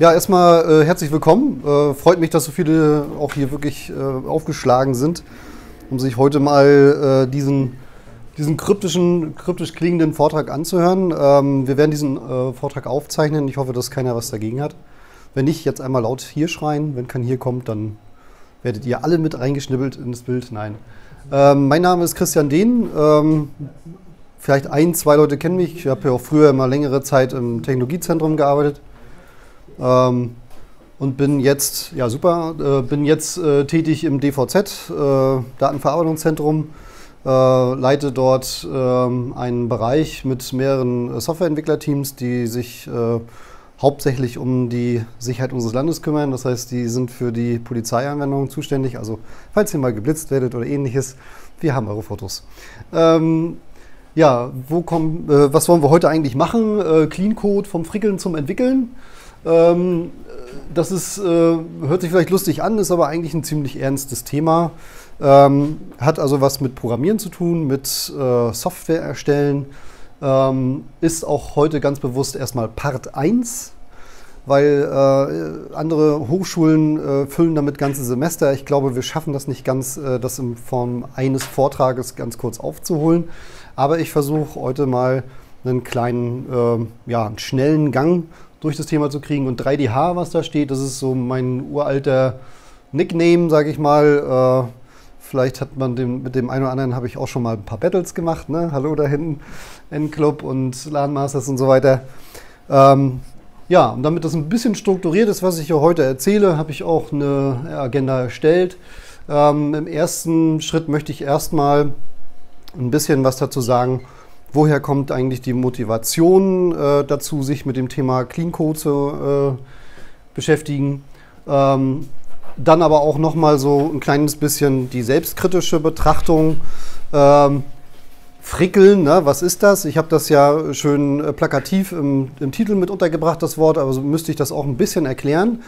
Ja, erstmal herzlich willkommen. Freut mich, dass so viele auch hier wirklich aufgeschlagen sind, um sich heute mal diesen kryptisch klingenden Vortrag anzuhören. Wir werden diesen Vortrag aufzeichnen. Ich hoffe, dass keiner was dagegen hat. Wenn nicht, jetzt einmal laut hier schreien. Wenn kein Hier kommt, dann werdet ihr alle mit reingeschnibbelt ins Bild. Nein. Mein Name ist Christian Dehn. Vielleicht ein, zwei Leute kennen mich. Ich habe ja auch früher mal längere Zeit im Technologiezentrum gearbeitet. Und bin jetzt, tätig im DVZ, Datenverarbeitungszentrum, leite dort einen Bereich mit mehreren Softwareentwicklerteams, die sich hauptsächlich um die Sicherheit unseres Landes kümmern. Das heißt, die sind für die Polizeianwendungen zuständig. Also falls ihr mal geblitzt werdet oder ähnliches, wir haben eure Fotos. Was wollen wir heute eigentlich machen? Clean Code vom Frickeln zum Entwickeln. Das ist, hört sich vielleicht lustig an, ist aber eigentlich ein ziemlich ernstes Thema. Hat also was mit Programmieren zu tun, mit Software erstellen. Ist auch heute ganz bewusst erstmal Part 1, weil andere Hochschulen füllen damit ganze Semester. Ich glaube, wir schaffen das nicht ganz, das in Form eines Vortrages ganz kurz aufzuholen. Aber ich versuche heute mal einen kleinen, einen schnellen Gang durch das Thema zu kriegen. Und 3DH, was da steht, das ist so mein uralter Nickname, sage ich mal. Vielleicht hat man mit dem einen oder anderen habe ich auch schon mal ein paar Battles gemacht. Ne? Hallo da hinten, N-Club und LAN Masters und so weiter. Und damit das ein bisschen strukturiert ist, was ich hier heute erzähle, habe ich auch eine Agenda erstellt. Im ersten Schritt möchte ich erstmal ein bisschen was dazu sagen, woher kommt eigentlich die Motivation dazu, sich mit dem Thema Clean Code zu beschäftigen. Dann aber auch nochmal so ein kleines bisschen die selbstkritische Betrachtung. Frickeln, ne? Was ist das? Ich habe das ja schön plakativ im Titel mit untergebracht, das Wort, aber so müsste ich das auch ein bisschen erklären.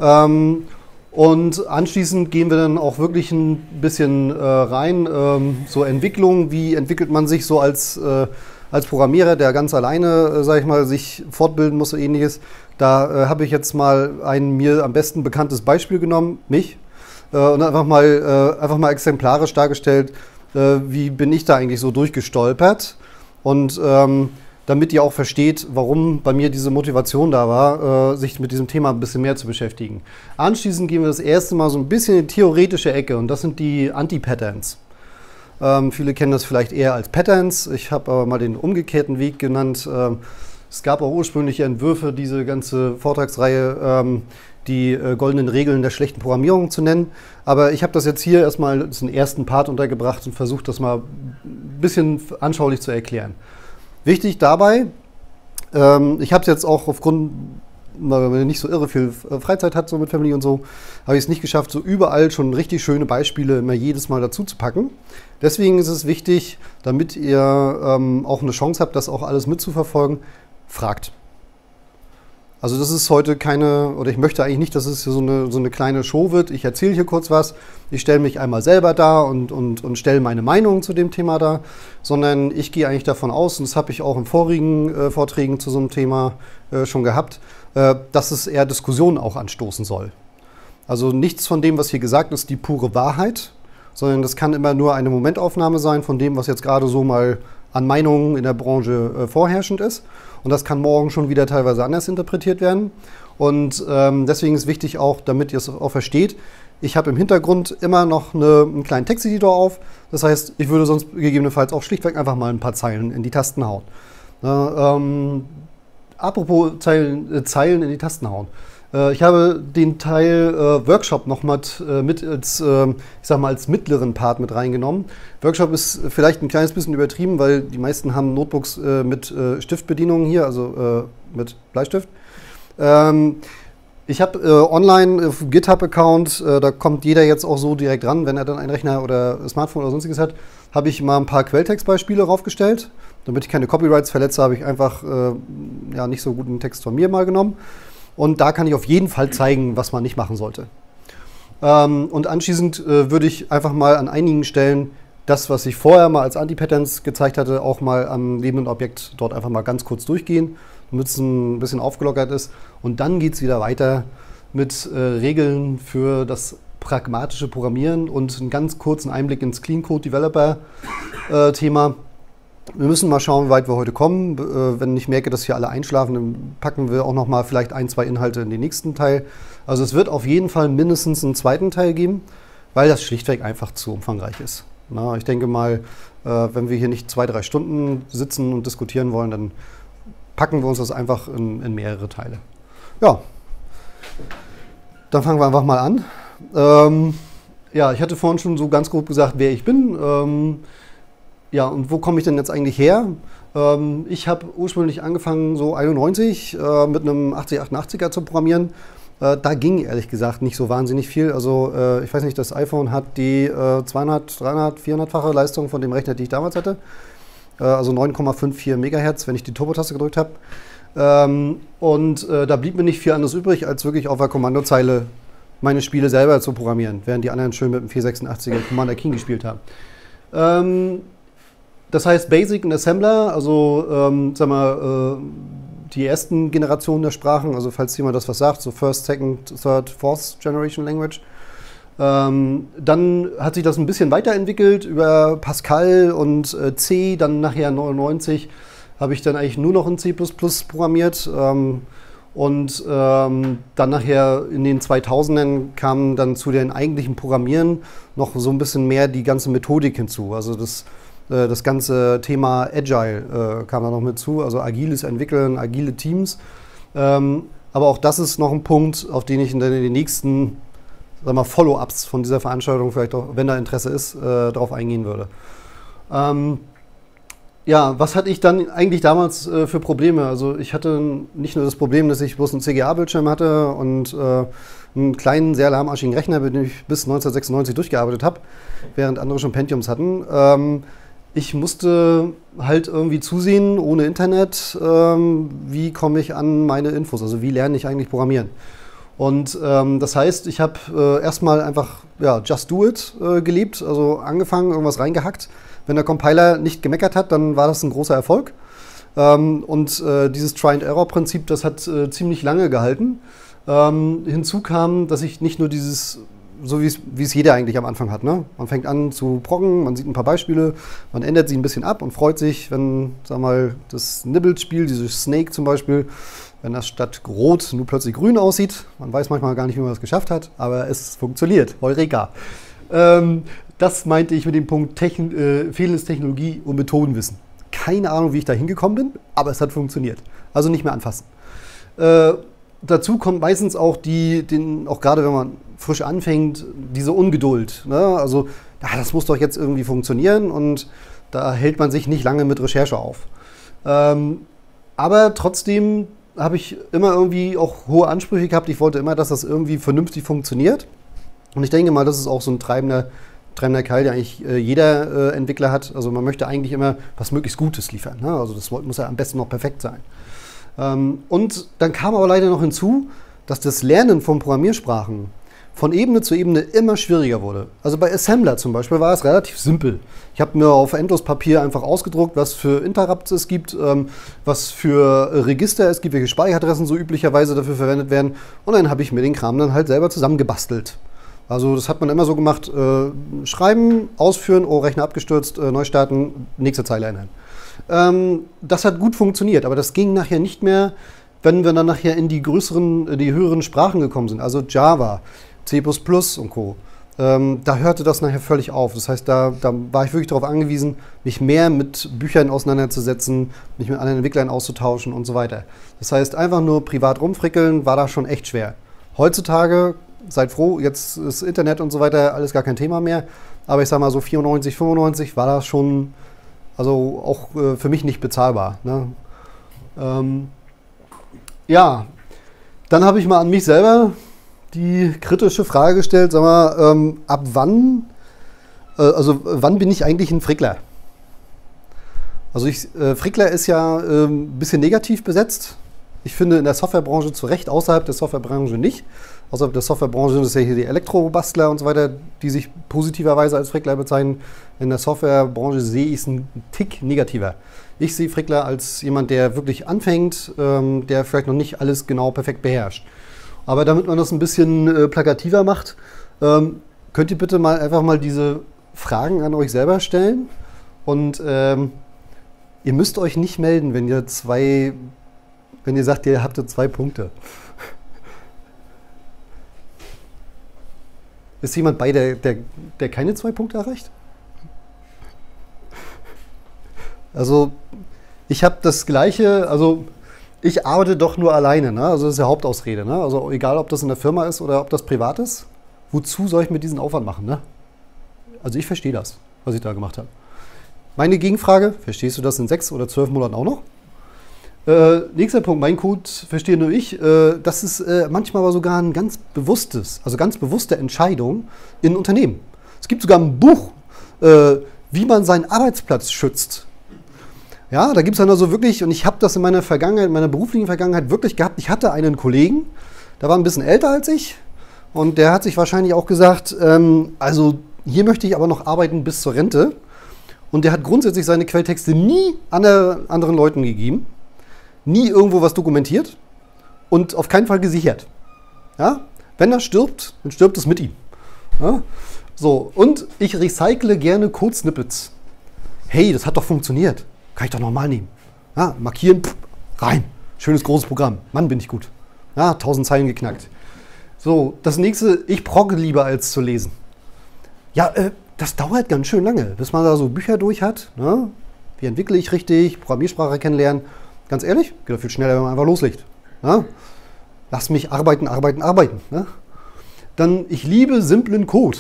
Und anschließend gehen wir dann auch wirklich ein bisschen rein, so Entwicklung, wie entwickelt man sich so als Programmierer, der ganz alleine, sage ich mal, sich fortbilden muss oder ähnliches. Da habe ich jetzt mal ein mir am besten bekanntes Beispiel genommen, mich, und einfach mal exemplarisch dargestellt, wie bin ich da eigentlich so durchgestolpert. Und damit ihr auch versteht, warum bei mir diese Motivation da war, sich mit diesem Thema ein bisschen mehr zu beschäftigen. Anschließend gehen wir das erste Mal so ein bisschen in die theoretische Ecke und das sind die Anti-Patterns. Viele kennen das vielleicht eher als Patterns, ich habe aber mal den umgekehrten Weg genannt. Es gab auch ursprüngliche Entwürfe, diese ganze Vortragsreihe, die goldenen Regeln der schlechten Programmierung zu nennen. Aber ich habe das jetzt hier erstmal als einen ersten Part untergebracht und versucht, das mal ein bisschen anschaulich zu erklären. Wichtig dabei, ich habe es jetzt auch aufgrund, weil man nicht so irre viel Freizeit hat, so mit Family und so, habe ich es nicht geschafft, so überall schon richtig schöne Beispiele immer jedes Mal dazu zu packen. Deswegen ist es wichtig, damit ihr auch eine Chance habt, das auch alles mitzuverfolgen, fragt. Also das ist heute ich möchte eigentlich nicht, dass es so eine kleine Show wird. Ich erzähle hier kurz was, ich stelle mich einmal selber dar und stelle meine Meinung zu dem Thema dar, sondern ich gehe eigentlich davon aus, und das habe ich auch in vorigen Vorträgen zu so einem Thema schon gehabt, dass es eher Diskussionen auch anstoßen soll. Also nichts von dem, was hier gesagt ist, die pure Wahrheit, sondern das kann immer nur eine Momentaufnahme sein von dem, was jetzt gerade so mal an Meinungen in der Branche vorherrschend ist. Und das kann morgen schon wieder teilweise anders interpretiert werden. Und deswegen ist wichtig auch, damit ihr es auch versteht, ich habe im Hintergrund immer noch einen kleinen Texteditor auf. Das heißt, ich würde sonst gegebenenfalls auch schlichtweg einfach mal ein paar Zeilen in die Tasten hauen. Apropos Zeilen in die Tasten hauen. Ich habe den Teil Workshop noch mal mit als mittleren Part mit reingenommen. Workshop ist vielleicht ein kleines bisschen übertrieben, weil die meisten haben Notebooks mit Stiftbedienungen hier, also mit Bleistift. Ich habe online auf GitHub-Account, da kommt jeder jetzt auch so direkt ran, wenn er dann einen Rechner oder Smartphone oder sonstiges hat, habe ich mal ein paar Quelltextbeispiele raufgestellt. Damit ich keine Copyrights verletze, habe ich einfach nicht so guten Text von mir mal genommen. Und da kann ich auf jeden Fall zeigen, was man nicht machen sollte. Und anschließend würde ich einfach mal an einigen Stellen das, was ich vorher mal als Anti-Patterns gezeigt hatte, auch mal am lebenden Objekt dort einfach mal ganz kurz durchgehen. damit es ein bisschen aufgelockert ist. Und dann geht es wieder weiter mit Regeln für das pragmatische Programmieren und einen ganz kurzen Einblick ins Clean Code Developer Thema. Wir müssen mal schauen, wie weit wir heute kommen. Wenn ich merke, dass hier alle einschlafen, dann packen wir auch noch mal vielleicht ein, zwei Inhalte in den nächsten Teil. Also es wird auf jeden Fall mindestens einen zweiten Teil geben, weil das schlichtweg einfach zu umfangreich ist. Na, ich denke mal, wenn wir hier nicht 2, 3 Stunden sitzen und diskutieren wollen, dann packen wir uns das einfach in mehrere Teile. Ja, dann fangen wir einfach mal an. Ja, ich hatte vorhin schon so ganz grob gesagt, wer ich bin. Ja, und wo komme ich denn jetzt eigentlich her? Ich habe ursprünglich angefangen, so 91, mit einem 8088er zu programmieren. Da ging ehrlich gesagt nicht so wahnsinnig viel. Also ich weiß nicht, das iPhone hat die 200, 300, 400-fache Leistung von dem Rechner, die ich damals hatte. Also 9,54 Megahertz, wenn ich die Turbo-Taste gedrückt habe. Da blieb mir nicht viel anderes übrig, als wirklich auf der Kommandozeile meine Spiele selber zu programmieren, während die anderen schön mit dem 486er Commander King gespielt haben. Das heißt Basic und Assembler, also sag mal, die ersten Generationen der Sprachen, also falls jemand das was sagt, so First, Second, Third, Fourth Generation Language. Dann hat sich das ein bisschen weiterentwickelt über Pascal und C, dann nachher 99 habe ich dann eigentlich nur noch in C++ programmiert. Dann nachher in den 2000ern kam dann zu den eigentlichen Programmieren noch so ein bisschen mehr die ganze Methodik hinzu. Also das ganze Thema Agile kam da noch mit zu, also agiles Entwickeln, agile Teams. Aber auch das ist noch ein Punkt, auf den ich in den nächsten Follow-ups von dieser Veranstaltung, vielleicht auch, wenn da Interesse ist, darauf eingehen würde. Ja, was hatte ich dann eigentlich damals für Probleme? Also ich hatte nicht nur das Problem, dass ich bloß einen CGA-Bildschirm hatte und einen kleinen, sehr lahmarschigen Rechner, mit dem ich bis 1996 durchgearbeitet habe, während andere schon Pentiums hatten. Ich musste halt irgendwie zusehen, ohne Internet, wie komme ich an meine Infos, also wie lerne ich eigentlich programmieren. Und das heißt, ich habe erstmal einfach just do it gelebt, also angefangen, irgendwas reingehackt. Wenn der Compiler nicht gemeckert hat, dann war das ein großer Erfolg. Dieses Try-and-Error-Prinzip, das hat ziemlich lange gehalten. Hinzu kam, dass ich nicht nur dieses, so wie es jeder eigentlich am Anfang hat, ne? Man fängt an zu proggen, man sieht ein paar Beispiele, man ändert sie ein bisschen ab und freut sich, wenn, sag mal, das Nibble-Spiel, dieses Snake zum Beispiel, wenn das statt rot nur plötzlich grün aussieht. Man weiß manchmal gar nicht, wie man das geschafft hat, aber es funktioniert. Heureka! Das meinte ich mit dem Punkt fehlendes Technologie- und Methodenwissen. Keine Ahnung, wie ich da hingekommen bin, aber es hat funktioniert. Also nicht mehr anfassen. Dazu kommt meistens auch auch gerade wenn man frisch anfängt, diese Ungeduld. Ne? Also, ja, das muss doch jetzt irgendwie funktionieren und da hält man sich nicht lange mit Recherche auf. Aber trotzdem habe ich immer irgendwie auch hohe Ansprüche gehabt. Ich wollte immer, dass das irgendwie vernünftig funktioniert. Und ich denke mal, das ist auch so ein treibender Keil, der eigentlich jeder Entwickler hat. Also man möchte eigentlich immer was möglichst Gutes liefern. Ne? Also das muss ja am besten noch perfekt sein. Und dann kam aber leider noch hinzu, dass das Lernen von Programmiersprachen von Ebene zu Ebene immer schwieriger wurde. Also bei Assembler zum Beispiel war es relativ simpel. Ich habe mir auf Endlospapier einfach ausgedruckt, was für Interrupts es gibt, was für Register es gibt, welche Speicheradressen so üblicherweise dafür verwendet werden. Und dann habe ich mir den Kram dann halt selber zusammengebastelt. Also das hat man immer so gemacht, schreiben, ausführen, oh, Rechner abgestürzt, neu starten, nächste Zeile ändern. Das hat gut funktioniert, aber das ging nachher nicht mehr, wenn wir dann nachher in die höheren Sprachen gekommen sind, also Java, C++ und Co. Da hörte das nachher völlig auf. Das heißt, da war ich wirklich darauf angewiesen, mich mehr mit Büchern auseinanderzusetzen, mich mit anderen Entwicklern auszutauschen und so weiter. Das heißt, einfach nur privat rumfrickeln war da schon echt schwer. Heutzutage, seid froh, jetzt ist Internet und so weiter alles gar kein Thema mehr. Aber ich sag mal so 94, 95 war das schon, also auch für mich nicht bezahlbar. Ne? Ja, dann habe ich mal an mich selber die kritische Frage gestellt, sag mal, ab wann, wann bin ich eigentlich ein Frickler? Also Frickler ist ja ein bisschen negativ besetzt. Ich finde in der Softwarebranche zu Recht, außerhalb der Softwarebranche nicht. Außerhalb der Softwarebranche sind es ja hier die Elektrobastler und so weiter, die sich positiverweise als Frickler bezeichnen. In der Softwarebranche sehe ich es einen Tick negativer. Ich sehe Frickler als jemand, der wirklich anfängt, der vielleicht noch nicht alles genau perfekt beherrscht. Aber damit man das ein bisschen plakativer macht, könnt ihr bitte mal einfach mal diese Fragen an euch selber stellen. Und ihr müsst euch nicht melden, wenn ihr sagt, ihr habt 2 Punkte. Ist jemand bei, der keine 2 Punkte erreicht? Also ich habe das Gleiche, also ich arbeite doch nur alleine, ne? Also das ist ja Hauptausrede, ne? Also egal, ob das in der Firma ist oder ob das privat ist, wozu soll ich mir diesen Aufwand machen, ne? Also ich verstehe das, was ich da gemacht habe. Meine Gegenfrage, verstehst du das in 6 oder 12 Monaten auch noch? Nächster Punkt, mein Code verstehe nur ich. Das ist manchmal aber sogar ein ganz bewusste Entscheidung in Unternehmen. Es gibt sogar ein Buch, wie man seinen Arbeitsplatz schützt. Ja, da gibt es dann also wirklich, und ich habe das in meiner beruflichen Vergangenheit wirklich gehabt. Ich hatte einen Kollegen, der war ein bisschen älter als ich und der hat sich wahrscheinlich auch gesagt, also hier möchte ich aber noch arbeiten bis zur Rente. Und der hat grundsätzlich seine Quelltexte nie an anderen Leuten gegeben. Nie irgendwo was dokumentiert und auf keinen Fall gesichert. Ja? Wenn er stirbt, dann stirbt es mit ihm. Ja? So, und ich recycle gerne Code-Snippets. Hey, das hat doch funktioniert. Kann ich doch nochmal nehmen. Ja, markieren, rein. Schönes großes Programm. Mann, bin ich gut. Ja, 1000 Zeilen geknackt. So, das nächste, ich progge lieber als zu lesen. Ja, das dauert ganz schön lange, bis man da so Bücher durch hat. Ne? Wie entwickle ich richtig, Programmiersprache kennenlernen. Ganz ehrlich, geht doch viel schneller, wenn man einfach loslegt. Ja? Lass mich arbeiten. Ne? Dann, ich liebe simplen Code.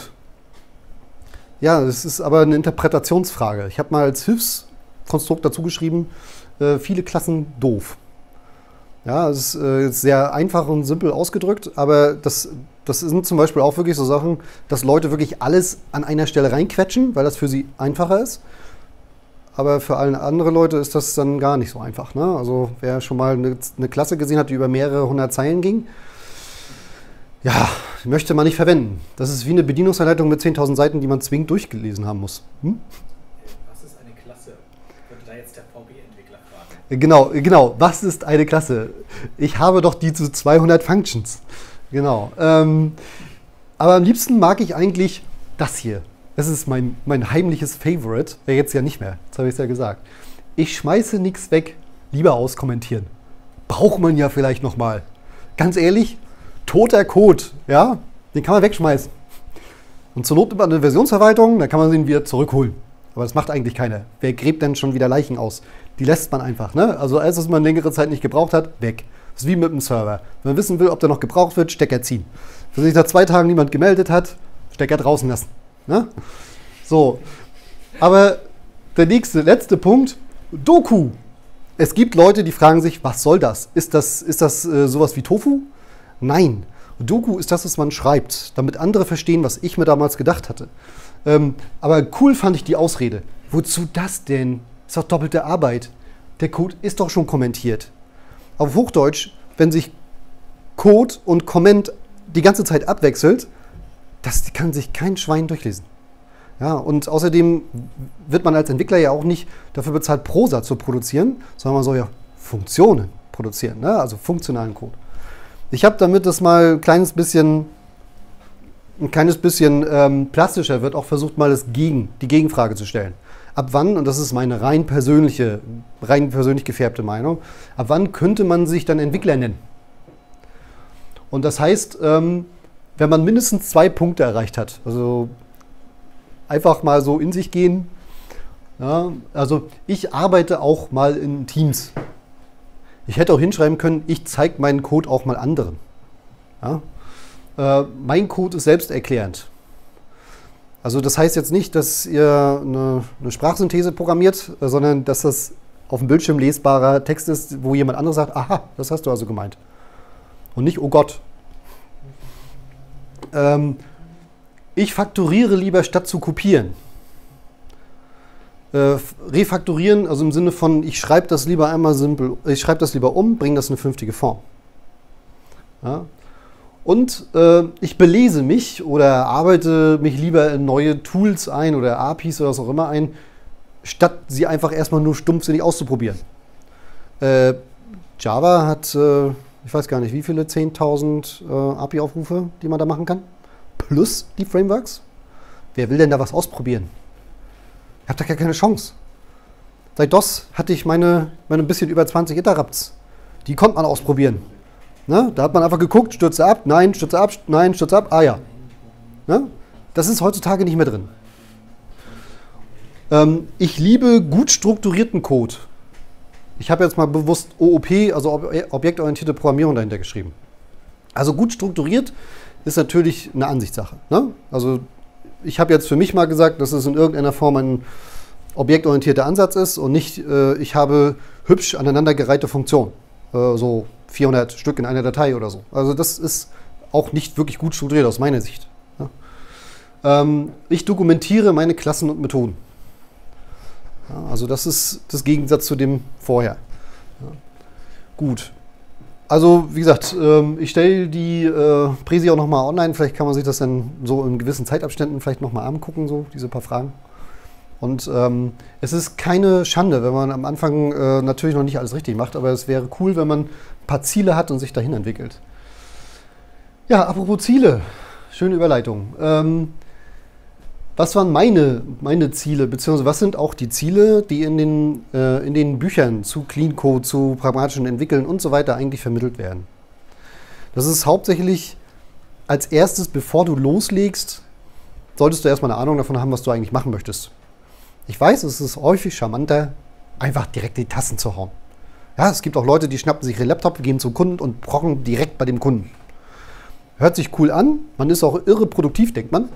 Ja, das ist aber eine Interpretationsfrage. Ich habe mal als Hilfskonstrukt dazu geschrieben, viele Klassen doof. Ja, das ist sehr einfach und simpel ausgedrückt, aber das sind zum Beispiel auch wirklich so Sachen, dass Leute wirklich alles an einer Stelle reinquetschen, weil das für sie einfacher ist. Aber für alle anderen Leute ist das dann gar nicht so einfach. Ne? Also wer schon mal eine Klasse gesehen hat, die über mehrere 100 Zeilen ging, ja, die möchte man nicht verwenden. Das ist wie eine Bedienungsanleitung mit 10.000 Seiten, die man zwingend durchgelesen haben muss. Was ist eine Klasse? Könnte da jetzt der VB-Entwickler fragen. Genau. Was ist eine Klasse? Ich habe doch die zu 200 Functions. Genau. Aber am liebsten mag ich eigentlich das hier. Das ist mein heimliches Favorite. Wäre jetzt ja nicht mehr. Jetzt habe ich es ja gesagt. Ich schmeiße nichts weg. Lieber auskommentieren. Braucht man ja vielleicht nochmal. Ganz ehrlich, toter Code, ja, den kann man wegschmeißen. Und zur Not nimmt man eine Versionsverwaltung, dann kann man ihn wieder zurückholen. Aber das macht eigentlich keiner. Wer gräbt denn schon wieder Leichen aus? Die lässt man einfach. Ne? Also alles, was man längere Zeit nicht gebraucht hat, weg. Das ist wie mit dem Server. Wenn man wissen will, ob der noch gebraucht wird, Stecker ziehen. Wenn sich nach 2 Tagen niemand gemeldet hat, Stecker draußen lassen. Ne? So, aber der letzte Punkt, Doku. Es gibt Leute, die fragen sich, was soll das? Ist das sowas wie Tofu? Nein. Doku ist das, was man schreibt, damit andere verstehen, was ich mir damals gedacht hatte. Aber cool fand ich die Ausrede. Wozu das denn? Ist doch doppelte Arbeit. Der Code ist doch schon kommentiert. Auf Hochdeutsch, wenn sich Code und Comment die ganze Zeit abwechselt, das kann sich kein Schwein durchlesen. Ja, und außerdem wird man als Entwickler ja auch nicht dafür bezahlt, Prosa zu produzieren, sondern man soll ja Funktionen produzieren, ne? Also funktionalen Code. Ich habe, damit das mal ein kleines bisschen plastischer wird, auch versucht, mal die Gegenfrage zu stellen. Ab wann, und das ist meine rein persönlich gefärbte Meinung, ab wann könnte man sich dann Entwickler nennen? Und das heißt, wenn man mindestens 2 Punkte erreicht hat, also einfach mal so in sich gehen. Ja, also ich arbeite auch mal in Teams. Ich hätte auch hinschreiben können, ich zeige meinen Code auch mal anderen. Ja? Mein Code ist selbsterklärend. Also das heißt jetzt nicht, dass ihr eine Sprachsynthese programmiert, sondern dass das auf dem Bildschirm lesbarer Text ist, wo jemand anderes sagt, aha, das hast du also gemeint. Und nicht, oh Gott. Ich fakturiere lieber statt zu kopieren. Refakturieren, also im Sinne von, ich schreibe das lieber einmal simpel, ich schreibe das lieber um, bringe das in eine vernünftige Form. Ja? Und ich belese mich oder arbeite mich lieber in neue Tools ein oder APIs oder was auch immer ein, statt sie einfach erstmal nur stumpfsinnig auszuprobieren. Java hat, ich weiß gar nicht wie viele, 10.000 API-Aufrufe, die man da machen kann. Plus die Frameworks. Wer will denn da was ausprobieren? Ich habe da gar keine Chance. Seit DOS hatte ich meine ein bisschen über 20 Interrupts. Die konnte man ausprobieren. Ne? Da hat man einfach geguckt, stürze ab, nein, stürze ab, nein, stürze ab, ah ja. Ne? Das ist heutzutage nicht mehr drin. Ich liebe gut strukturierten Code. Ich habe jetzt mal bewusst OOP, also objektorientierte Programmierung dahinter geschrieben. Also gut strukturiert ist natürlich eine Ansichtssache. Ne? Also ich habe jetzt für mich mal gesagt, dass es in irgendeiner Form ein objektorientierter Ansatz ist und nicht, ich habe hübsch aneinandergereihte Funktionen. So 400 Stück in einer Datei oder so. Also das ist auch nicht wirklich gut strukturiert aus meiner Sicht. Ja? Ich dokumentiere meine Klassen und Methoden. Ja, also das ist das Gegensatz zu dem vorher. Ja. Gut. Also wie gesagt, ich stelle die Präsi auch nochmal online. Vielleicht kann man sich das dann so in gewissen Zeitabständen vielleicht nochmal angucken, so diese paar Fragen. Und es ist keine Schande, wenn man am Anfang natürlich noch nicht alles richtig macht, aber es wäre cool, wenn man ein paar Ziele hat und sich dahin entwickelt. Ja, apropos Ziele. Schöne Überleitung. Was waren meine Ziele, beziehungsweise was sind auch die Ziele, die in den Büchern zu Clean Code, zu pragmatischen Entwickeln und so weiter eigentlich vermittelt werden? Das ist hauptsächlich als erstes, bevor du loslegst, solltest du erstmal eine Ahnung davon haben, was du eigentlich machen möchtest. Ich weiß, es ist häufig charmanter, einfach direkt die Tasten zu hauen. Ja, es gibt auch Leute, die schnappen sich ihren Laptop, gehen zum Kunden und brocken direkt bei dem Kunden. Hört sich cool an, man ist auch irre produktiv, denkt man.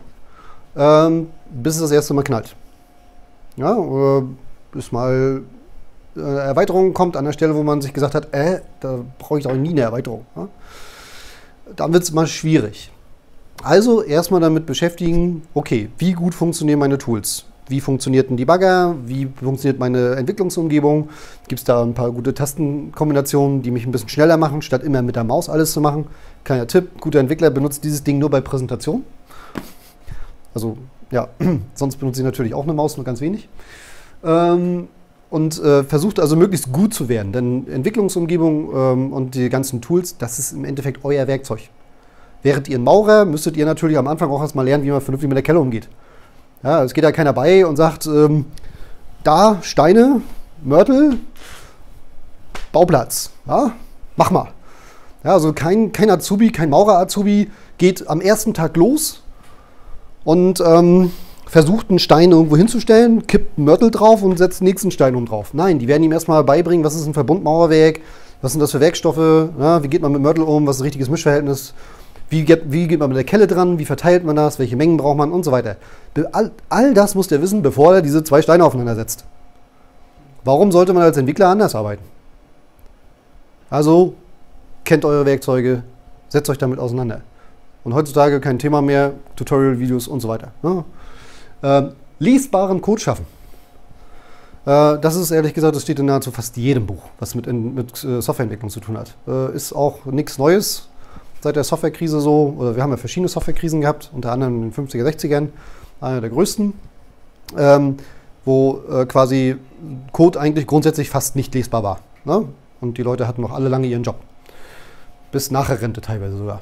Bis es das erste Mal knallt. Ja, bis mal eine Erweiterung kommt an der Stelle, wo man sich gesagt hat, da brauche ich doch nie eine Erweiterung. Ja? Dann wird es mal schwierig. Also erstmal damit beschäftigen, okay, wie gut funktionieren meine Tools? Wie funktioniert ein Debugger? Wie funktioniert meine Entwicklungsumgebung? Gibt es da ein paar gute Tastenkombinationen, die mich ein bisschen schneller machen, statt immer mit der Maus alles zu machen? Kleiner Tipp, guter Entwickler benutzt dieses Ding nur bei Präsentation. Also, ja, sonst benutze ich natürlich auch eine Maus, nur ganz wenig. Versucht also möglichst gut zu werden, denn Entwicklungsumgebung und die ganzen Tools, das ist im Endeffekt euer Werkzeug. Während ihr ein Maurer, müsstet ihr natürlich am Anfang auch erstmal lernen, wie man vernünftig mit der Kelle umgeht. Ja, es geht ja keiner bei und sagt, da Steine, Mörtel, Bauplatz, ja, mach mal. Ja, also kein Azubi, kein Maurer-Azubi geht am ersten Tag los und versucht einen Stein irgendwo hinzustellen, kippt einen Mörtel drauf und setzt den nächsten Stein oben drauf. Nein, die werden ihm erstmal beibringen, was ist ein Verbundmauerwerk, was sind das für Werkstoffe, ja, wie geht man mit Mörtel um, was ist ein richtiges Mischverhältnis, wie geht man mit der Kelle dran, wie verteilt man das, welche Mengen braucht man und so weiter. All das muss der wissen, bevor er diese zwei Steine aufeinander setzt. Warum sollte man als Entwickler anders arbeiten? Also, kennt eure Werkzeuge, setzt euch damit auseinander. Und heutzutage kein Thema mehr, Tutorial-Videos und so weiter. Ja. Lesbaren Code schaffen. Das ist ehrlich gesagt, das steht in nahezu fast jedem Buch, was mit Softwareentwicklung zu tun hat. Ist auch nichts Neues seit der Softwarekrise so. Oder wir haben ja verschiedene Softwarekrisen gehabt, unter anderem in den 50er, 60ern, einer der größten, wo quasi Code eigentlich grundsätzlich fast nicht lesbar war. Ne? Und die Leute hatten noch alle lange ihren Job. Bis nach der Rente teilweise sogar.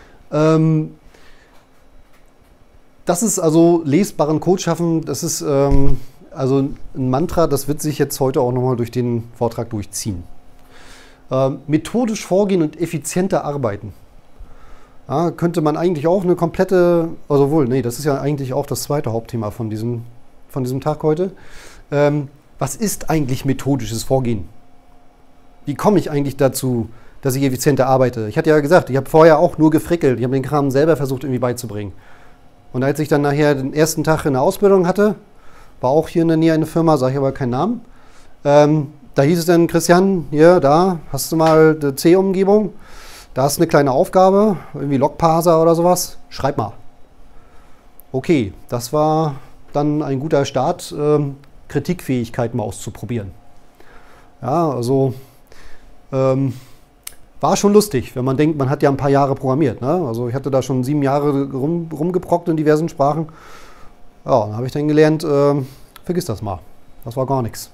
Das ist also lesbaren Code schaffen, das ist also ein Mantra, das wird sich jetzt heute auch nochmal durch den Vortrag durchziehen. Methodisch vorgehen und effizienter arbeiten. Ja, könnte man eigentlich auch eine komplette, also wohl, nee, das ist ja eigentlich auch das zweite Hauptthema von diesem Tag heute. Was ist eigentlich methodisches Vorgehen? Wie komme ich eigentlich dazu, dass ich effizienter arbeite? Ich hatte ja gesagt, ich habe vorher auch nur gefrickelt, ich habe den Kram selber versucht irgendwie beizubringen. Und als ich dann nachher den ersten Tag in der Ausbildung hatte, war auch hier in der Nähe eine Firma, sage ich aber keinen Namen, da hieß es dann, Christian, hier, da hast du mal eine C-Umgebung, da hast du eine kleine Aufgabe, irgendwie Logparser oder sowas, schreib mal. Okay, das war dann ein guter Start, Kritikfähigkeit mal auszuprobieren. Ja, also War schon lustig, wenn man denkt, man hat ja ein paar Jahre programmiert. Ne? Also ich hatte da schon 7 Jahre rumgeprockt in diversen Sprachen. Ja, dann habe ich dann gelernt, vergiss das mal. Das war gar nichts.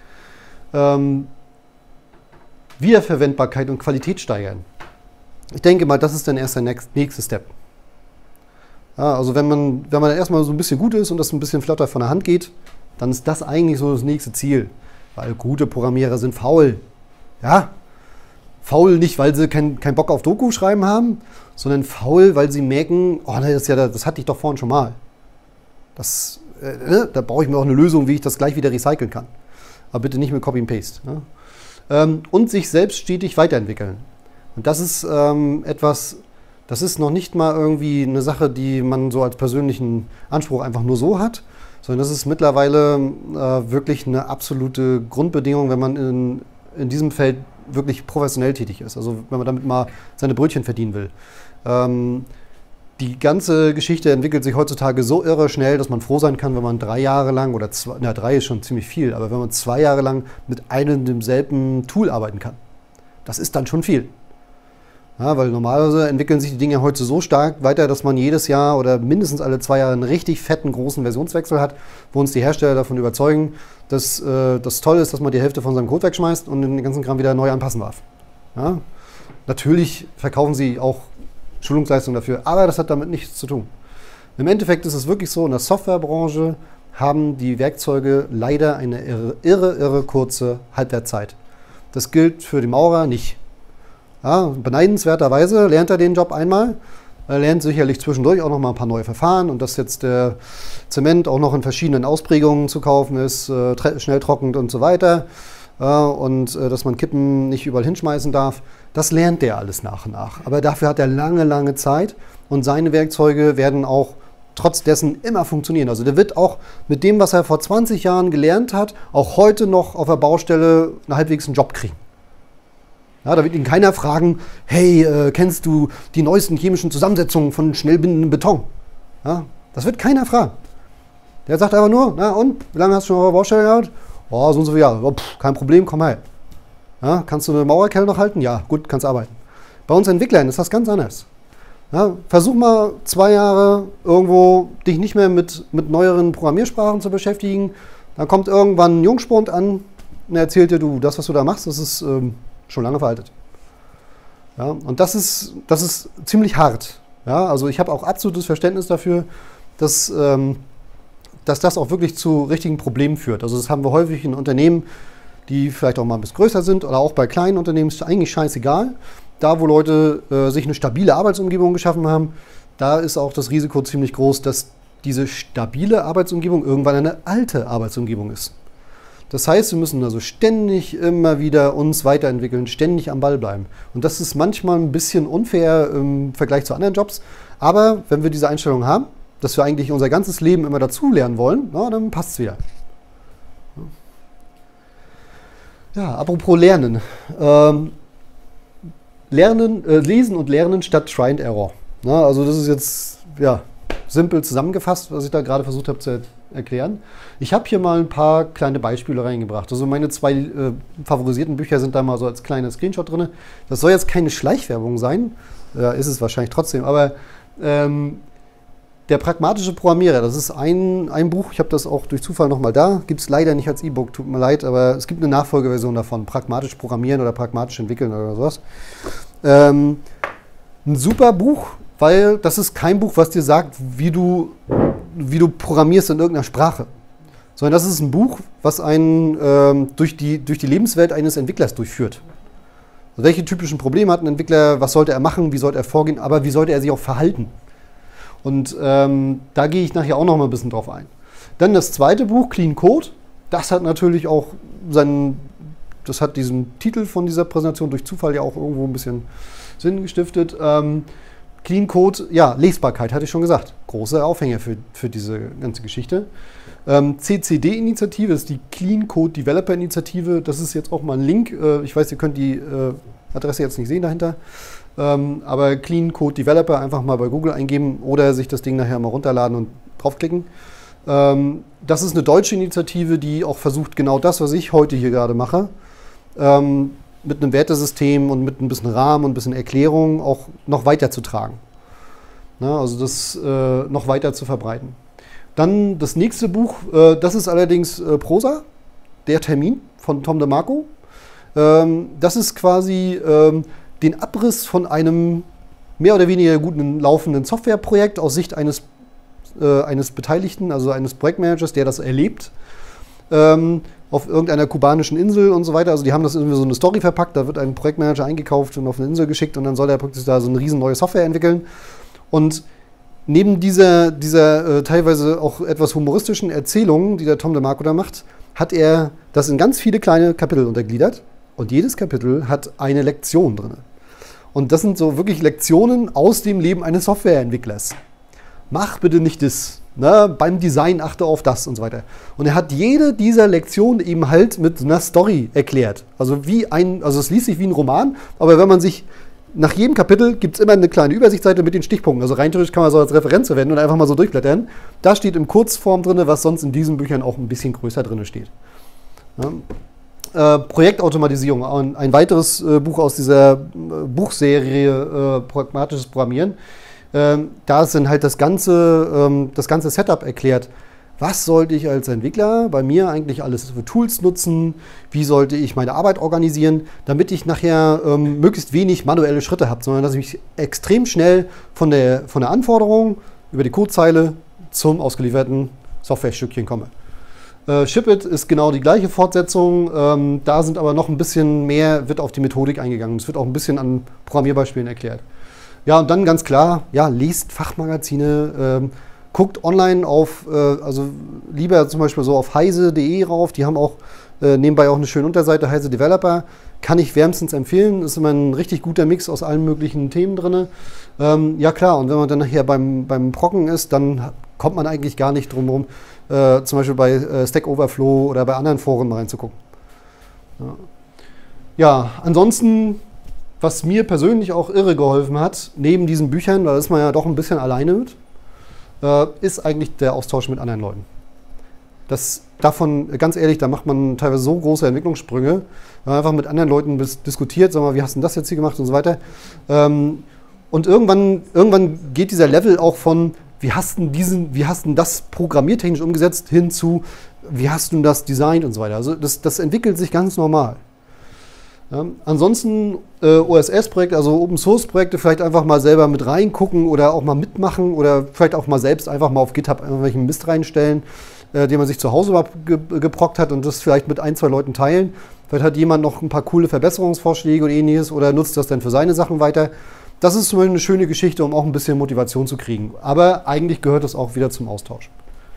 Wiederverwendbarkeit und Qualität steigern. Ich denke mal, das ist dann erst der nächste Step. Ja, also wenn man erstmal so ein bisschen gut ist und das ein bisschen flotter von der Hand geht, dann ist das eigentlich so das nächste Ziel. Weil gute Programmierer sind faul. Ja? Faul nicht, weil sie keinen Bock auf Doku schreiben haben, sondern faul, weil sie merken, oh, das hatte ich doch vorhin schon mal. Da brauche ich mir auch eine Lösung, wie ich das gleich wieder recyceln kann. Aber bitte nicht mit Copy and Paste. Ne? Und sich selbst stetig weiterentwickeln. Und das ist etwas, das ist noch nicht mal irgendwie eine Sache, die man so als persönlichen Anspruch einfach nur so hat, sondern das ist mittlerweile wirklich eine absolute Grundbedingung, wenn man in diesem Feld wirklich professionell tätig ist. Also wenn man damit mal seine Brötchen verdienen will. Die ganze Geschichte entwickelt sich heutzutage so irre schnell, dass man froh sein kann, wenn man 3 Jahre lang oder 3 ist schon ziemlich viel, aber wenn man 2 Jahre lang mit einem und demselben Tool arbeiten kann. Das ist dann schon viel. Ja, weil normalerweise entwickeln sich die Dinge heute so stark weiter, dass man jedes Jahr oder mindestens alle 2 Jahre einen richtig fetten, großen Versionswechsel hat, wo uns die Hersteller davon überzeugen, dass das toll ist, dass man die Hälfte von seinem Code wegschmeißt und den ganzen Kram wieder neu anpassen darf. Ja? Natürlich verkaufen sie auch Schulungsleistungen dafür, aber das hat damit nichts zu tun. Im Endeffekt ist es wirklich so, in der Softwarebranche haben die Werkzeuge leider eine irre kurze Halbwertszeit. Das gilt für die Maurer nicht. Ja, beneidenswerterweise lernt er den Job einmal. Er lernt sicherlich zwischendurch auch noch mal ein paar neue Verfahren und dass jetzt der Zement auch noch in verschiedenen Ausprägungen zu kaufen ist, schnell trocknet und so weiter. Und dass man Kippen nicht überall hinschmeißen darf. Das lernt der alles nach und nach. Aber dafür hat er lange Zeit und seine Werkzeuge werden auch trotz dessen immer funktionieren. Also der wird auch mit dem, was er vor 20 Jahren gelernt hat, auch heute noch auf der Baustelle halbwegs einen Job kriegen. Ja, da wird ihn keiner fragen, hey, kennst du die neuesten chemischen Zusammensetzungen von schnellbindendem Beton? Ja, das wird keiner fragen. Der sagt einfach nur, na und, wie lange hast du schon auf der Baustelle gehabt? Oh, so und so viele Jahre. Oh, kein Problem, komm her. Ja, kannst du eine Mauerkelle noch halten? Ja, gut, kannst arbeiten. Bei uns Entwicklern ist das ganz anders. Ja, versuch mal 2 Jahre irgendwo dich nicht mehr mit neueren Programmiersprachen zu beschäftigen. Dann kommt irgendwann ein Jungspund an und er erzählt dir, du, das, was du da machst, das ist schon lange veraltet. Ja, und das ist ziemlich hart. Ja, also ich habe auch absolutes Verständnis dafür, dass das auch wirklich zu richtigen Problemen führt. Also das haben wir häufig in Unternehmen, die vielleicht auch mal ein bisschen größer sind oder auch bei kleinen Unternehmen ist eigentlich scheißegal. Da, wo Leute sich eine stabile Arbeitsumgebung geschaffen haben, da ist auch das Risiko ziemlich groß, dass diese stabile Arbeitsumgebung irgendwann eine alte Arbeitsumgebung ist. Das heißt, wir müssen also ständig immer wieder uns weiterentwickeln, ständig am Ball bleiben. Und das ist manchmal ein bisschen unfair im Vergleich zu anderen Jobs. Aber wenn wir diese Einstellung haben, dass wir eigentlich unser ganzes Leben immer dazu lernen wollen, na, dann passt es wieder. Ja, apropos Lernen. Lesen und Lernen statt Try and Error. Na, also das ist jetzt ja, simpel zusammengefasst, was ich da gerade versucht habe zu erklären. Ich habe hier mal ein paar kleine Beispiele reingebracht. Also meine 2 favorisierten Bücher sind da mal so als kleiner Screenshot drin. Das soll jetzt keine Schleichwerbung sein, ist es wahrscheinlich trotzdem, aber der pragmatische Programmierer, das ist ein Buch, ich habe das auch durch Zufall nochmal da, gibt es leider nicht als E-Book, tut mir leid, aber es gibt eine Nachfolgeversion davon, pragmatisch programmieren oder pragmatisch entwickeln oder sowas. Ein super Buch, weil das ist kein Buch, was dir sagt, wie du programmierst in irgendeiner Sprache, sondern das ist ein Buch, was einen durch die Lebenswelt eines Entwicklers durchführt. Also welche typischen Probleme hat ein Entwickler, was sollte er machen, wie sollte er vorgehen, aber wie sollte er sich auch verhalten? Und da gehe ich nachher auch noch mal ein bisschen drauf ein. Dann das zweite Buch, Clean Code, das hat natürlich auch das hat diesen Titel von dieser Präsentation durch Zufall ja auch irgendwo ein bisschen Sinn gestiftet. Clean Code, ja, Lesbarkeit, hatte ich schon gesagt. Großer Aufhänger für diese ganze Geschichte. CCD-Initiative, das ist die Clean Code Developer Initiative. Das ist jetzt auch mal ein Link. Ich weiß, ihr könnt die Adresse jetzt nicht sehen dahinter. Aber Clean Code Developer einfach mal bei Google eingeben oder sich das Ding nachher mal runterladen und draufklicken. Das ist eine deutsche Initiative, die auch versucht, genau das, was ich heute hier gerade mache, mit einem Wertesystem und mit ein bisschen Rahmen und ein bisschen Erklärung auch noch weiter zu tragen. Also das noch weiter zu verbreiten. Dann das nächste Buch, das ist allerdings Prosa, Der Termin von Tom DeMarco. Das ist quasi den Abriss von einem mehr oder weniger guten laufenden Softwareprojekt aus Sicht eines Beteiligten, also eines Projektmanagers, der das erlebt, auf irgendeiner kubanischen Insel und so weiter. Also die haben das irgendwie so eine Story verpackt, da wird ein Projektmanager eingekauft und auf eine Insel geschickt und dann soll er praktisch da so eine riesen neue Software entwickeln. Und neben dieser teilweise auch etwas humoristischen Erzählung, die der Tom DeMarco da macht, hat er das in ganz viele kleine Kapitel untergliedert und jedes Kapitel hat eine Lektion drin. Und das sind so wirklich Lektionen aus dem Leben eines Softwareentwicklers. Mach bitte nicht das, ne? Beim Design achte auf das und so weiter. Und er hat jede dieser Lektionen eben halt mit einer Story erklärt. Also es liest sich wie ein Roman, aber wenn man sich nach jedem Kapitel gibt es immer eine kleine Übersichtsseite mit den Stichpunkten. Also rein theoretisch kann man so als Referenz verwenden und einfach mal so durchblättern. Da steht in Kurzform drin, was sonst in diesen Büchern auch ein bisschen größer drin steht. Ja. Projektautomatisierung, ein weiteres Buch aus dieser Buchserie Pragmatisches Programmieren. Da ist dann halt das ganze Setup erklärt. Was sollte ich als Entwickler bei mir eigentlich alles für Tools nutzen? Wie sollte ich meine Arbeit organisieren, damit ich nachher möglichst wenig manuelle Schritte habe, sondern dass ich mich extrem schnell von der Anforderung über die Codezeile zum ausgelieferten Softwarestückchen komme. Ship-It ist genau die gleiche Fortsetzung. Da sind aber noch ein bisschen mehr, wird auf die Methodik eingegangen. Es wird auch ein bisschen an Programmierbeispielen erklärt. Ja, und dann ganz klar, ja, lest Fachmagazine, guckt online auf, also lieber zum Beispiel so auf heise.de rauf, die haben auch nebenbei auch eine schöne Unterseite, Heise Developer, kann ich wärmstens empfehlen, ist immer ein richtig guter Mix aus allen möglichen Themen drin. Ja klar, und wenn man dann nachher beim Procken ist, dann kommt man eigentlich gar nicht drum herum, zum Beispiel bei Stack Overflow oder bei anderen Foren reinzugucken. Ja, ansonsten, was mir persönlich auch irre geholfen hat, neben diesen Büchern, da ist man ja doch ein bisschen alleine mit, ist eigentlich der Austausch mit anderen Leuten. Davon, ganz ehrlich, da macht man teilweise so große Entwicklungssprünge, wenn man einfach mit anderen Leuten diskutiert, sag mal, wie hast du das jetzt hier gemacht und so weiter. Und irgendwann geht dieser Level auch von, wie hast du das programmiertechnisch umgesetzt, hin zu, wie hast du das designt und so weiter. Also das entwickelt sich ganz normal. Ja, ansonsten OSS-Projekte, also Open-Source-Projekte, vielleicht einfach mal selber mit reingucken oder auch mal mitmachen oder vielleicht auch mal selbst einfach mal auf GitHub irgendwelchen Mist reinstellen, den man sich zu Hause mal geprockt hat und das vielleicht mit ein, zwei Leuten teilen. Vielleicht hat jemand noch ein paar coole Verbesserungsvorschläge und ähnliches oder nutzt das dann für seine Sachen weiter. Das ist zum Beispiel eine schöne Geschichte, um auch ein bisschen Motivation zu kriegen. Aber eigentlich gehört das auch wieder zum Austausch.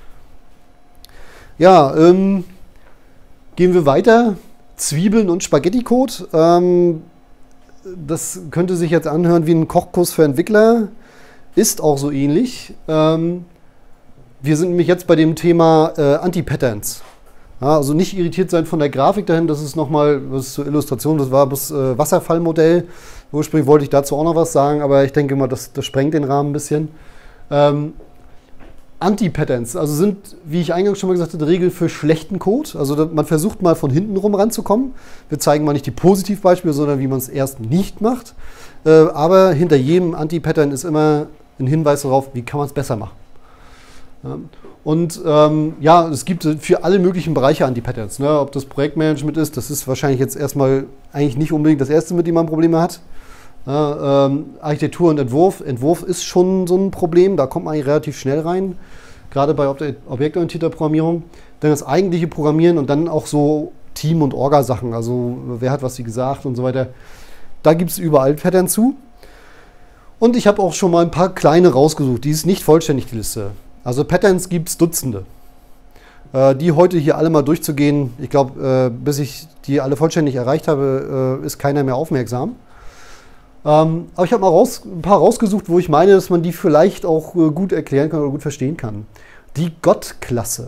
Ja, gehen wir weiter. Zwiebeln und Spaghetti-Code. Das könnte sich jetzt anhören wie ein Kochkurs für Entwickler. Ist auch so ähnlich. Wir sind nämlich jetzt bei dem Thema Anti-Patterns. Ja, also nicht irritiert sein von der Grafik dahin, das ist nochmal, was ist zur Illustration, das war das Wasserfallmodell. Ursprünglich wollte ich dazu auch noch was sagen, aber ich denke mal, das sprengt den Rahmen ein bisschen. Anti-Patterns, also sind, wie ich eingangs schon mal gesagt habe, die Regel für schlechten Code. Also man versucht mal von hinten rum ranzukommen. Wir zeigen mal nicht die Positivbeispiele, sondern wie man es erst nicht macht. Aber hinter jedem Anti-Pattern ist immer ein Hinweis darauf, wie kann man es besser machen. Ja. Und ja, es gibt für alle möglichen Bereiche Anti-Patterns. Ne? Ob das Projektmanagement ist, das ist wahrscheinlich jetzt erstmal eigentlich nicht unbedingt das Erste, mit dem man Probleme hat. Ja, Architektur und Entwurf. Entwurf ist schon so ein Problem, da kommt man eigentlich relativ schnell rein, gerade bei objektorientierter Programmierung. Dann das eigentliche Programmieren und dann auch so Team- und Orga-Sachen, also wer hat was wie gesagt und so weiter. Da gibt es überall Patterns zu. Und ich habe auch schon mal ein paar kleine rausgesucht, die ist nicht vollständig, die Liste. Also Patterns gibt es Dutzende. Die heute hier alle mal durchzugehen, ich glaube, bis ich die alle vollständig erreicht habe, ist keiner mehr aufmerksam. Aber ich habe mal ein paar rausgesucht, wo ich meine, dass man die vielleicht auch gut erklären kann oder gut verstehen kann. Die Gott-Klasse.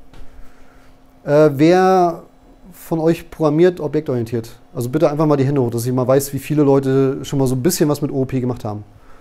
Wer von euch programmiert objektorientiert? Also bitte einfach mal die Hände hoch, dass ich mal weiß, wie viele Leute schon mal so ein bisschen was mit OOP gemacht haben.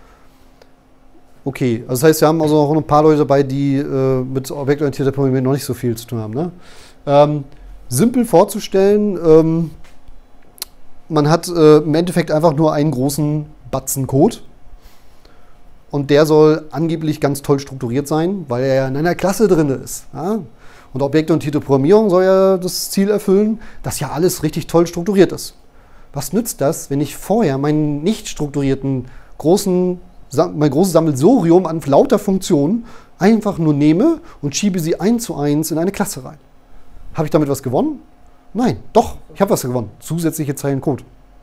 Okay, also das heißt, wir haben also auch noch ein paar Leute dabei, die mit objektorientierter Programmierung noch nicht so viel zu tun haben. Ne? Simpel vorzustellen, man hat im Endeffekt einfach nur einen großen Batzen Code. Und der soll angeblich ganz toll strukturiert sein, weil er ja in einer Klasse drin ist. Ja? Und objektorientierte Programmierung soll ja das Ziel erfüllen, dass ja alles richtig toll strukturiert ist. Was nützt das, wenn ich vorher meinen nicht strukturierten mein großes Sammelsurium an lauter Funktionen einfach nur nehme und schiebe sie 1 zu 1 in eine Klasse rein? Habe ich damit was gewonnen? Nein, doch, ich habe was gewonnen. Zusätzliche Zeilen Code.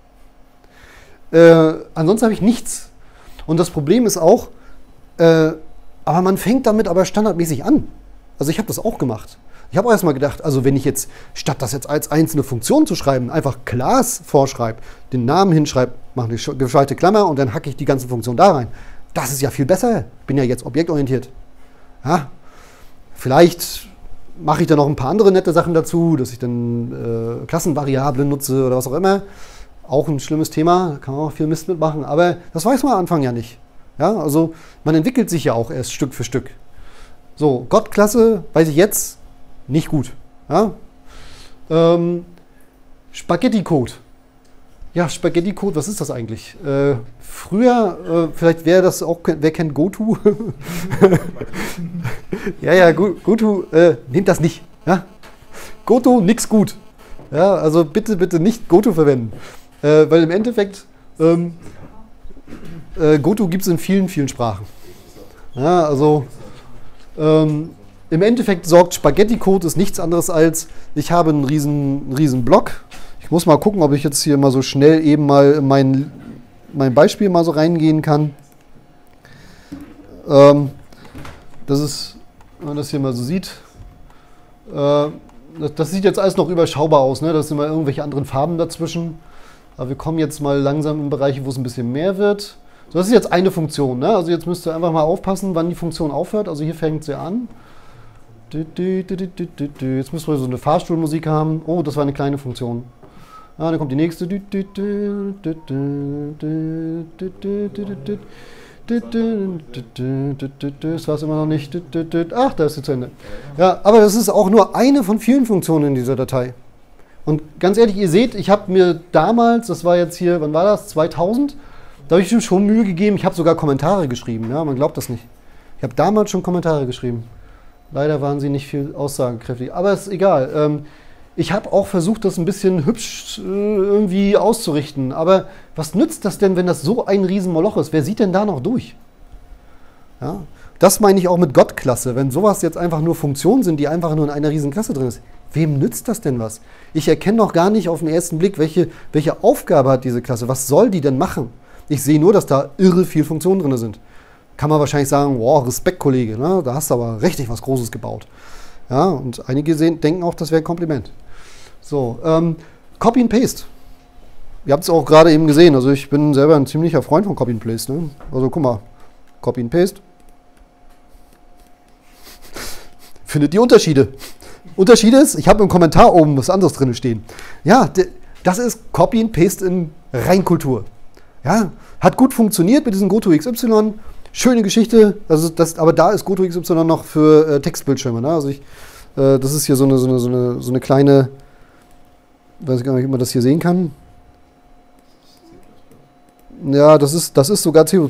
Ansonsten habe ich nichts. Und das Problem ist auch, aber man fängt damit aber standardmäßig an. Also ich habe das auch gemacht. Ich habe auch erstmal gedacht, also wenn ich jetzt, statt das jetzt als einzelne Funktion zu schreiben, einfach Class vorschreibe, den Namen hinschreibe, mache eine geschweifte Klammer und dann hacke ich die ganzen Funktionen da rein. Das ist ja viel besser. Bin ja jetzt objektorientiert. Ja? Vielleicht mache ich da noch ein paar andere nette Sachen dazu, dass ich dann Klassenvariablen nutze oder was auch immer. Auch ein schlimmes Thema, da kann man auch viel Mist mitmachen, aber das weiß man am Anfang ja nicht. Ja? Also man entwickelt sich ja auch erst Stück für Stück. So, Gott-Klasse weiß ich jetzt nicht gut. Ja? Spaghetti-Code. Ja, Spaghetti-Code, was ist das eigentlich? Früher, vielleicht wäre das auch, wer kennt GoTo? Ja, GoTo, nehmt das nicht. Ja? GoTo, nix gut. Ja, also bitte, bitte nicht GoTo verwenden. Weil im Endeffekt, GoTo gibt es in vielen, vielen Sprachen. Ja, also im Endeffekt sorgt Spaghetti-Code ist nichts anderes als, ich habe einen riesen Block. Ich muss mal gucken, ob ich jetzt hier mal so schnell eben mal in mein Beispiel mal so reingehen kann. Das ist, wenn man das hier mal so sieht, das sieht jetzt alles noch überschaubar aus, ne? Da sind immer irgendwelche anderen Farben dazwischen. Aber wir kommen jetzt mal langsam in Bereiche, wo es ein bisschen mehr wird. So, das ist jetzt eine Funktion, ne? Also jetzt müsst ihr einfach mal aufpassen, wann die Funktion aufhört. Also hier fängt sie an. Jetzt müssen wir so eine Fahrstuhlmusik haben. Oh, das war eine kleine Funktion. Ah, dann kommt die nächste. Das war es immer noch nicht. Ach, da ist sie zu Ende. Ja, aber das ist auch nur eine von vielen Funktionen in dieser Datei. Und ganz ehrlich, ihr seht, ich habe mir damals, das war jetzt hier, wann war das? 2000? Da habe ich mir schon Mühe gegeben. Ich habe sogar Kommentare geschrieben. Ja, man glaubt das nicht. Ich habe damals schon Kommentare geschrieben. Leider waren sie nicht viel aussagekräftig. Aber ist egal. Ich habe auch versucht, das ein bisschen hübsch irgendwie auszurichten. Aber was nützt das denn, wenn das so ein Riesenmoloch ist? Wer sieht denn da noch durch? Ja? Das meine ich auch mit Gott-Klasse. Wenn sowas jetzt einfach nur Funktionen sind, die einfach nur in einer riesen Klasse drin ist, wem nützt das denn was? Ich erkenne doch gar nicht auf den ersten Blick, welche Aufgabe hat diese Klasse. Was soll die denn machen? Ich sehe nur, dass da irre viel Funktionen drin sind. Kann man wahrscheinlich sagen, wow, Respekt, Kollege, ne? Da hast du aber richtig was Großes gebaut. Ja, und einige denken auch, das wäre ein Kompliment. So, Copy and Paste. Ihr habt es auch gerade eben gesehen, also ich bin selber ein ziemlicher Freund von Copy and Paste. Ne? Also guck mal, Copy and Paste. Findet die Unterschiede? Unterschied ist, ich habe im Kommentar oben was anderes drin stehen. Ja, das ist Copy and Paste in Reinkultur. Ja, hat gut funktioniert mit diesem GoToXY. Schöne Geschichte, also aber da ist GoToXY noch für Textbildschirme. Ne? Also das ist hier so eine kleine, weiß ich gar nicht, ob man das hier sehen kann. Ja, das ist sogar C++,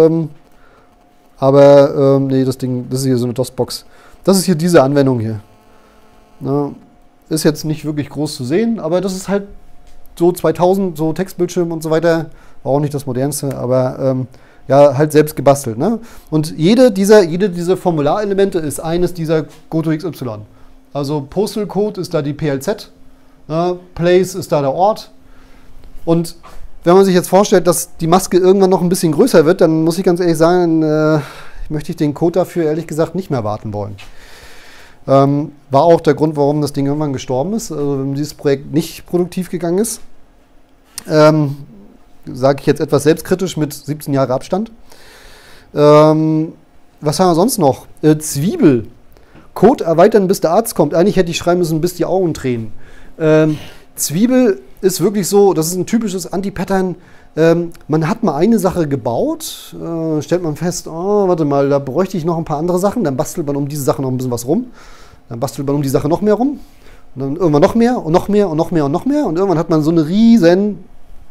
aber nee, das ist hier so eine DOS-Box. Das ist hier diese Anwendung hier. Na, ist jetzt nicht wirklich groß zu sehen, aber das ist halt so 2000, so Textbildschirm und so weiter. War auch nicht das modernste, aber ja, halt selbst gebastelt. Ne? Und jede dieser Formularelemente ist eines dieser GoToXY. Also Postal Code ist da die PLZ, ne? Place ist da der Ort. Und wenn man sich jetzt vorstellt, dass die Maske irgendwann noch ein bisschen größer wird, dann muss ich ganz ehrlich sagen, möchte ich den Code dafür ehrlich gesagt nicht mehr warten wollen. War auch der Grund, warum das Ding irgendwann gestorben ist, also wenn dieses Projekt nicht produktiv gegangen ist. Sage ich jetzt etwas selbstkritisch mit 17 Jahre Abstand. Was haben wir sonst noch? Zwiebel. Code erweitern, bis der Arzt kommt. Eigentlich hätte ich schreiben müssen, bis die Augen tränen. Zwiebel ist wirklich so, das ist ein typisches Anti-Pattern. Man hat mal eine Sache gebaut, stellt man fest, oh, warte mal, da bräuchte ich noch ein paar andere Sachen. Dann bastelt man um diese Sache noch ein bisschen was rum. Dann bastelt man um die Sache noch mehr rum. Und dann irgendwann noch mehr und noch mehr und noch mehr und noch mehr. Und irgendwann hat man so eine riesen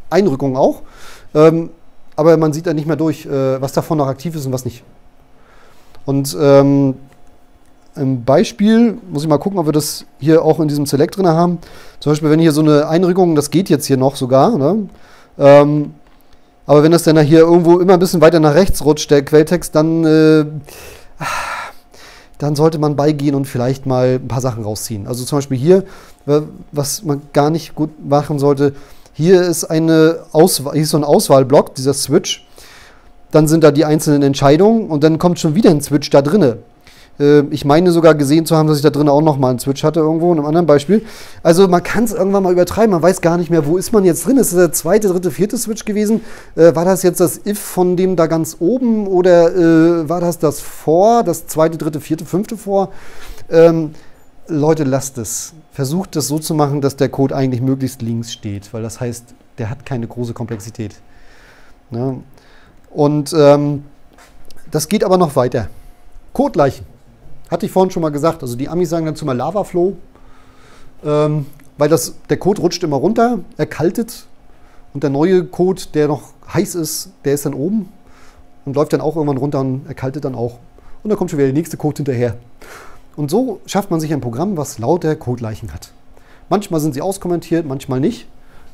Einrückungen auch. Aber man sieht dann nicht mehr durch, was davon noch aktiv ist und was nicht. Und im Beispiel muss ich mal gucken, ob wir das hier auch in diesem Select drin haben. Zum Beispiel, wenn hier so eine Einrückung, das geht jetzt hier noch sogar, ne? Aber wenn das dann hier irgendwo immer ein bisschen weiter nach rechts rutscht, der Quelltext, dann sollte man beigehen und vielleicht mal ein paar Sachen rausziehen. Also zum Beispiel hier, was man gar nicht gut machen sollte, hier ist so ein Auswahlblock, dieser Switch. Dann sind da die einzelnen Entscheidungen und dann kommt schon wieder ein Switch da drinne. Ich meine sogar gesehen zu haben, dass ich da drin auch nochmal einen Switch hatte irgendwo in einem anderen Beispiel. Also man kann es irgendwann mal übertreiben, man weiß gar nicht mehr, wo ist man jetzt drin. Ist das der zweite, dritte, vierte Switch gewesen? War das jetzt das if von dem da ganz oben oder war das vor, das zweite, dritte, vierte, fünfte vor? Leute, lasst es. Versucht es so zu machen, dass der Code eigentlich möglichst links steht, weil das heißt, der hat keine große Komplexität. Ja. Und das geht aber noch weiter. Codeleichen. Hatte ich vorhin schon mal gesagt, also die Amis sagen dazu mal Lavaflow, weil der Code rutscht immer runter, erkaltet und der neue Code, der noch heiß ist, der ist dann oben und läuft dann auch irgendwann runter und erkaltet dann auch. Und dann kommt schon wieder der nächste Code hinterher. Und so schafft man sich ein Programm, was lauter Codeleichen hat. Manchmal sind sie auskommentiert, manchmal nicht.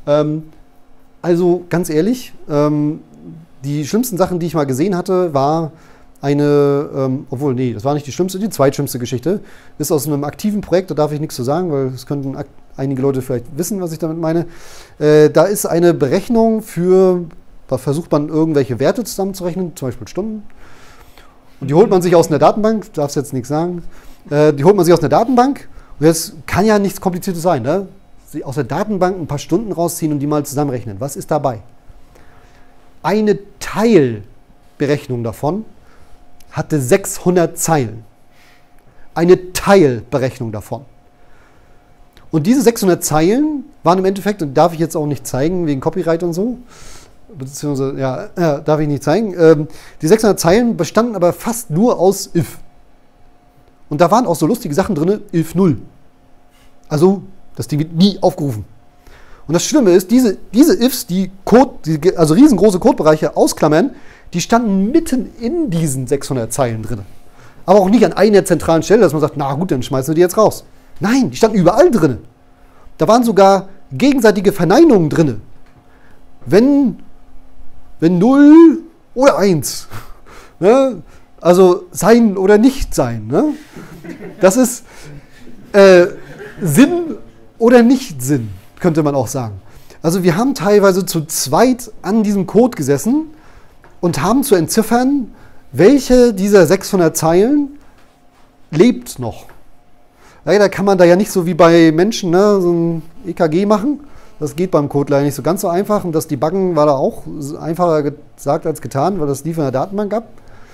Also ganz ehrlich, die schlimmsten Sachen, die ich mal gesehen hatte, war obwohl, nee, das war nicht die schlimmste, die zweitschlimmste Geschichte, ist aus einem aktiven Projekt, da darf ich nichts zu sagen, weil es könnten einige Leute vielleicht wissen, was ich damit meine. Da ist eine Berechnung da versucht man irgendwelche Werte zusammenzurechnen, zum Beispiel Stunden. Und die holt man sich aus einer Datenbank, du darfst jetzt nichts sagen, die holt man sich aus einer Datenbank und jetzt kann ja nichts Kompliziertes sein, ne? Sie aus der Datenbank ein paar Stunden rausziehen und die mal zusammenrechnen. Was ist dabei? Eine Teilberechnung davon hatte 600 Zeilen. Eine Teilberechnung davon. Und diese 600 Zeilen waren im Endeffekt, und darf ich jetzt auch nicht zeigen, wegen Copyright und so, beziehungsweise, ja, darf ich nicht zeigen, die 600 Zeilen bestanden aber fast nur aus if. Und da waren auch so lustige Sachen drin, if 0. Also, das Ding wird nie aufgerufen. Und das Schlimme ist, diese ifs, also riesengroße Codebereiche ausklammern, die standen mitten in diesen 600 Zeilen drin. Aber auch nicht an einer zentralen Stelle, dass man sagt, na gut, dann schmeißen wir die jetzt raus. Nein, die standen überall drin. Da waren sogar gegenseitige Verneinungen drin. Wenn 0 oder 1. Ne? Also sein oder nicht sein. Ne? Das ist Sinn oder nicht Sinn, könnte man auch sagen. Also wir haben teilweise zu zweit an diesem Code gesessen und haben zu entziffern, welche dieser 600 Zeilen lebt noch. Leider kann man da ja nicht so wie bei Menschen, ne, so ein EKG machen. Das geht beim Code leider nicht so ganz so einfach. Und das Debuggen war da auch einfacher gesagt als getan, weil das lief in der Datenbank gab.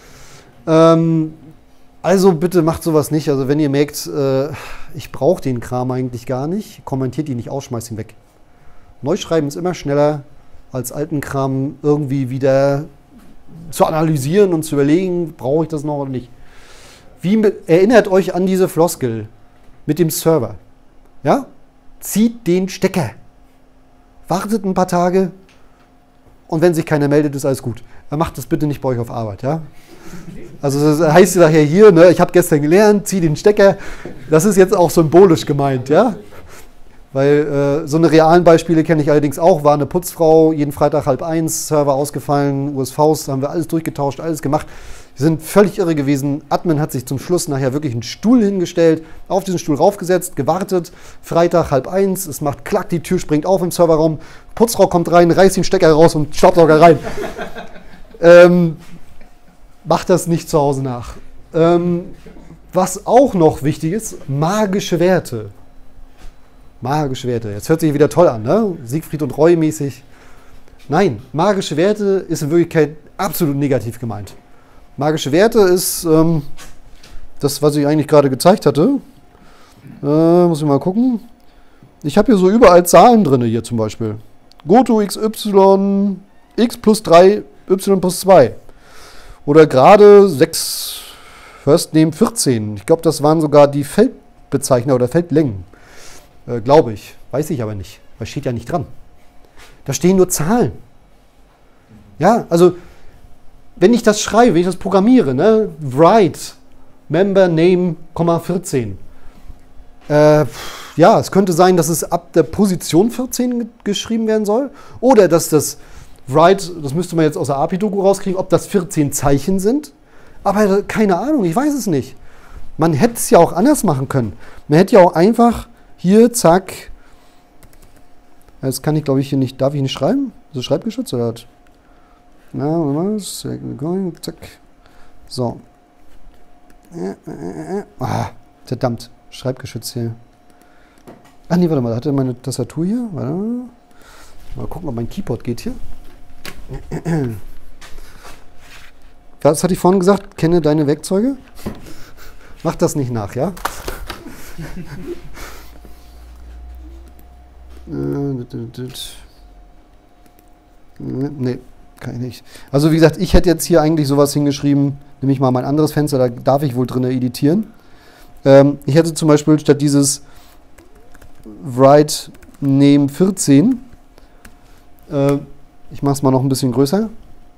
Also bitte macht sowas nicht. Also wenn ihr merkt, ich brauche den Kram eigentlich gar nicht, kommentiert ihn nicht aus, schmeißt ihn weg. Neuschreiben ist immer schneller als alten Kram irgendwie wieder zu analysieren und zu überlegen, brauche ich das noch oder nicht. Erinnert euch an diese Floskel mit dem Server. Ja? Zieht den Stecker. Wartet ein paar Tage und wenn sich keiner meldet, ist alles gut. Macht das bitte nicht bei euch auf Arbeit. Ja? Also das heißt ja hier, ne, ich habe gestern gelernt, zieh den Stecker. Das ist jetzt auch symbolisch gemeint. Ja? Weil so eine realen Beispiele kenne ich allerdings auch. War eine Putzfrau, jeden Freitag 12:30, Server ausgefallen, USVs, haben wir alles durchgetauscht, alles gemacht. Wir sind völlig irre gewesen. Admin hat sich zum Schluss nachher wirklich einen Stuhl hingestellt, auf diesen Stuhl raufgesetzt, gewartet. Freitag 12:30, es macht klack, die Tür springt auf im Serverraum. Putzfrau kommt rein, reißt den Stecker raus und Staubsauger rein. Macht das nicht zu Hause nach. Was auch noch wichtig ist, magische Werte. Magische Werte. Jetzt hört sich wieder toll an, ne? Siegfried und Roy mäßig. Nein, magische Werte ist in Wirklichkeit absolut negativ gemeint. Magische Werte ist das, was ich eigentlich gerade gezeigt hatte. Muss ich mal gucken. Ich habe hier so überall Zahlen drin, hier zum Beispiel. Goto xy, x plus 3, y plus 2. Oder gerade 6, First Name 14. Ich glaube, das waren sogar die Feldbezeichner oder Feldlängen. Glaube ich. Weiß ich aber nicht. Weil steht ja nicht dran. Da stehen nur Zahlen. Ja, also wenn ich das schreibe, wenn ich das programmiere, ne, write member name, 14. Ja, es könnte sein, dass es ab der Position 14 geschrieben werden soll. Oder dass das write, das müsste man jetzt aus der API-Doku rauskriegen, ob das 14 Zeichen sind. Aber keine Ahnung, ich weiß es nicht. Man hätte es ja auch anders machen können. Man hätte ja auch einfach hier, zack. Das kann ich, glaube ich, hier nicht, darf ich nicht schreiben? Ist das schreibgeschützt oder was? Na, zack. So. Ah, verdammt. Schreibgeschütz hier. Ach nee, warte mal, hatte meine Tastatur hier? Warte mal. Mal gucken, ob mein Keyboard geht hier. Was hatte ich vorhin gesagt? Kenne deine Werkzeuge? Mach das nicht nach, ja? Nee, kann ich nicht. Also wie gesagt, ich hätte jetzt hier eigentlich sowas hingeschrieben, nämlich mal mein anderes Fenster, da darf ich wohl drin editieren. Ich hätte zum Beispiel statt dieses write name 14, ich mache es mal noch ein bisschen größer.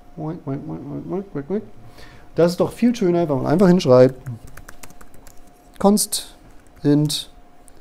Das ist doch viel schöner, wenn man einfach hinschreibt const int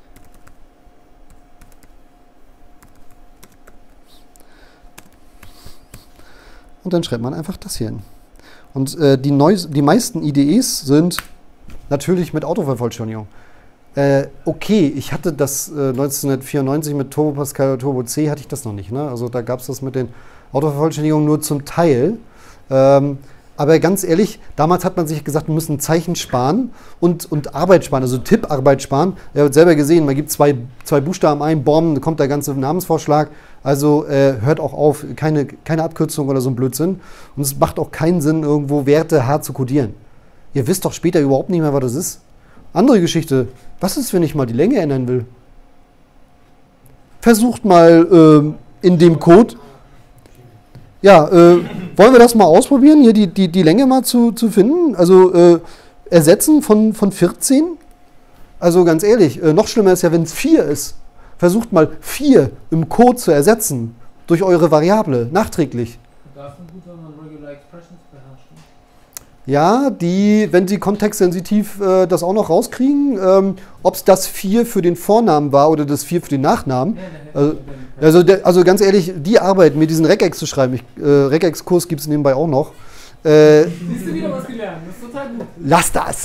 und dann schreibt man einfach das hier hin. Und die meisten IDEs sind natürlich mit Autovervollständigung. Okay, ich hatte das 1994 mit Turbo Pascal oder Turbo C, hatte ich das noch nicht. Ne? Also da gab es das mit den Autovervollständigungen nur zum Teil. Aber ganz ehrlich, damals hat man sich gesagt, wir müssen Zeichen sparen und Arbeit sparen, also Tipparbeit sparen. Ihr habt selber gesehen, man gibt zwei Buchstaben ein, bomb, dann kommt der ganze Namensvorschlag. Also hört auch auf, keine Abkürzung oder so ein Blödsinn. Und es macht auch keinen Sinn, irgendwo Werte hart zu codieren. Ihr wisst doch später überhaupt nicht mehr, was das ist. Andere Geschichte, was ist, wenn ich mal die Länge ändern will? Versucht mal in dem Code, ja, wollen wir das mal ausprobieren, hier die Länge mal zu finden? Also ersetzen von 14? Also ganz ehrlich, noch schlimmer ist ja, wenn es 4 ist. Versucht mal 4 im Code zu ersetzen durch eure Variable, nachträglich. Das ist gut, wenn man Regular Expressions beherrscht. Ja, wenn sie kontextsensitiv das auch noch rauskriegen, ob es das 4 für den Vornamen war oder das 4 für den Nachnamen. Also ganz ehrlich, die Arbeit, mir diesen Regex zu schreiben, Regex-Kurs gibt es nebenbei auch noch. Siehst du wieder was gelernt, das ist total gut. Lass das!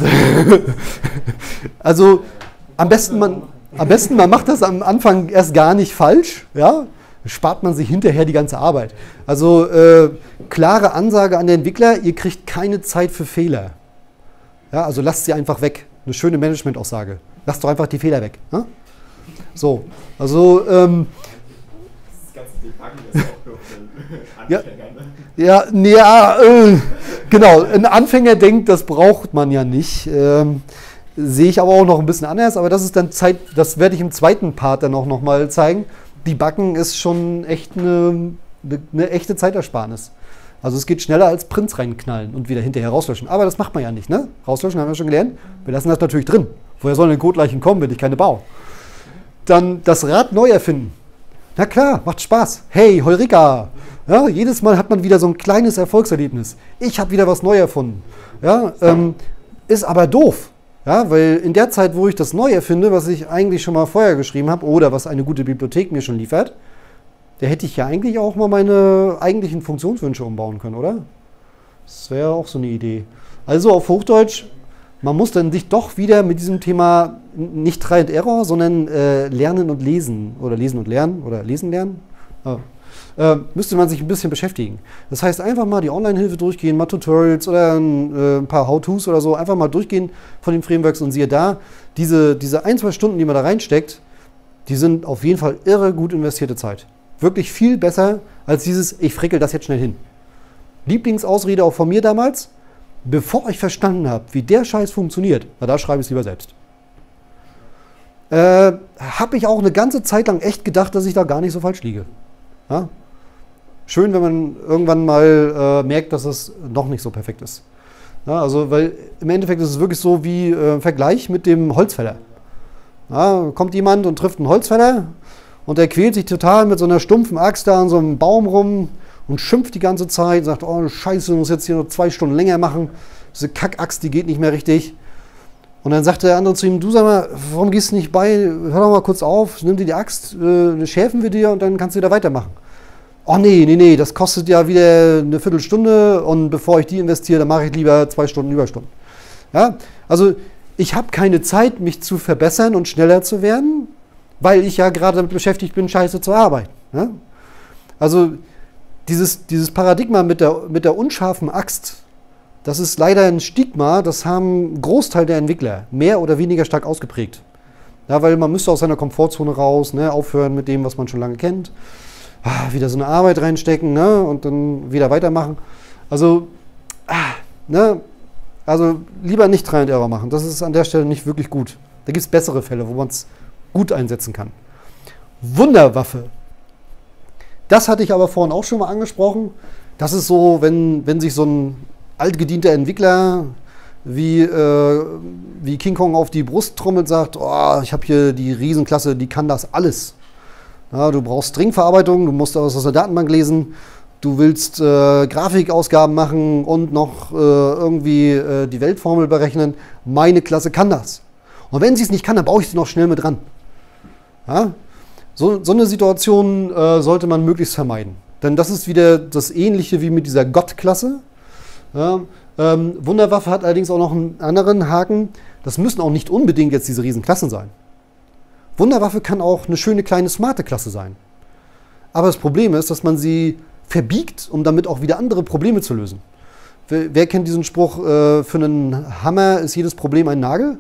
Also am besten man macht das am Anfang erst gar nicht falsch, ja? Spart man sich hinterher die ganze Arbeit. Also klare Ansage an den Entwickler, ihr kriegt keine Zeit für Fehler. Ja, also lasst sie einfach weg. Eine schöne Management-Aussage. Lasst doch einfach die Fehler weg. Ja? So, also das ganze Debuggen ist auch nur für Anfänger, ne? Genau. Ein Anfänger denkt, das braucht man ja nicht. Sehe ich aber auch noch ein bisschen anders, aber das ist dann das werde ich im zweiten Part dann auch noch mal zeigen. Debuggen ist schon echt eine echte Zeitersparnis. Also es geht schneller als Prints reinknallen und wieder hinterher rauslöschen. Aber das macht man ja nicht, ne? Rauslöschen haben wir schon gelernt. Wir lassen das natürlich drin. Woher sollen denn Codeleichen kommen, wenn ich keine baue? Dann das Rad neu erfinden. Na klar, macht Spaß. Hey, Heureka! Ja, jedes Mal hat man wieder so ein kleines Erfolgserlebnis. Ich habe wieder was neu erfunden. Ja, ist aber doof. Ja, weil in der Zeit, wo ich das neu erfinde, was ich eigentlich schon mal vorher geschrieben habe oder was eine gute Bibliothek mir schon liefert, da hätte ich ja eigentlich auch mal meine eigentlichen Funktionswünsche umbauen können, oder? Das wäre auch so eine Idee. Also auf Hochdeutsch, man muss dann sich doch wieder mit diesem Thema nicht Try and Error, sondern Lernen und Lesen oder Lesen und Lernen oder Lesen lernen. Müsste man sich ein bisschen beschäftigen. Das heißt, einfach mal die Online-Hilfe durchgehen, mal Tutorials oder ein paar How-Tos oder so, einfach mal durchgehen von den Frameworks und siehe da, diese 1-2 Stunden, die man da reinsteckt, die sind auf jeden Fall irre gut investierte Zeit. Wirklich viel besser als dieses, ich frickel das jetzt schnell hin. Lieblingsausrede auch von mir damals, bevor ich verstanden habe, wie der Scheiß funktioniert, na, da schreibe ich es lieber selbst. Habe ich auch eine ganze Zeit lang echt gedacht, dass ich da gar nicht so falsch liege. Ja? Schön, wenn man irgendwann mal merkt, dass es noch nicht so perfekt ist. Ja, also, weil im Endeffekt ist es wirklich so wie Vergleich mit dem Holzfäller. Ja, kommt jemand und trifft einen Holzfäller Und der quält sich total mit so einer stumpfen Axt da an so einem Baum rum und schimpft die ganze Zeit, sagt, oh Scheiße, du musst jetzt hier noch 2 Stunden länger machen. Diese Kackaxt, die geht nicht mehr richtig. Und dann sagt der andere zu ihm, du sag mal, warum gehst du nicht bei, hör doch mal kurz auf, nimm dir die Axt, schärfen wir dir und dann kannst du wieder weitermachen. Oh nee, das kostet ja wieder eine Viertelstunde und bevor ich die investiere, dann mache ich lieber 2 Stunden Überstunden. Ja? Also ich habe keine Zeit, mich zu verbessern und schneller zu werden, weil ich ja gerade damit beschäftigt bin, scheiße zu arbeiten. Ja? Also dieses Paradigma mit der unscharfen Axt, das ist leider ein Stigma, das haben ein Großteil der Entwickler mehr oder weniger stark ausgeprägt. Ja, weil man müsste aus seiner Komfortzone raus, ne, aufhören mit dem, was man schon lange kennt, wieder so eine Arbeit reinstecken, ne, und dann wieder weitermachen. Also, also lieber nicht Try and Error machen, das ist an der Stelle nicht wirklich gut. Da gibt es bessere Fälle, wo man es gut einsetzen kann. Wunderwaffe. Das hatte ich aber vorhin auch schon mal angesprochen. Das ist so, wenn sich so ein altgedienter Entwickler wie King Kong auf die Brust trommelt, sagt, oh, ich habe hier die Riesenklasse, die kann das alles. Ja, du brauchst Stringverarbeitung, du musst aus der Datenbank lesen, du willst Grafikausgaben machen und noch irgendwie die Weltformel berechnen. Meine Klasse kann das. Und wenn sie es nicht kann, dann baue ich sie noch schnell mit ran. Ja? So eine Situation sollte man möglichst vermeiden. Denn das ist wieder das Ähnliche wie mit dieser Gott-Klasse. Ja, Wunderwaffe hat allerdings auch noch einen anderen Haken. Das müssen auch nicht unbedingt jetzt diese Riesenklassen sein. Wunderwaffe kann auch eine schöne kleine smarte Klasse sein. Aber das Problem ist, dass man sie verbiegt, um damit auch wieder andere Probleme zu lösen. Wer kennt diesen Spruch, für einen Hammer ist jedes Problem ein Nagel?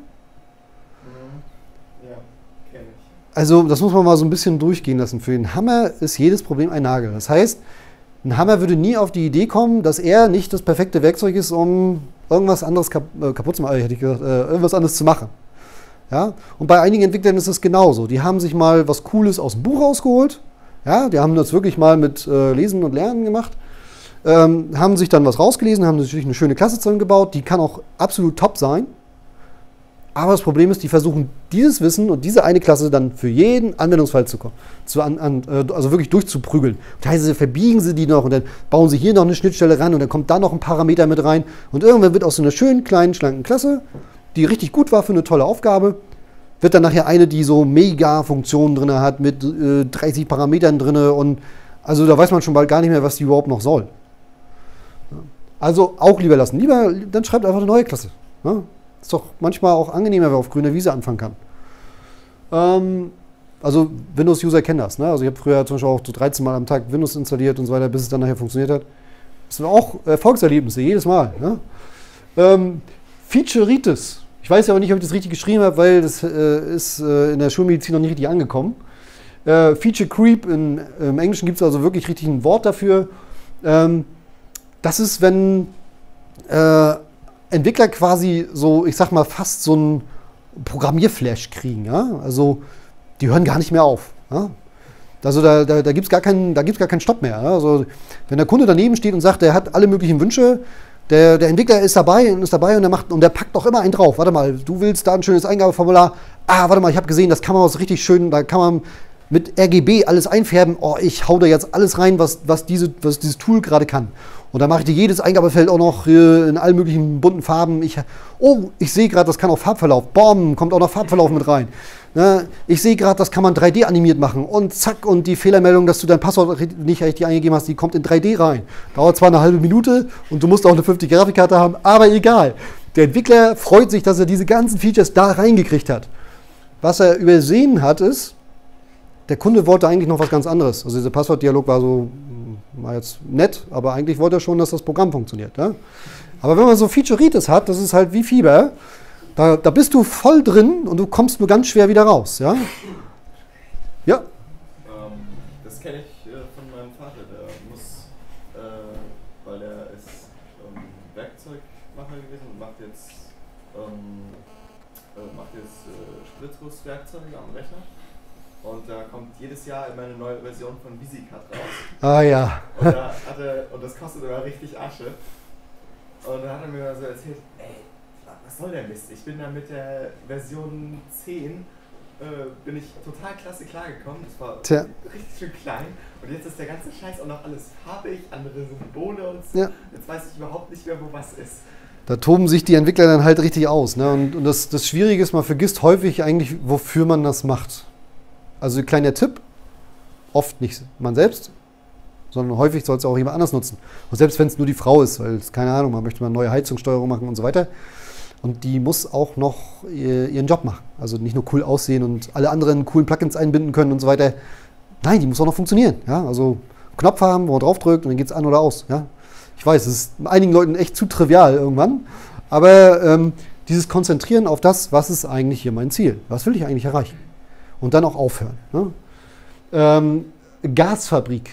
Ja, kenne ich. Also das muss man mal so ein bisschen durchgehen lassen. Für den Hammer ist jedes Problem ein Nagel. Das heißt, ein Hammer würde nie auf die Idee kommen, dass er nicht das perfekte Werkzeug ist, um irgendwas anderes kaputt zu machen, hätte ich gesagt, irgendwas anderes zu machen. Ja? Und bei einigen Entwicklern ist es genauso. Die haben sich mal was Cooles aus dem Buch rausgeholt. Ja? Die haben das wirklich mal mit Lesen und Lernen gemacht. Haben sich dann was rausgelesen, haben natürlich eine schöne Klasse zusammengebaut. Die kann auch absolut top sein. Aber das Problem ist, die versuchen dieses Wissen und diese eine Klasse dann für jeden Anwendungsfall also wirklich durchzuprügeln. Teilweise verbiegen sie die noch und dann bauen sie hier noch eine Schnittstelle ran und dann kommt da noch ein Parameter mit rein. Und irgendwann wird aus so einer schönen, kleinen, schlanken Klasse, die richtig gut war für eine tolle Aufgabe, wird dann nachher eine, die so mega Funktionen drin hat, mit 30 Parametern drin. Und also da weiß man schon bald gar nicht mehr, was die überhaupt noch soll. Also auch lieber lassen. Lieber, dann schreibt einfach eine neue Klasse. Ja? Ist doch manchmal auch angenehmer, wenn man auf grüner Wiese anfangen kann. Also Windows-User kennen das. Ne? Also ich habe früher zum Beispiel auch so 13 Mal am Tag Windows installiert und so weiter, bis es dann nachher funktioniert hat. Das sind auch Erfolgserlebnisse, jedes Mal. Ne? Featureitis. Ich weiß aber nicht, ob ich das richtig geschrieben habe, weil das ist in der Schulmedizin noch nicht richtig angekommen. Feature Creep, im Englischen gibt es also wirklich richtig ein Wort dafür. Das ist, wenn Entwickler quasi so, ich sag mal, fast so einen Programmierflash kriegen. Ja? Also die hören gar nicht mehr auf. Ja? Also da gibt es gar keinen Stopp mehr. Ja? Also wenn der Kunde daneben steht und sagt, er hat alle möglichen Wünsche, der Entwickler ist dabei und der packt auch immer einen drauf. Warte mal, du willst da ein schönes Eingabeformular. Warte mal, ich habe gesehen, das kann man was richtig schön, da kann man mit RGB alles einfärben. Oh, ich hau da jetzt alles rein, was dieses Tool gerade kann. Und dann mache ich dir jedes Eingabefeld auch noch in allen möglichen bunten Farben. Ich sehe gerade, das kann auch Farbverlauf. Bom, kommt auch noch Farbverlauf mit rein. Ne? Ich sehe gerade, das kann man 3D animiert machen. Und zack, und die Fehlermeldung, dass du dein Passwort nicht richtig eingegeben hast, die kommt in 3D rein. Dauert zwar eine halbe Minute und du musst auch eine 50 Grafikkarte haben, aber egal. Der Entwickler freut sich, dass er diese ganzen Features da reingekriegt hat. Was er übersehen hat, ist, der Kunde wollte eigentlich noch was ganz anderes. Also dieser Passwortdialog war jetzt nett, aber eigentlich wollte er schon, dass das Programm funktioniert. Ja? Aber wenn man so Featureitis hat, das ist halt wie Fieber, da bist du voll drin und du kommst nur ganz schwer wieder raus. Ja? Ja? Das kenne ich von meinem Vater, der muss, weil er ist Werkzeugmacher gewesen und macht jetzt Spritzgusswerkzeuge am Rechner. Und da kommt jedes Jahr immer eine neue Version von VisiCut raus. Ah ja. Und das kostet immer richtig Asche. Und dann hat er mir so erzählt, ey, was soll der Mist? Ich bin da mit der Version 10 bin ich total klasse klargekommen. Das war Tja. richtig schön klein. Und jetzt ist der ganze Scheiß auch noch alles farbig, andere Symbole und so. Ja. Jetzt weiß ich überhaupt nicht mehr, wo was ist. Da toben sich die Entwickler dann halt richtig aus. Ne? Und das Schwierige ist, man vergisst häufig eigentlich, wofür man das macht. Also ein kleiner Tipp, oft nicht man selbst, sondern häufig soll es auch jemand anders nutzen. Und selbst wenn es nur die Frau ist, weil es, keine Ahnung, man möchte mal neue Heizungssteuerung machen und so weiter. Und die muss auch noch ihren Job machen. Also nicht nur cool aussehen und alle anderen coolen Plugins einbinden können und so weiter. Nein, die muss auch noch funktionieren. Ja? Also einen Knopf haben, wo man drauf drückt und dann geht es an oder aus. Ja? Ich weiß, es ist einigen Leuten echt zu trivial irgendwann. Aber dieses Konzentrieren auf das, was ist eigentlich hier mein Ziel? Was will ich eigentlich erreichen? Und dann auch aufhören. Ne? Gasfabrik.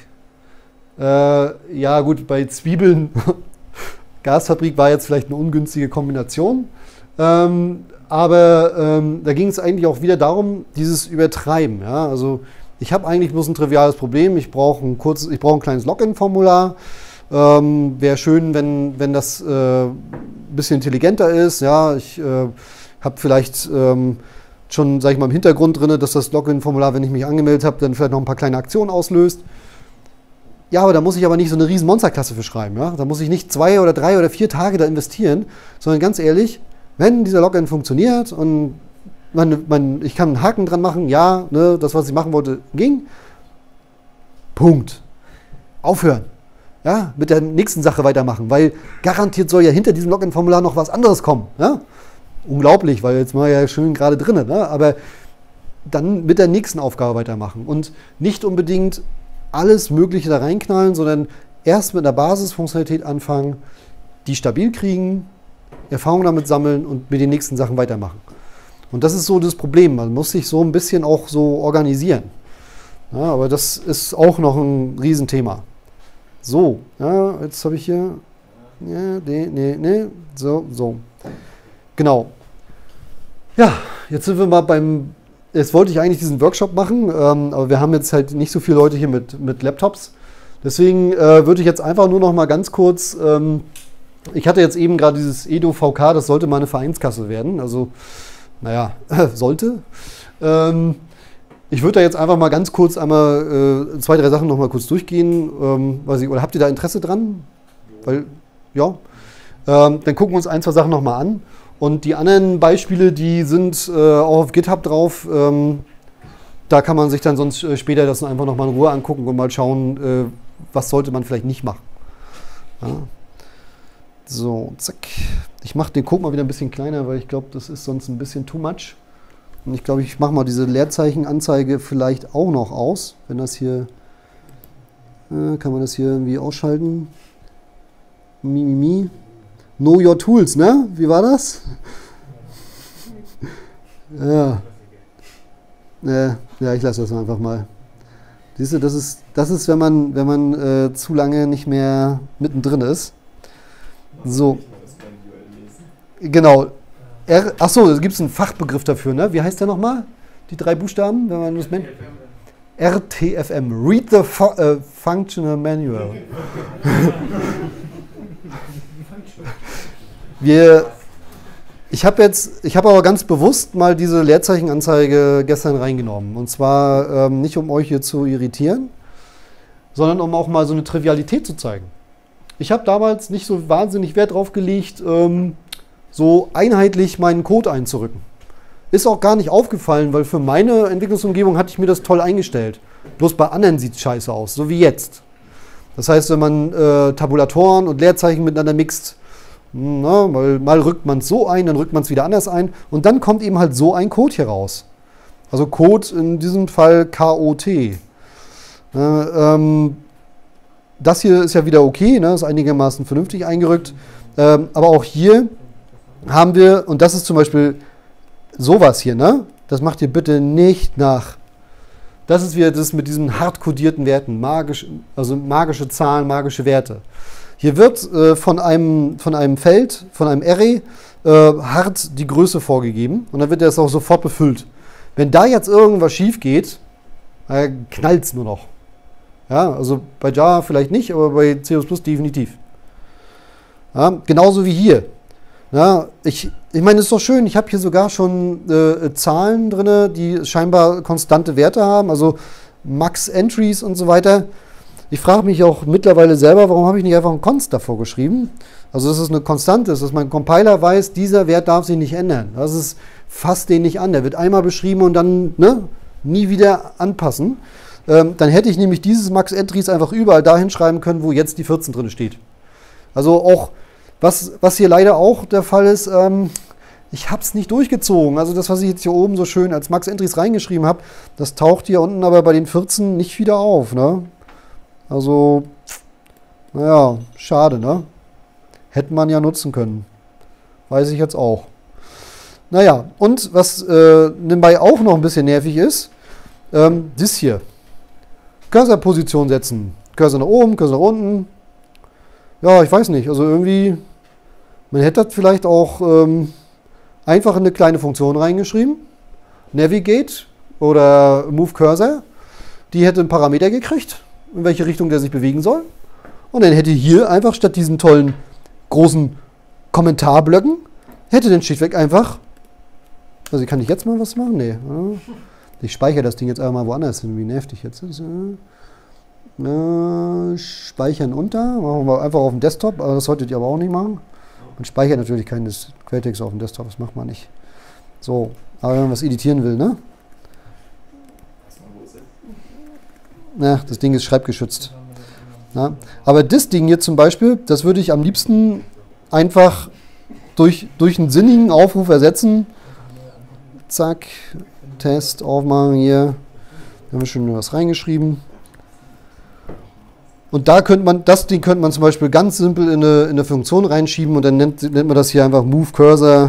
Ja gut, bei Zwiebeln, Gasfabrik war jetzt vielleicht eine ungünstige Kombination, aber da ging es eigentlich auch wieder darum, dieses Übertreiben. Ja? Also ich habe eigentlich bloß ein triviales Problem, ich brauche ein kleines Login-Formular, wäre schön, wenn das ein bisschen intelligenter ist. Ja? Ich habe vielleicht schon, sage ich mal, im Hintergrund drin, dass das Login-Formular, wenn ich mich angemeldet habe, dann vielleicht noch ein paar kleine Aktionen auslöst. Ja, aber da muss ich aber nicht so eine riesen Monsterklasse für schreiben. Ja? Da muss ich nicht 2 oder 3 oder 4 Tage da investieren, sondern ganz ehrlich, wenn dieser Login funktioniert und ich kann einen Haken dran machen, ja, ne, das, was ich machen wollte, ging, Punkt. Aufhören. Ja, mit der nächsten Sache weitermachen, weil garantiert soll ja hinter diesem Login-Formular noch was anderes kommen. Ja? Unglaublich, weil jetzt mal ja schön gerade drin, ne? Aber dann mit der nächsten Aufgabe weitermachen und nicht unbedingt alles Mögliche da reinknallen, sondern erst mit einer Basisfunktionalität anfangen, die stabil kriegen, Erfahrung damit sammeln und mit den nächsten Sachen weitermachen. Und das ist so das Problem, man muss sich so ein bisschen auch so organisieren. Ja, aber das ist auch noch ein Riesenthema. So, ja, jetzt habe ich hier, ja, nee, so. Genau. Ja, jetzt sind wir mal jetzt wollte ich eigentlich diesen Workshop machen, aber wir haben jetzt halt nicht so viele Leute hier mit Laptops. Deswegen würde ich jetzt einfach nur noch mal ganz kurz, ich hatte jetzt eben gerade dieses Edo VK, das sollte mal eine Vereinskasse werden, also naja, sollte. Ich würde da jetzt einfach mal ganz kurz einmal 2, 3 Sachen noch mal kurz durchgehen. Oder habt ihr da Interesse dran? Weil, ja. Dann gucken wir uns 1, 2 Sachen noch mal an. Und die anderen Beispiele, die sind auch auf GitHub drauf. Da kann man sich dann sonst später das einfach noch mal in Ruhe angucken und mal schauen, was sollte man vielleicht nicht machen. Ja. So, zack. Ich mache den Code mal wieder ein bisschen kleiner, weil ich glaube, das ist sonst ein bisschen too much. Und ich glaube, ich mache mal diese Leerzeichenanzeige vielleicht auch noch aus. Wenn das hier, kann man das hier irgendwie ausschalten? Know your tools, ne? Wie war das? Ja. Ja, ich lasse das einfach mal. Siehst du, das ist, wenn man zu lange nicht mehr mittendrin ist. So. Genau. Achso, da gibt es einen Fachbegriff dafür, ne? Wie heißt der nochmal? Die 3 Buchstaben, wenn man das nennt? RTFM. Read the Functional Manual. Ich habe aber ganz bewusst mal diese Leerzeichenanzeige gestern reingenommen. Und zwar nicht, um euch hier zu irritieren, sondern um auch mal so eine Trivialität zu zeigen. Ich habe damals nicht so wahnsinnig Wert drauf gelegt, so einheitlich meinen Code einzurücken. Ist auch gar nicht aufgefallen, weil für meine Entwicklungsumgebung hatte ich mir das toll eingestellt. Bloß bei anderen sieht es scheiße aus, so wie jetzt. Das heißt, wenn man Tabulatoren und Leerzeichen miteinander mixt, mal rückt man es so ein, dann rückt man es wieder anders ein und dann kommt eben halt so ein Code hier raus. Also Code in diesem Fall KOT. Das hier ist ja wieder okay, ne, ist einigermaßen vernünftig eingerückt. Aber auch hier haben wir, und das ist zum Beispiel sowas hier, ne? Das macht ihr bitte nicht nach. Das ist wieder das mit diesen hart kodierten Werten, also magische Zahlen, magische Werte. Hier wird von einem Feld, von einem Array, hart die Größe vorgegeben und dann wird das auch sofort befüllt. Wenn da jetzt irgendwas schief geht, knallt es nur noch. Ja, also bei Java vielleicht nicht, aber bei C++ definitiv. Ja, genauso wie hier. Ja, ich meine, das ist doch schön. Ich habe hier sogar schon Zahlen drin, die scheinbar konstante Werte haben, also Max-Entries und so weiter. Ich frage mich auch mittlerweile selber, warum habe ich nicht einfach ein Const davor geschrieben? Also dass es eine Konstante ist, dass mein Compiler weiß, dieser Wert darf sich nicht ändern. Das ist, fasst den nicht an. Der wird einmal beschrieben und dann nie wieder anpassen. Dann hätte ich nämlich dieses Max-Entries einfach überall dahin schreiben können, wo jetzt die 14 drin steht. Also auch, was hier leider auch der Fall ist, ich habe es nicht durchgezogen. Also das, was ich jetzt hier oben so schön als Max-Entries reingeschrieben habe, das taucht hier unten aber bei den 14 nicht wieder auf. Ne? Also, naja, schade, ne? Hätte man ja nutzen können. Weiß ich jetzt auch. Naja, und was nebenbei auch noch ein bisschen nervig ist, das hier. Cursor-Position setzen. Cursor nach oben, Cursor nach unten. Ja, ich weiß nicht. Also irgendwie, man hätte das vielleicht auch einfach in eine kleine Funktion reingeschrieben. Navigate oder Move Cursor. Die hätte einen Parameter gekriegt, in welche Richtung der sich bewegen soll. Und dann hätte hier einfach statt diesen tollen großen Kommentarblöcken, hätte den schlichtweg einfach, also kann ich jetzt mal was machen? Nee. Ich speichere das Ding jetzt einfach mal woanders hin, wie nervt ich jetzt. Speichern unter, machen wir einfach auf dem Desktop, aber das solltet ihr aber auch nicht machen. Und speichert natürlich keinen Quelltext auf dem Desktop, das macht man nicht. So, aber wenn man was editieren will, ne? Ja, das Ding ist schreibgeschützt. Ja, aber das Ding hier zum Beispiel, das würde ich am liebsten einfach durch einen sinnigen Aufruf ersetzen. Zack, Test aufmachen hier. Da haben wir schon was reingeschrieben. Und da könnte man, das Ding könnte man zum Beispiel ganz simpel in eine Funktion reinschieben und dann nennt man das hier einfach Move Cursor.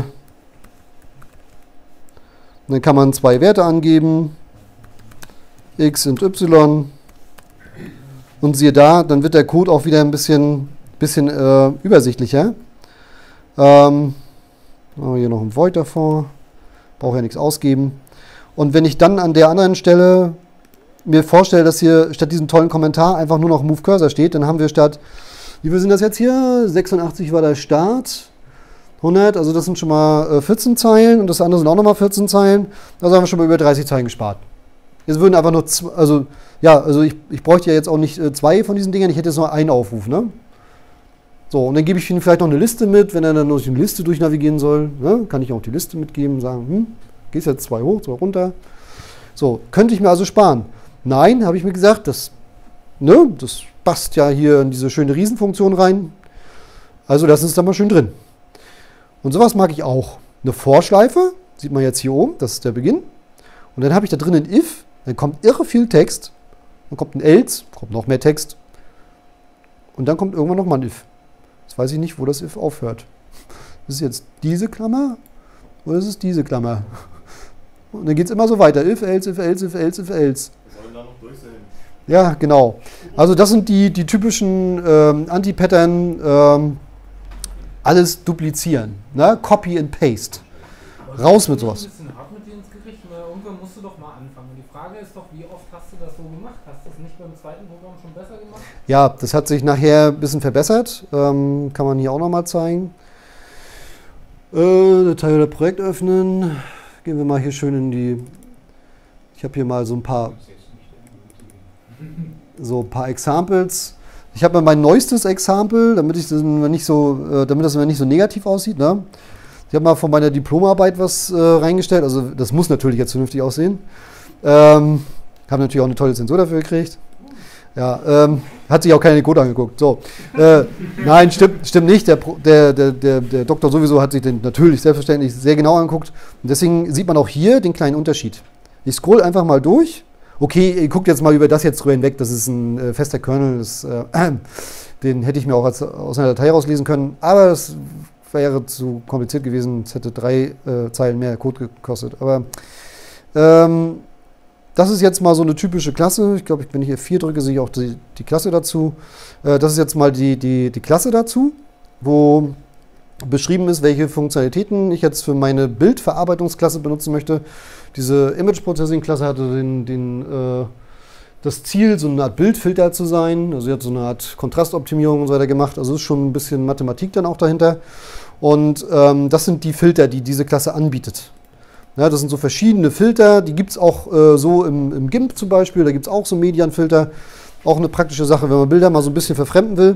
Und dann kann man zwei Werte angeben, X und Y. Und siehe da, dann wird der Code auch wieder ein bisschen übersichtlicher. Machen wir hier noch ein Void davor. Brauche ja nichts ausgeben. Und wenn ich dann an der anderen Stelle mir vorstelle, dass hier statt diesem tollen Kommentar einfach nur noch Move Cursor steht, dann haben wir statt, wie viel sind das jetzt hier? 86 war der Start. 100, also das sind schon mal 14 Zeilen und das andere sind auch nochmal 14 Zeilen. Also haben wir schon mal über 30 Zeilen gespart. Jetzt würden einfach nur, also ich bräuchte ja jetzt auch nicht zwei von diesen Dingern, ich hätte jetzt nur einen Aufruf, ne? So, und dann gebe ich Ihnen vielleicht noch eine Liste mit, wenn er dann durch die Liste durchnavigieren soll, ne? Kann ich auch die Liste mitgeben, sagen, gehst jetzt 2 hoch, 2 runter. So, könnte ich mir also sparen. Nein, habe ich mir gesagt, das passt ja hier in diese schöne Riesenfunktion rein. Also das ist da mal schön drin. Und sowas mag ich auch. Eine Vorschleife, sieht man jetzt hier oben, das ist der Beginn. Und dann habe ich da drin ein if, dann kommt irre viel Text, dann kommt ein else, kommt noch mehr Text. Und dann kommt irgendwann nochmal ein if. Jetzt weiß ich nicht, wo das if aufhört. Das ist jetzt diese Klammer oder ist es diese Klammer? Und dann geht es immer so weiter. If, else, if, else, if, else, if, else. Sollen da noch durch sein? Ja, genau. Also das sind die typischen Anti-Pattern, alles duplizieren. Ne? Copy and Paste. Raus mit sowas. Ein bisschen hart mit dir ins Gericht, weil irgendwann musst du doch mal anfangen. Und die Frage ist doch, wie oft hast du das so gemacht? Hast du das nicht beim zweiten Programm schon besser gemacht? Ja, das hat sich nachher ein bisschen verbessert. Kann man hier auch nochmal zeigen. Datei oder Projekt öffnen. Gehen wir mal hier schön in die... Ich habe hier mal so ein paar Examples. Ich habe mal mein neuestes Example, damit das nicht so negativ aussieht. Ne? Ich habe mal von meiner Diplomarbeit was reingestellt. Also das muss natürlich jetzt vernünftig aussehen. Habe natürlich auch eine tolle Zensur dafür gekriegt. Ja, hat sich auch keiner den Code angeguckt. So. Nein, stimmt nicht. Der Doktor sowieso hat sich den natürlich selbstverständlich sehr genau angeguckt. Und deswegen sieht man auch hier den kleinen Unterschied. Ich scroll einfach mal durch. Okay, ihr guckt jetzt mal über das jetzt drüber hinweg. Das ist ein fester Kernel. Den hätte ich mir auch aus einer Datei rauslesen können. Aber das wäre zu kompliziert gewesen. Es hätte 3 Zeilen mehr Code gekostet. Aber das ist jetzt mal so eine typische Klasse. Ich glaube, wenn ich hier 4 drücke, sehe ich auch die Klasse dazu. Das ist jetzt mal die Klasse dazu, wo beschrieben ist, welche Funktionalitäten ich jetzt für meine Bildverarbeitungsklasse benutzen möchte. Diese Image Processing Klasse hatte das Ziel, so eine Art Bildfilter zu sein. Also sie hat so eine Art Kontrastoptimierung und so weiter gemacht. Also ist schon ein bisschen Mathematik dann auch dahinter. Und das sind die Filter, die diese Klasse anbietet. Ja, das sind so verschiedene Filter, die gibt es auch so im GIMP zum Beispiel, da gibt es auch so Medianfilter. Auch eine praktische Sache, wenn man Bilder mal so ein bisschen verfremden will.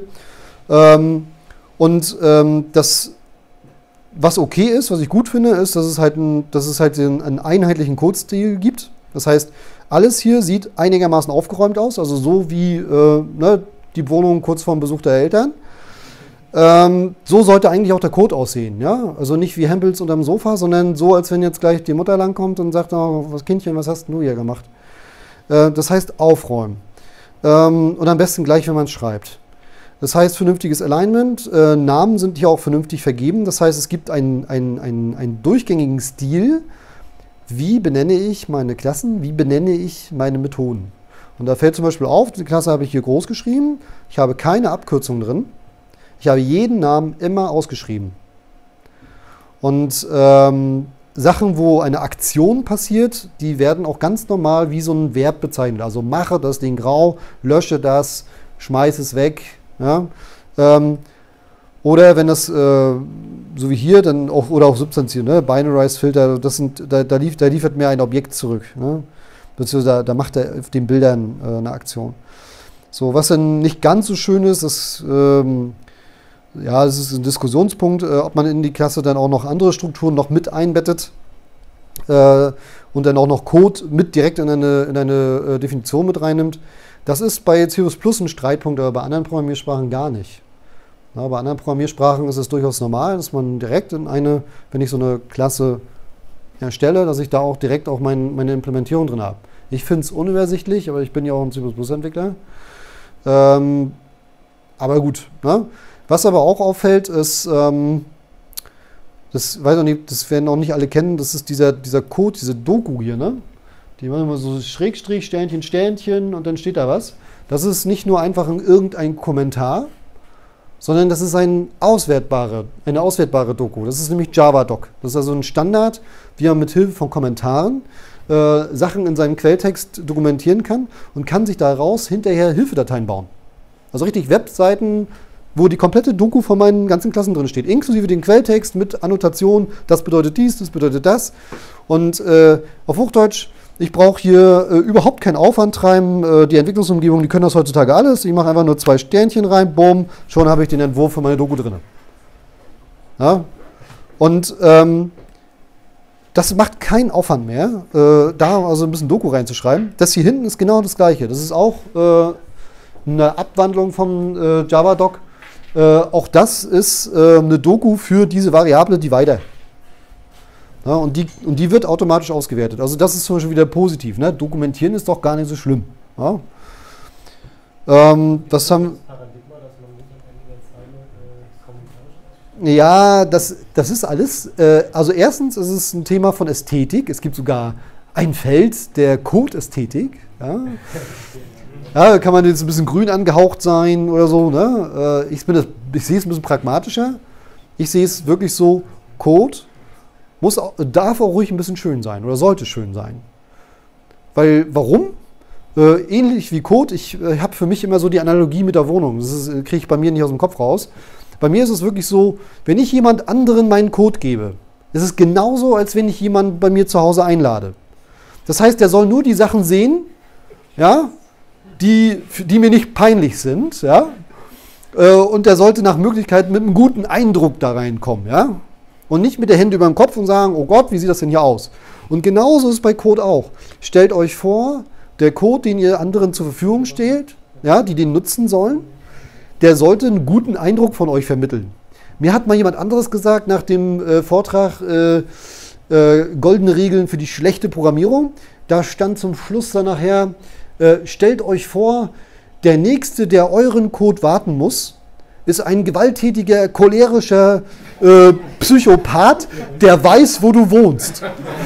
Das, was okay ist, was ich gut finde, ist, dass es halt einen einheitlichen Codestil gibt. Das heißt, alles hier sieht einigermaßen aufgeräumt aus, also so wie die Wohnung kurz vorm Besuch der Eltern. So sollte eigentlich auch der Code aussehen. Ja? Also nicht wie Hempels unterm Sofa, sondern so, als wenn jetzt gleich die Mutter langkommt und sagt, oh, was Kindchen, was hast du hier gemacht? Das heißt aufräumen. Und am besten gleich, wenn man es schreibt. Das heißt vernünftiges Alignment. Namen sind hier auch vernünftig vergeben. Das heißt, es gibt einen durchgängigen Stil. Wie benenne ich meine Klassen? Wie benenne ich meine Methoden? Und da fällt zum Beispiel auf, die Klasse habe ich hier groß geschrieben. Ich habe keine Abkürzung drin. Ich habe jeden Namen immer ausgeschrieben. Und Sachen, wo eine Aktion passiert, die werden auch ganz normal wie so ein Verb bezeichnet. Also mache das Ding grau, lösche das, schmeiße es weg. Ja? Oder wenn das, so wie hier, dann auch, oder auch Substantiv, ne? Binarized Filter, da liefert mir ein Objekt zurück. Ne? Beziehungsweise da macht er auf den Bildern eine Aktion. So, was dann nicht ganz so schön ist, das ist ein Diskussionspunkt, ob man in die Klasse dann auch noch andere Strukturen noch mit einbettet und dann auch noch Code mit direkt in eine Definition mit reinnimmt. Das ist bei C++ ein Streitpunkt, aber bei anderen Programmiersprachen gar nicht. Ja, bei anderen Programmiersprachen ist es durchaus normal, dass man direkt wenn ich so eine Klasse erstelle, dass ich da auch direkt auch meine Implementierung drin habe. Ich finde es unübersichtlich, aber ich bin ja auch ein C++-Entwickler. Aber gut, ne? Was aber auch auffällt, ist, das werden auch nicht alle kennen, das ist dieser Code, diese Doku hier, ne? Die machen immer so Schrägstrich, Sternchen, Sternchen und dann steht da was. Das ist nicht nur einfach irgendein Kommentar, sondern das ist eine auswertbare Doku. Das ist nämlich JavaDoc. Das ist also ein Standard, wie man mit Hilfe von Kommentaren Sachen in seinem Quelltext dokumentieren kann und kann sich daraus hinterher Hilfedateien bauen. Also richtig Webseiten, wo die komplette Doku von meinen ganzen Klassen drin steht, inklusive den Quelltext mit Annotation, das bedeutet dies, das bedeutet das. Und auf Hochdeutsch, ich brauche hier überhaupt keinen Aufwand treiben. Die Entwicklungsumgebung, die können das heutzutage alles. Ich mache einfach nur 2 Sternchen rein, bumm, schon habe ich den Entwurf von meiner Doku drin. Ja? Und das macht keinen Aufwand mehr, da also ein bisschen Doku reinzuschreiben. Das hier hinten ist genau das Gleiche. Das ist auch eine Abwandlung von JavaDoc. Auch das ist eine Doku für diese Variable Divider. Ja, und die wird automatisch ausgewertet. Also das ist zum Beispiel wieder positiv. Ne? Dokumentieren ist doch gar nicht so schlimm. Ja, das haben, ja, das ist alles. Also erstens ist es ein Thema von Ästhetik. Es gibt sogar ein Feld der Code-Ästhetik. Ja. Ja, kann man jetzt ein bisschen grün angehaucht sein oder so. Ne? Ich sehe es ein bisschen pragmatischer. Ich sehe es wirklich so, Code darf auch ruhig ein bisschen schön sein oder sollte schön sein. Weil, warum? Ähnlich wie Code, ich habe für mich immer so die Analogie mit der Wohnung. Das kriege ich bei mir nicht aus dem Kopf raus. Bei mir ist es wirklich so, wenn ich jemand anderen meinen Code gebe, ist es genauso, als wenn ich jemanden bei mir zu Hause einlade. Das heißt, der soll nur die Sachen sehen, ja, die mir nicht peinlich sind, ja, und der sollte nach Möglichkeit mit einem guten Eindruck da reinkommen, ja, und nicht mit der Hände über dem Kopf und sagen, oh Gott, wie sieht das denn hier aus? Und genauso ist es bei Code auch. Stellt euch vor, der Code, den ihr anderen zur Verfügung stellt, ja, die den nutzen sollen, der sollte einen guten Eindruck von euch vermitteln. Mir hat mal jemand anderes gesagt nach dem Vortrag Goldene Regeln für die schlechte Programmierung, da stand zum Schluss dann nachher, stellt euch vor, der Nächste, der euren Code warten muss, ist ein gewalttätiger, cholerischer Psychopath, der weiß, wo du wohnst.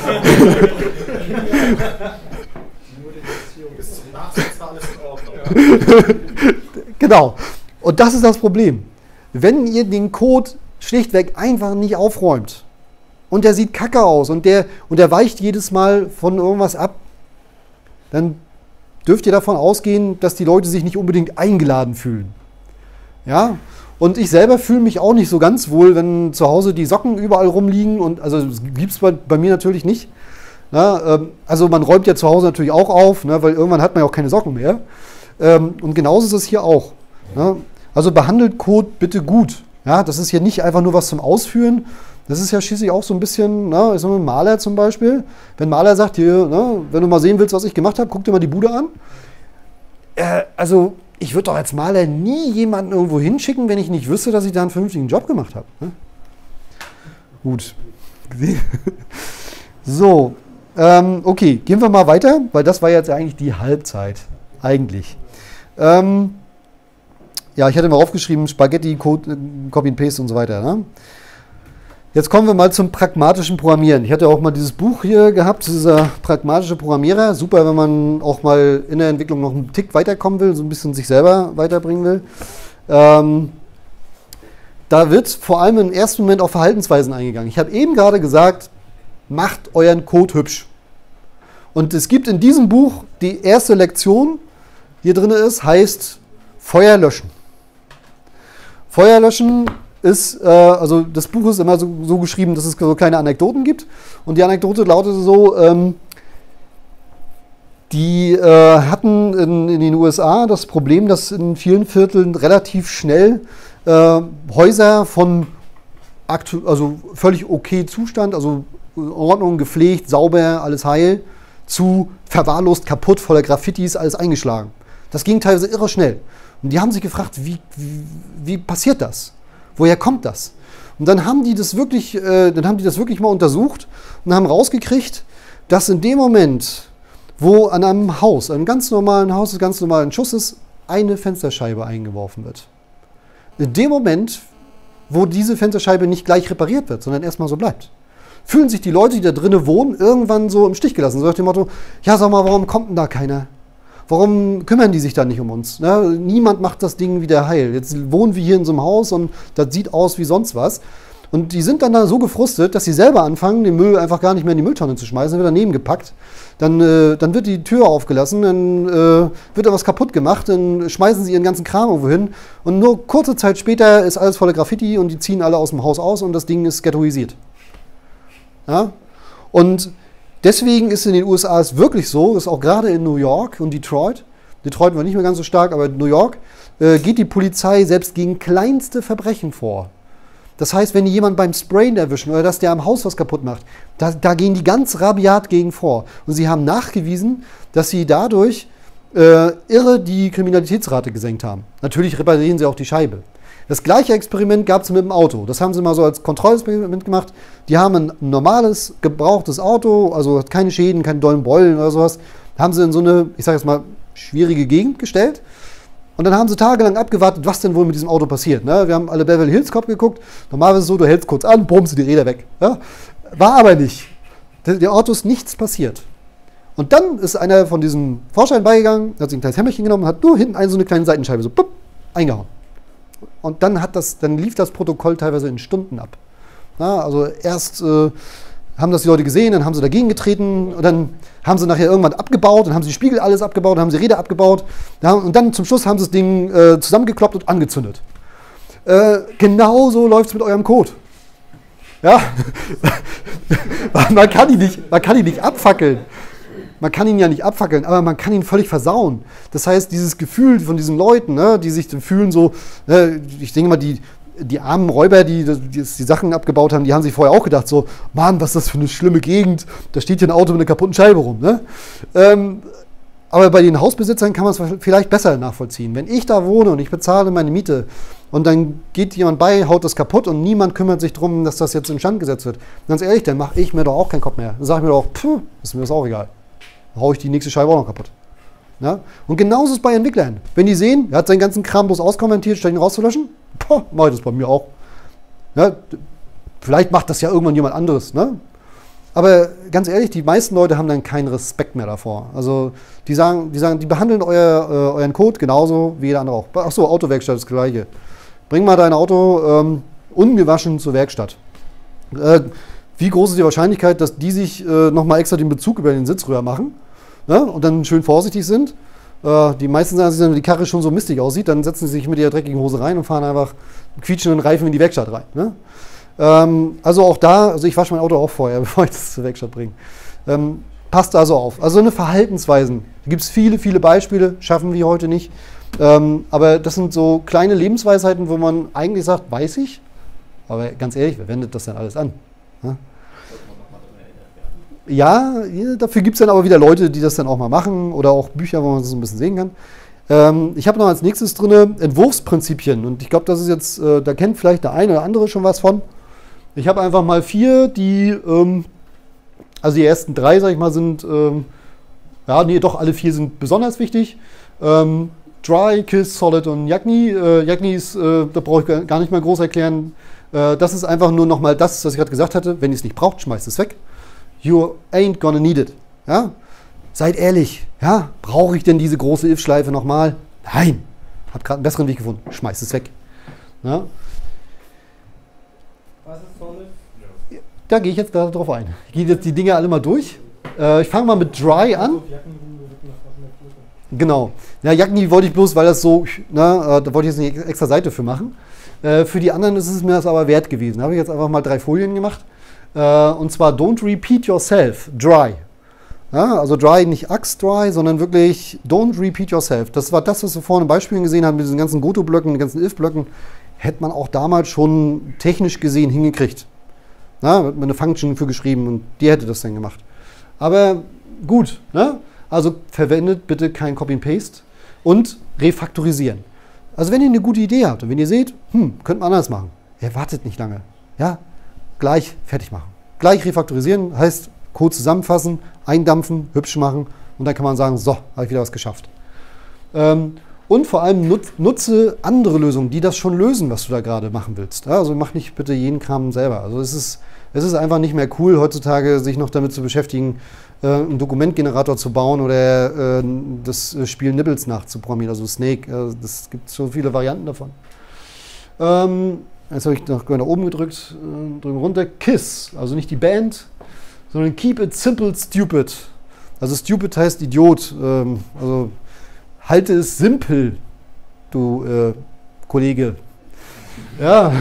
Bis zum Nachsitzen alles in Ordnung. Genau. Und das ist das Problem. Wenn ihr den Code schlichtweg einfach nicht aufräumt und der sieht kacke aus und der weicht jedes Mal von irgendwas ab, dann dürft ihr davon ausgehen, dass die Leute sich nicht unbedingt eingeladen fühlen. Ja? Und ich selber fühle mich auch nicht so ganz wohl, wenn zu Hause die Socken überall rumliegen. Und also das gibt es bei mir natürlich nicht. Ja, also man räumt ja zu Hause natürlich auch auf, ne, weil irgendwann hat man ja auch keine Socken mehr. Und genauso ist es hier auch. Ne? Also behandelt Code bitte gut. Ja, das ist hier nicht einfach nur was zum Ausführen. Das ist ja schließlich auch so ein bisschen, ne, ich sag mal, ein Maler zum Beispiel. Wenn ein Maler sagt, hier, ne, wenn du mal sehen willst, was ich gemacht habe, guck dir mal die Bude an. Also ich würde doch als Maler nie jemanden irgendwo hinschicken, wenn ich nicht wüsste, dass ich da einen vernünftigen Job gemacht habe. Ne? Gut. So, okay, gehen wir mal weiter, weil das war jetzt eigentlich die Halbzeit. Eigentlich. Ja, ich hatte mal aufgeschrieben, Spaghetti, Code, Copy and Paste und so weiter. Ne? Jetzt kommen wir mal zum pragmatischen Programmieren. Ich hatte auch mal dieses Buch hier gehabt, dieser pragmatische Programmierer. Super, wenn man auch mal in der Entwicklung noch einen Tick weiterkommen will, so ein bisschen sich selber weiterbringen will. Da wird vor allem im ersten Moment auf Verhaltensweisen eingegangen. Ich habe eben gerade gesagt, macht euren Code hübsch. Und es gibt in diesem Buch die erste Lektion, die hier drin ist, heißt Feuer löschen. Feuer löschen ist, also das Buch ist immer so geschrieben, dass es so kleine Anekdoten gibt. Und die Anekdote lautete so, die hatten in den USA das Problem, dass in vielen Vierteln relativ schnell Häuser von also völlig okay Zustand, also in Ordnung, gepflegt, sauber, alles heil, zu verwahrlost, kaputt, voller Graffitis, alles eingeschlagen. Das ging teilweise irre schnell. Und die haben sich gefragt, wie passiert das? Woher kommt das? Und dann haben die das wirklich mal untersucht und haben rausgekriegt, dass in dem Moment, wo an einem Haus, einem ganz normalen Haus, ganz normalen Schusses, eine Fensterscheibe eingeworfen wird. In dem Moment, wo diese Fensterscheibe nicht gleich repariert wird, sondern erstmal so bleibt, fühlen sich die Leute, die da drinnen wohnen, irgendwann so im Stich gelassen. So nach dem Motto, ja sag mal, warum kommt denn da keiner? Warum kümmern die sich da nicht um uns? Ne? Niemand macht das Ding wieder heil. Jetzt wohnen wir hier in so einem Haus und das sieht aus wie sonst was. Und die sind dann da so gefrustet, dass sie selber anfangen, den Müll einfach gar nicht mehr in die Mülltonne zu schmeißen, dann wird daneben gepackt. Dann wird die Tür aufgelassen, dann wird da was kaputt gemacht, dann schmeißen sie ihren ganzen Kram irgendwo hin. Und nur kurze Zeit später ist alles voller Graffiti und die ziehen alle aus dem Haus aus und das Ding ist ghettoisiert. Ja? Und deswegen ist in den USA es wirklich so, dass auch gerade in New York und Detroit war nicht mehr ganz so stark, aber in New York geht die Polizei selbst gegen kleinste Verbrechen vor. Das heißt, wenn die jemanden beim Sprayen erwischen oder dass der am Haus was kaputt macht, da gehen die ganz rabiat gegen vor. Und sie haben nachgewiesen, dass sie dadurch irre die Kriminalitätsrate gesenkt haben. Natürlich reparieren sie auch die Scheibe. Das gleiche Experiment gab es mit dem Auto. Das haben sie mal so als Kontrollexperiment gemacht. Die haben ein normales, gebrauchtes Auto, also keine Schäden, keine dollen Beulen oder sowas, haben sie in so eine, ich sage jetzt mal, schwierige Gegend gestellt. Und dann haben sie tagelang abgewartet, was denn wohl mit diesem Auto passiert. Ne? Wir haben alle Beverly Hills Cop geguckt. Normalerweise ist es so, du hältst kurz an, brummst die Räder weg. Ja? War aber nicht. Der Auto ist nichts passiert. Und dann ist einer von diesen Forschern beigegangen, hat sich ein kleines Hämmerchen genommen und hat nur hinten so eine kleine Seitenscheibe so plupp, eingehauen. Und dann lief das Protokoll teilweise in Stunden ab. Ja, also erst haben das die Leute gesehen, dann haben sie dagegen getreten und dann haben sie nachher irgendwann abgebaut, dann haben sie die Spiegel alles abgebaut, dann haben sie Räder abgebaut und dann zum Schluss haben sie das Ding zusammengekloppt und angezündet. Genauso läuft es mit eurem Code. Ja? man kann ihn nicht abfackeln. Man kann ihn ja nicht abfackeln, aber man kann ihn völlig versauen. Das heißt, dieses Gefühl von diesen Leuten, ne, die sich fühlen so, ich denke mal, die armen Räuber, die Sachen abgebaut haben, die haben sich vorher auch gedacht, so, Mann, was ist das für eine schlimme Gegend, da steht hier ein Auto mit einer kaputten Scheibe rum. Ne? Aber bei den Hausbesitzern kann man es vielleicht besser nachvollziehen. Wenn ich da wohne und ich bezahle meine Miete und dann geht jemand bei, haut das kaputt und niemand kümmert sich darum, dass das jetzt instand gesetzt wird. Ganz ehrlich, dann mache ich mir doch auch keinen Kopf mehr. Dann sage ich mir doch, ist mir das auch egal. Dann haue ich die nächste Scheibe auch noch kaputt. Ja? Und genauso ist es bei Entwicklern. Wenn die sehen, er hat seinen ganzen Kram bloß auskommentiert, statt ihn rauszulöschen, mache ich das bei mir auch. Ja? Vielleicht macht das ja irgendwann jemand anderes. Ne? Aber ganz ehrlich, die meisten Leute haben dann keinen Respekt mehr davor. Also die behandeln euren Code genauso wie jeder andere auch. Achso, Autowerkstatt ist das Gleiche. Bring mal dein Auto ungewaschen zur Werkstatt. Wie groß ist die Wahrscheinlichkeit, dass die sich nochmal extra den Bezug über den Sitz rüber machen, ne? Und dann schön vorsichtig sind? Die meisten sagen, wenn die Karre schon so mistig aussieht, dann setzen sie sich mit ihrer dreckigen Hose rein und fahren einfach quietschenden Reifen in die Werkstatt rein. Ne? Also auch da, also ich wasche mein Auto auch vorher, bevor ich das zur Werkstatt bringe. Passt also auf. Also eine Verhaltensweisen. Da gibt es viele, viele Beispiele, schaffen wir heute nicht. Aber das sind so kleine Lebensweisheiten, wo man eigentlich sagt, weiß ich. Aber ganz ehrlich, wer wendet das denn alles an? Ne? Ja, dafür gibt es dann aber wieder Leute, die das dann auch mal machen oder auch Bücher, wo man das so ein bisschen sehen kann. Ich habe noch als nächstes drin Entwurfsprinzipien und ich glaube, das ist jetzt, da kennt vielleicht der eine oder andere schon was von. Ich habe einfach mal 4, die, also die ersten 3, sag ich mal, sind, ja, nee, doch, alle 4 sind besonders wichtig. Dry, Kiss, Solid und Yagni. Yagni ist, da brauche ich gar nicht mal groß erklären. Das ist einfach nur nochmal das, was ich gerade gesagt hatte. Wenn ihr es nicht braucht, schmeißt es weg. You ain't gonna need it. Ja? Seid ehrlich. Ja? Brauche ich denn diese große if-Schleife nochmal? Nein. Hab gerade einen besseren Weg gefunden. Schmeißt es weg. Ja? Was ist Solid? Da gehe ich jetzt darauf ein. Ich gehe jetzt die Dinge alle mal durch. Ich fange mal mit Dry an. Genau. Ja, Yagni wollte ich bloß, weil das so, da wollte ich jetzt eine extra Seite für machen. Für die anderen ist es mir das aber wert gewesen. Da habe ich jetzt einfach mal 3 Folien gemacht. Und zwar Don't repeat yourself, dry. Ja, also dry, nicht Axt dry, sondern wirklich Don't repeat yourself. Das war das, was wir vorhin in Beispielen gesehen haben, mit diesen ganzen Goto-Blöcken, den ganzen if-Blöcken, hätte man auch damals schon technisch gesehen hingekriegt. Da wird man eine Function für geschrieben und die hätte das dann gemacht. Aber gut, ne? Also verwendet bitte kein Copy-and-Paste und refaktorisieren. Also wenn ihr eine gute Idee habt und wenn ihr seht, könnte man anders machen, wartet nicht lange. Ja? Gleich fertig machen. Gleich refaktorisieren heißt Code zusammenfassen, eindampfen, hübsch machen und dann kann man sagen, so, habe ich wieder was geschafft. Und vor allem nutze andere Lösungen, die das schon lösen, was du da gerade machen willst. Ja, also mach nicht bitte jeden Kram selber. Also es ist einfach nicht mehr cool, heutzutage sich noch damit zu beschäftigen, einen Dokumentgenerator zu bauen oder das Spiel Nibbles nachzuprogrammieren, also Snake. Das gibt so viele Varianten davon. Jetzt habe ich noch nach oben gedrückt, drücken runter. KISS, also nicht die Band, sondern Keep it simple, stupid. Also stupid heißt Idiot. Also halte es simpel, du Kollege. Ja.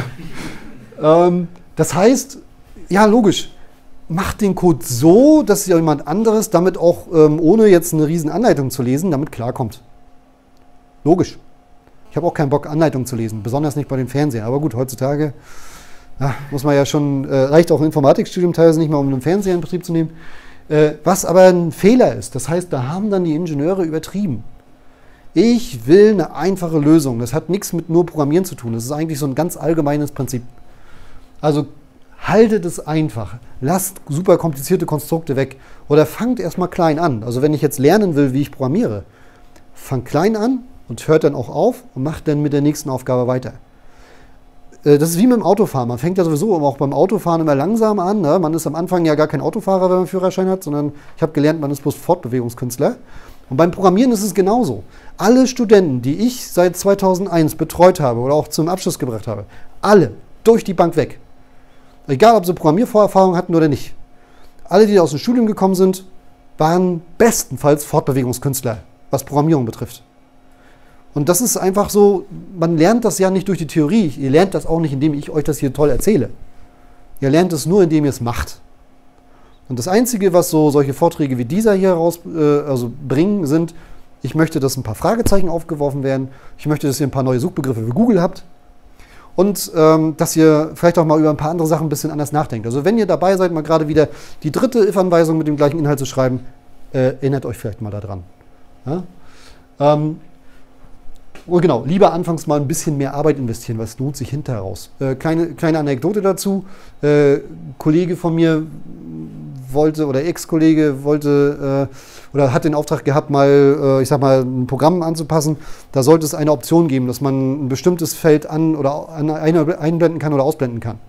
Das heißt, ja logisch, macht den Code so, dass jemand anderes damit auch, ohne jetzt eine riesen Anleitung zu lesen, damit klarkommt. Logisch. Ich habe auch keinen Bock, Anleitungen zu lesen, besonders nicht bei den Fernsehern. Aber gut, heutzutage muss man ja schon, reicht auch ein Informatikstudium teilweise nicht mehr, um einen Fernseher in Betrieb zu nehmen. Was aber ein Fehler ist, das heißt, da haben dann die Ingenieure übertrieben. Ich will eine einfache Lösung. Das hat nichts mit nur Programmieren zu tun. Das ist eigentlich so ein ganz allgemeines Prinzip. Also haltet es einfach. Lasst super komplizierte Konstrukte weg. Oder fangt erstmal klein an. Also wenn ich jetzt lernen will, wie ich programmiere, fangt klein an und hört dann auch auf und macht dann mit der nächsten Aufgabe weiter. Das ist wie mit dem Autofahren. Man fängt ja sowieso auch beim Autofahren immer langsam an. Ne? Man ist am Anfang ja gar kein Autofahrer, wenn man einen Führerschein hat, sondern ich habe gelernt, man ist bloß Fortbewegungskünstler. Und beim Programmieren ist es genauso. Alle Studenten, die ich seit 2001 betreut habe oder auch zum Abschluss gebracht habe, alle durch die Bank weg. Egal, ob sie Programmiervorerfahrung hatten oder nicht. Alle, die aus dem Studium gekommen sind, waren bestenfalls Fortbewegungskünstler, was Programmierung betrifft. Und das ist einfach so, man lernt das ja nicht durch die Theorie. Ihr lernt das auch nicht, indem ich euch das hier toll erzähle. Ihr lernt es nur, indem ihr es macht. Und das Einzige, was so solche Vorträge wie dieser hier bringen, sind, ich möchte, dass ein paar Fragezeichen aufgeworfen werden. Ich möchte, dass ihr ein paar neue Suchbegriffe für Google habt. Und dass ihr vielleicht auch mal über ein paar andere Sachen ein bisschen anders nachdenkt. Also wenn ihr dabei seid, mal gerade wieder die 3. if-Anweisung mit dem gleichen Inhalt zu schreiben, erinnert euch vielleicht mal daran. Ja? Und genau, lieber anfangs mal ein bisschen mehr Arbeit investieren, weil es lohnt sich hinterher raus. Kleine Anekdote dazu. Kollege von mir wollte, oder Ex-Kollege wollte, oder hat den Auftrag gehabt, mal, ich sag mal, ein Programm anzupassen. Da sollte es eine Option geben, dass man ein bestimmtes Feld einblenden kann oder ausblenden kann.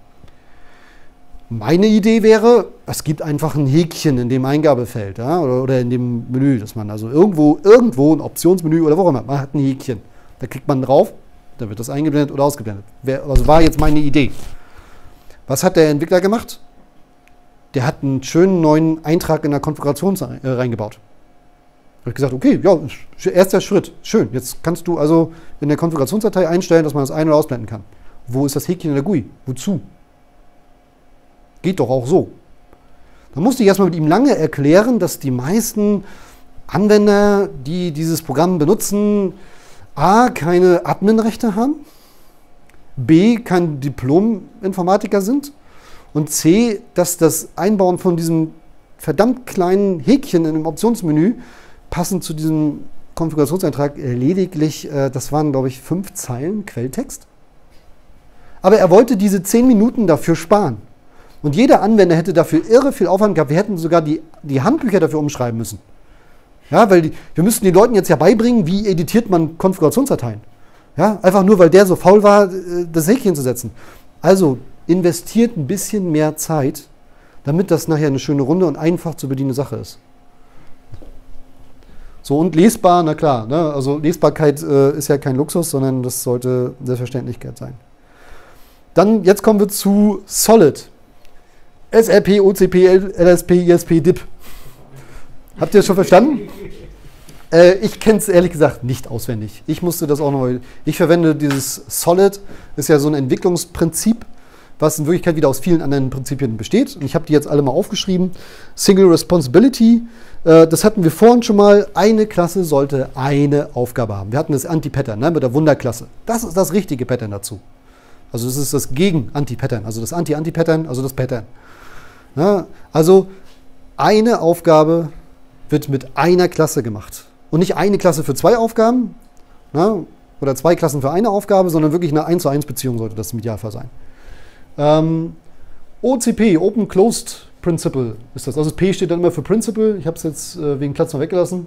Meine Idee wäre, es gibt einfach ein Häkchen in dem Eingabefeld, ja, oder in dem Menü, dass man also irgendwo ein Optionsmenü oder wo auch immer, man hat ein Häkchen. Da klickt man drauf, dann wird das eingeblendet oder ausgeblendet. Also war jetzt meine Idee. Was hat der Entwickler gemacht? Der hat einen schönen neuen Eintrag in der Konfiguration reingebaut. Habe ich gesagt, okay, ja, erster Schritt, schön. Jetzt kannst du also in der Konfigurationsdatei einstellen, dass man das ein- oder ausblenden kann. Wo ist das Häkchen in der GUI? Wozu? Geht doch auch so. Da musste ich erstmal mit ihm lange erklären, dass die meisten Anwender, die dieses Programm benutzen, A, keine Adminrechte haben, B, kein Diplom-Informatiker sind und C, dass das Einbauen von diesem verdammt kleinen Häkchen in dem Optionsmenü passend zu diesem Konfigurationseintrag lediglich, das waren glaube ich 5 Zeilen Quelltext. Aber er wollte diese 10 Minuten dafür sparen. Und jeder Anwender hätte dafür irre viel Aufwand gehabt. Wir hätten sogar die Handbücher dafür umschreiben müssen. Ja, weil wir müssten den Leuten jetzt ja beibringen, wie editiert man Konfigurationsdateien. Ja, einfach nur, weil der so faul war, das Häkchen zu setzen. Also investiert ein bisschen mehr Zeit, damit das nachher eine schöne runde und einfach zu bedienende Sache ist. So, und lesbar, na klar, ne? Also Lesbarkeit ist ja kein Luxus, sondern das sollte Selbstverständlichkeit sein. Dann, jetzt kommen wir zu Solid. SRP, OCP, LSP, ISP, DIP. Habt ihr das schon verstanden? Ich kenne es ehrlich gesagt nicht auswendig. Ich musste das auch noch. Ich verwende dieses Solid, ist ja so ein Entwicklungsprinzip, was in Wirklichkeit wieder aus vielen anderen Prinzipien besteht. Und ich habe die jetzt alle mal aufgeschrieben. Single Responsibility, das hatten wir vorhin schon mal. Eine Klasse sollte eine Aufgabe haben. Wir hatten das Anti-Pattern, ne, mit der Wunderklasse. Das ist das richtige Pattern dazu. Also das ist das Gegen-Anti-Pattern, also das Anti-Anti-Pattern, also das Pattern. Ja, also eine Aufgabe wird mit einer Klasse gemacht. Und nicht eine Klasse für 2 Aufgaben, ne, oder 2 Klassen für eine Aufgabe, sondern wirklich eine 1:1 Beziehung sollte das im Idealfall sein. OCP, Open Closed Principle ist das. Also das P steht dann immer für Principle. Ich habe es jetzt wegen Platz noch weggelassen.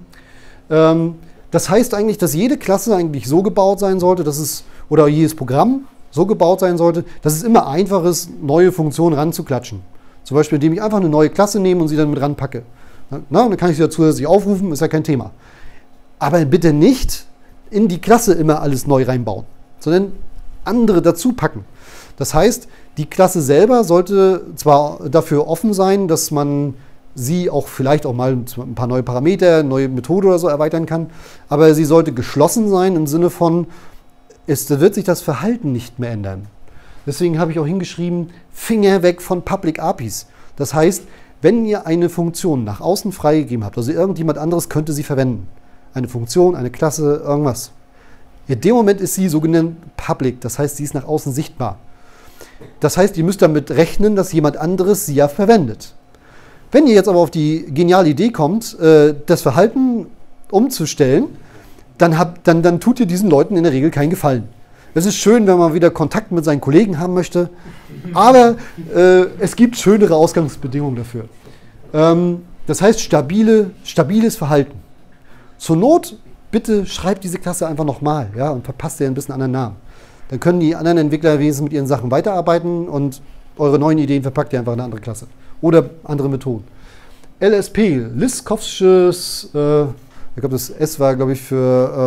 Das heißt eigentlich, dass jede Klasse eigentlich so gebaut sein sollte, dass es, oder jedes Programm so gebaut sein sollte, dass es immer einfach ist, neue Funktionen ranzuklatschen. Zum Beispiel, indem ich einfach eine neue Klasse nehme und sie dann mit ranpacke. Na, dann kann ich sie dazu zusätzlich aufrufen, ist ja kein Thema. Aber bitte nicht in die Klasse immer alles neu reinbauen, sondern andere dazu packen. Das heißt, die Klasse selber sollte zwar dafür offen sein, dass man sie auch vielleicht auch mal mit ein paar neue Parameter, neue Methode oder so erweitern kann, aber sie sollte geschlossen sein im Sinne von, es wird sich das Verhalten nicht mehr ändern. Deswegen habe ich auch hingeschrieben, Finger weg von Public APIs. Das heißt, wenn ihr eine Funktion nach außen freigegeben habt, also irgendjemand anderes könnte sie verwenden, eine Funktion, eine Klasse, irgendwas. In dem Moment ist sie sogenannt public, das heißt, sie ist nach außen sichtbar. Das heißt, ihr müsst damit rechnen, dass jemand anderes sie ja verwendet. Wenn ihr jetzt aber auf die geniale Idee kommt, das Verhalten umzustellen, dann tut ihr diesen Leuten in der Regel keinen Gefallen. Es ist schön, wenn man wieder Kontakt mit seinen Kollegen haben möchte, aber es gibt schönere Ausgangsbedingungen dafür. Das heißt, stabiles Verhalten. Zur Not, bitte schreibt diese Klasse einfach nochmal, ja, und verpasst ihr ein bisschen anderen Namen. Dann können die anderen Entwickler wenigstens mit ihren Sachen weiterarbeiten und eure neuen Ideen verpackt ihr einfach in eine andere Klasse. Oder andere Methoden. LSP, Liskowsches, ich glaube, das S war, glaube ich, für,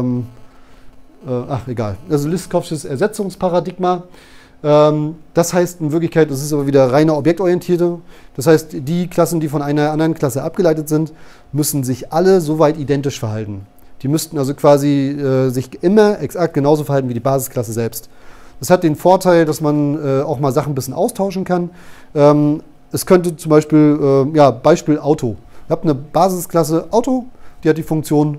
egal. Also Liskowsches Ersetzungsparadigma. Das heißt in Wirklichkeit, das ist aber wieder reine objektorientierte. Das heißt, die Klassen, die von einer anderen Klasse abgeleitet sind, müssen sich alle soweit identisch verhalten. Die müssten also quasi sich immer exakt genauso verhalten wie die Basisklasse selbst. Das hat den Vorteil, dass man auch mal Sachen ein bisschen austauschen kann. Es könnte zum Beispiel, Beispiel Auto. Ihr habt eine Basisklasse Auto, die hat die Funktion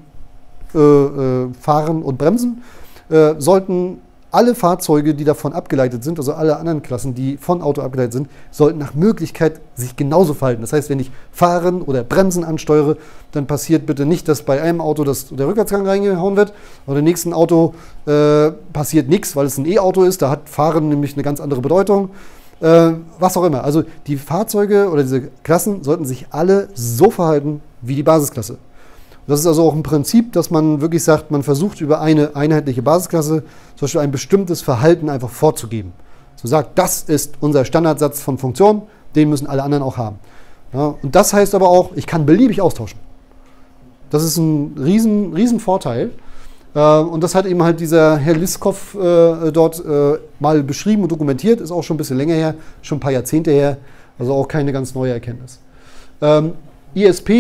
Fahren und Bremsen. Sollten alle Fahrzeuge, die davon abgeleitet sind, also alle anderen Klassen, die von Auto abgeleitet sind, sollten nach Möglichkeit sich genauso verhalten. Das heißt, wenn ich Fahren oder Bremsen ansteuere, dann passiert bitte nicht, dass bei einem Auto der Rückwärtsgang reingehauen wird, oder im nächsten Auto passiert nichts, weil es ein E-Auto ist, da hat Fahren nämlich eine ganz andere Bedeutung. Was auch immer. Also die Fahrzeuge oder diese Klassen sollten sich alle so verhalten wie die Basisklasse. Das ist also auch ein Prinzip, dass man wirklich sagt, man versucht über eine einheitliche Basisklasse zum Beispiel ein bestimmtes Verhalten einfach vorzugeben. So sagt, das ist unser Standardsatz von Funktionen, den müssen alle anderen auch haben. Ja, und das heißt aber auch, ich kann beliebig austauschen. Das ist ein riesen Vorteil. Und das hat eben halt dieser Herr Liskov dort mal beschrieben und dokumentiert, ist auch schon ein bisschen länger her, schon ein paar Jahrzehnte her, also auch keine ganz neue Erkenntnis. ISP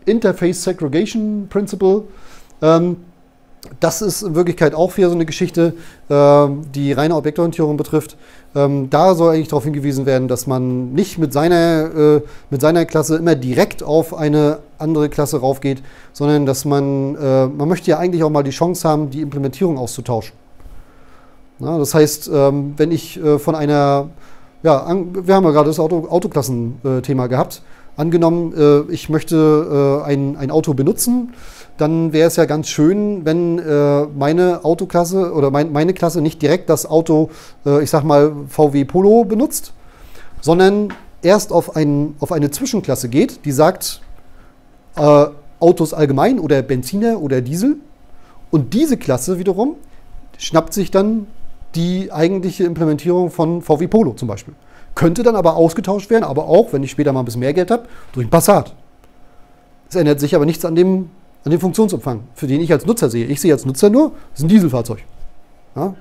Interface Segregation Principle. Das ist in Wirklichkeit auch wieder so eine Geschichte, die reine Objektorientierung betrifft. Da soll eigentlich darauf hingewiesen werden, dass man nicht mit seiner Klasse immer direkt auf eine andere Klasse raufgeht, sondern dass man möchte ja eigentlich auch mal die Chance haben, die Implementierung auszutauschen. Ja, das heißt, wenn ich von einer, ja, wir haben ja gerade das Autoklassen-Thema gehabt, angenommen, ich möchte ein Auto benutzen, dann wäre es ja ganz schön, wenn meine Autoklasse oder meine Klasse nicht direkt das Auto, ich sag mal VW Polo benutzt, sondern erst auf eine Zwischenklasse geht, die sagt Autos allgemein oder Benziner oder Diesel, und diese Klasse wiederum schnappt sich dann die eigentliche Implementierung von VW Polo zum Beispiel. Könnte dann aber ausgetauscht werden, aber auch, wenn ich später mal ein bisschen mehr Geld habe, durch ein Passat. Es ändert sich aber nichts an dem Funktionsumfang, für den ich als Nutzer sehe. Ich sehe als Nutzer nur, das ist ein Dieselfahrzeug. Ja?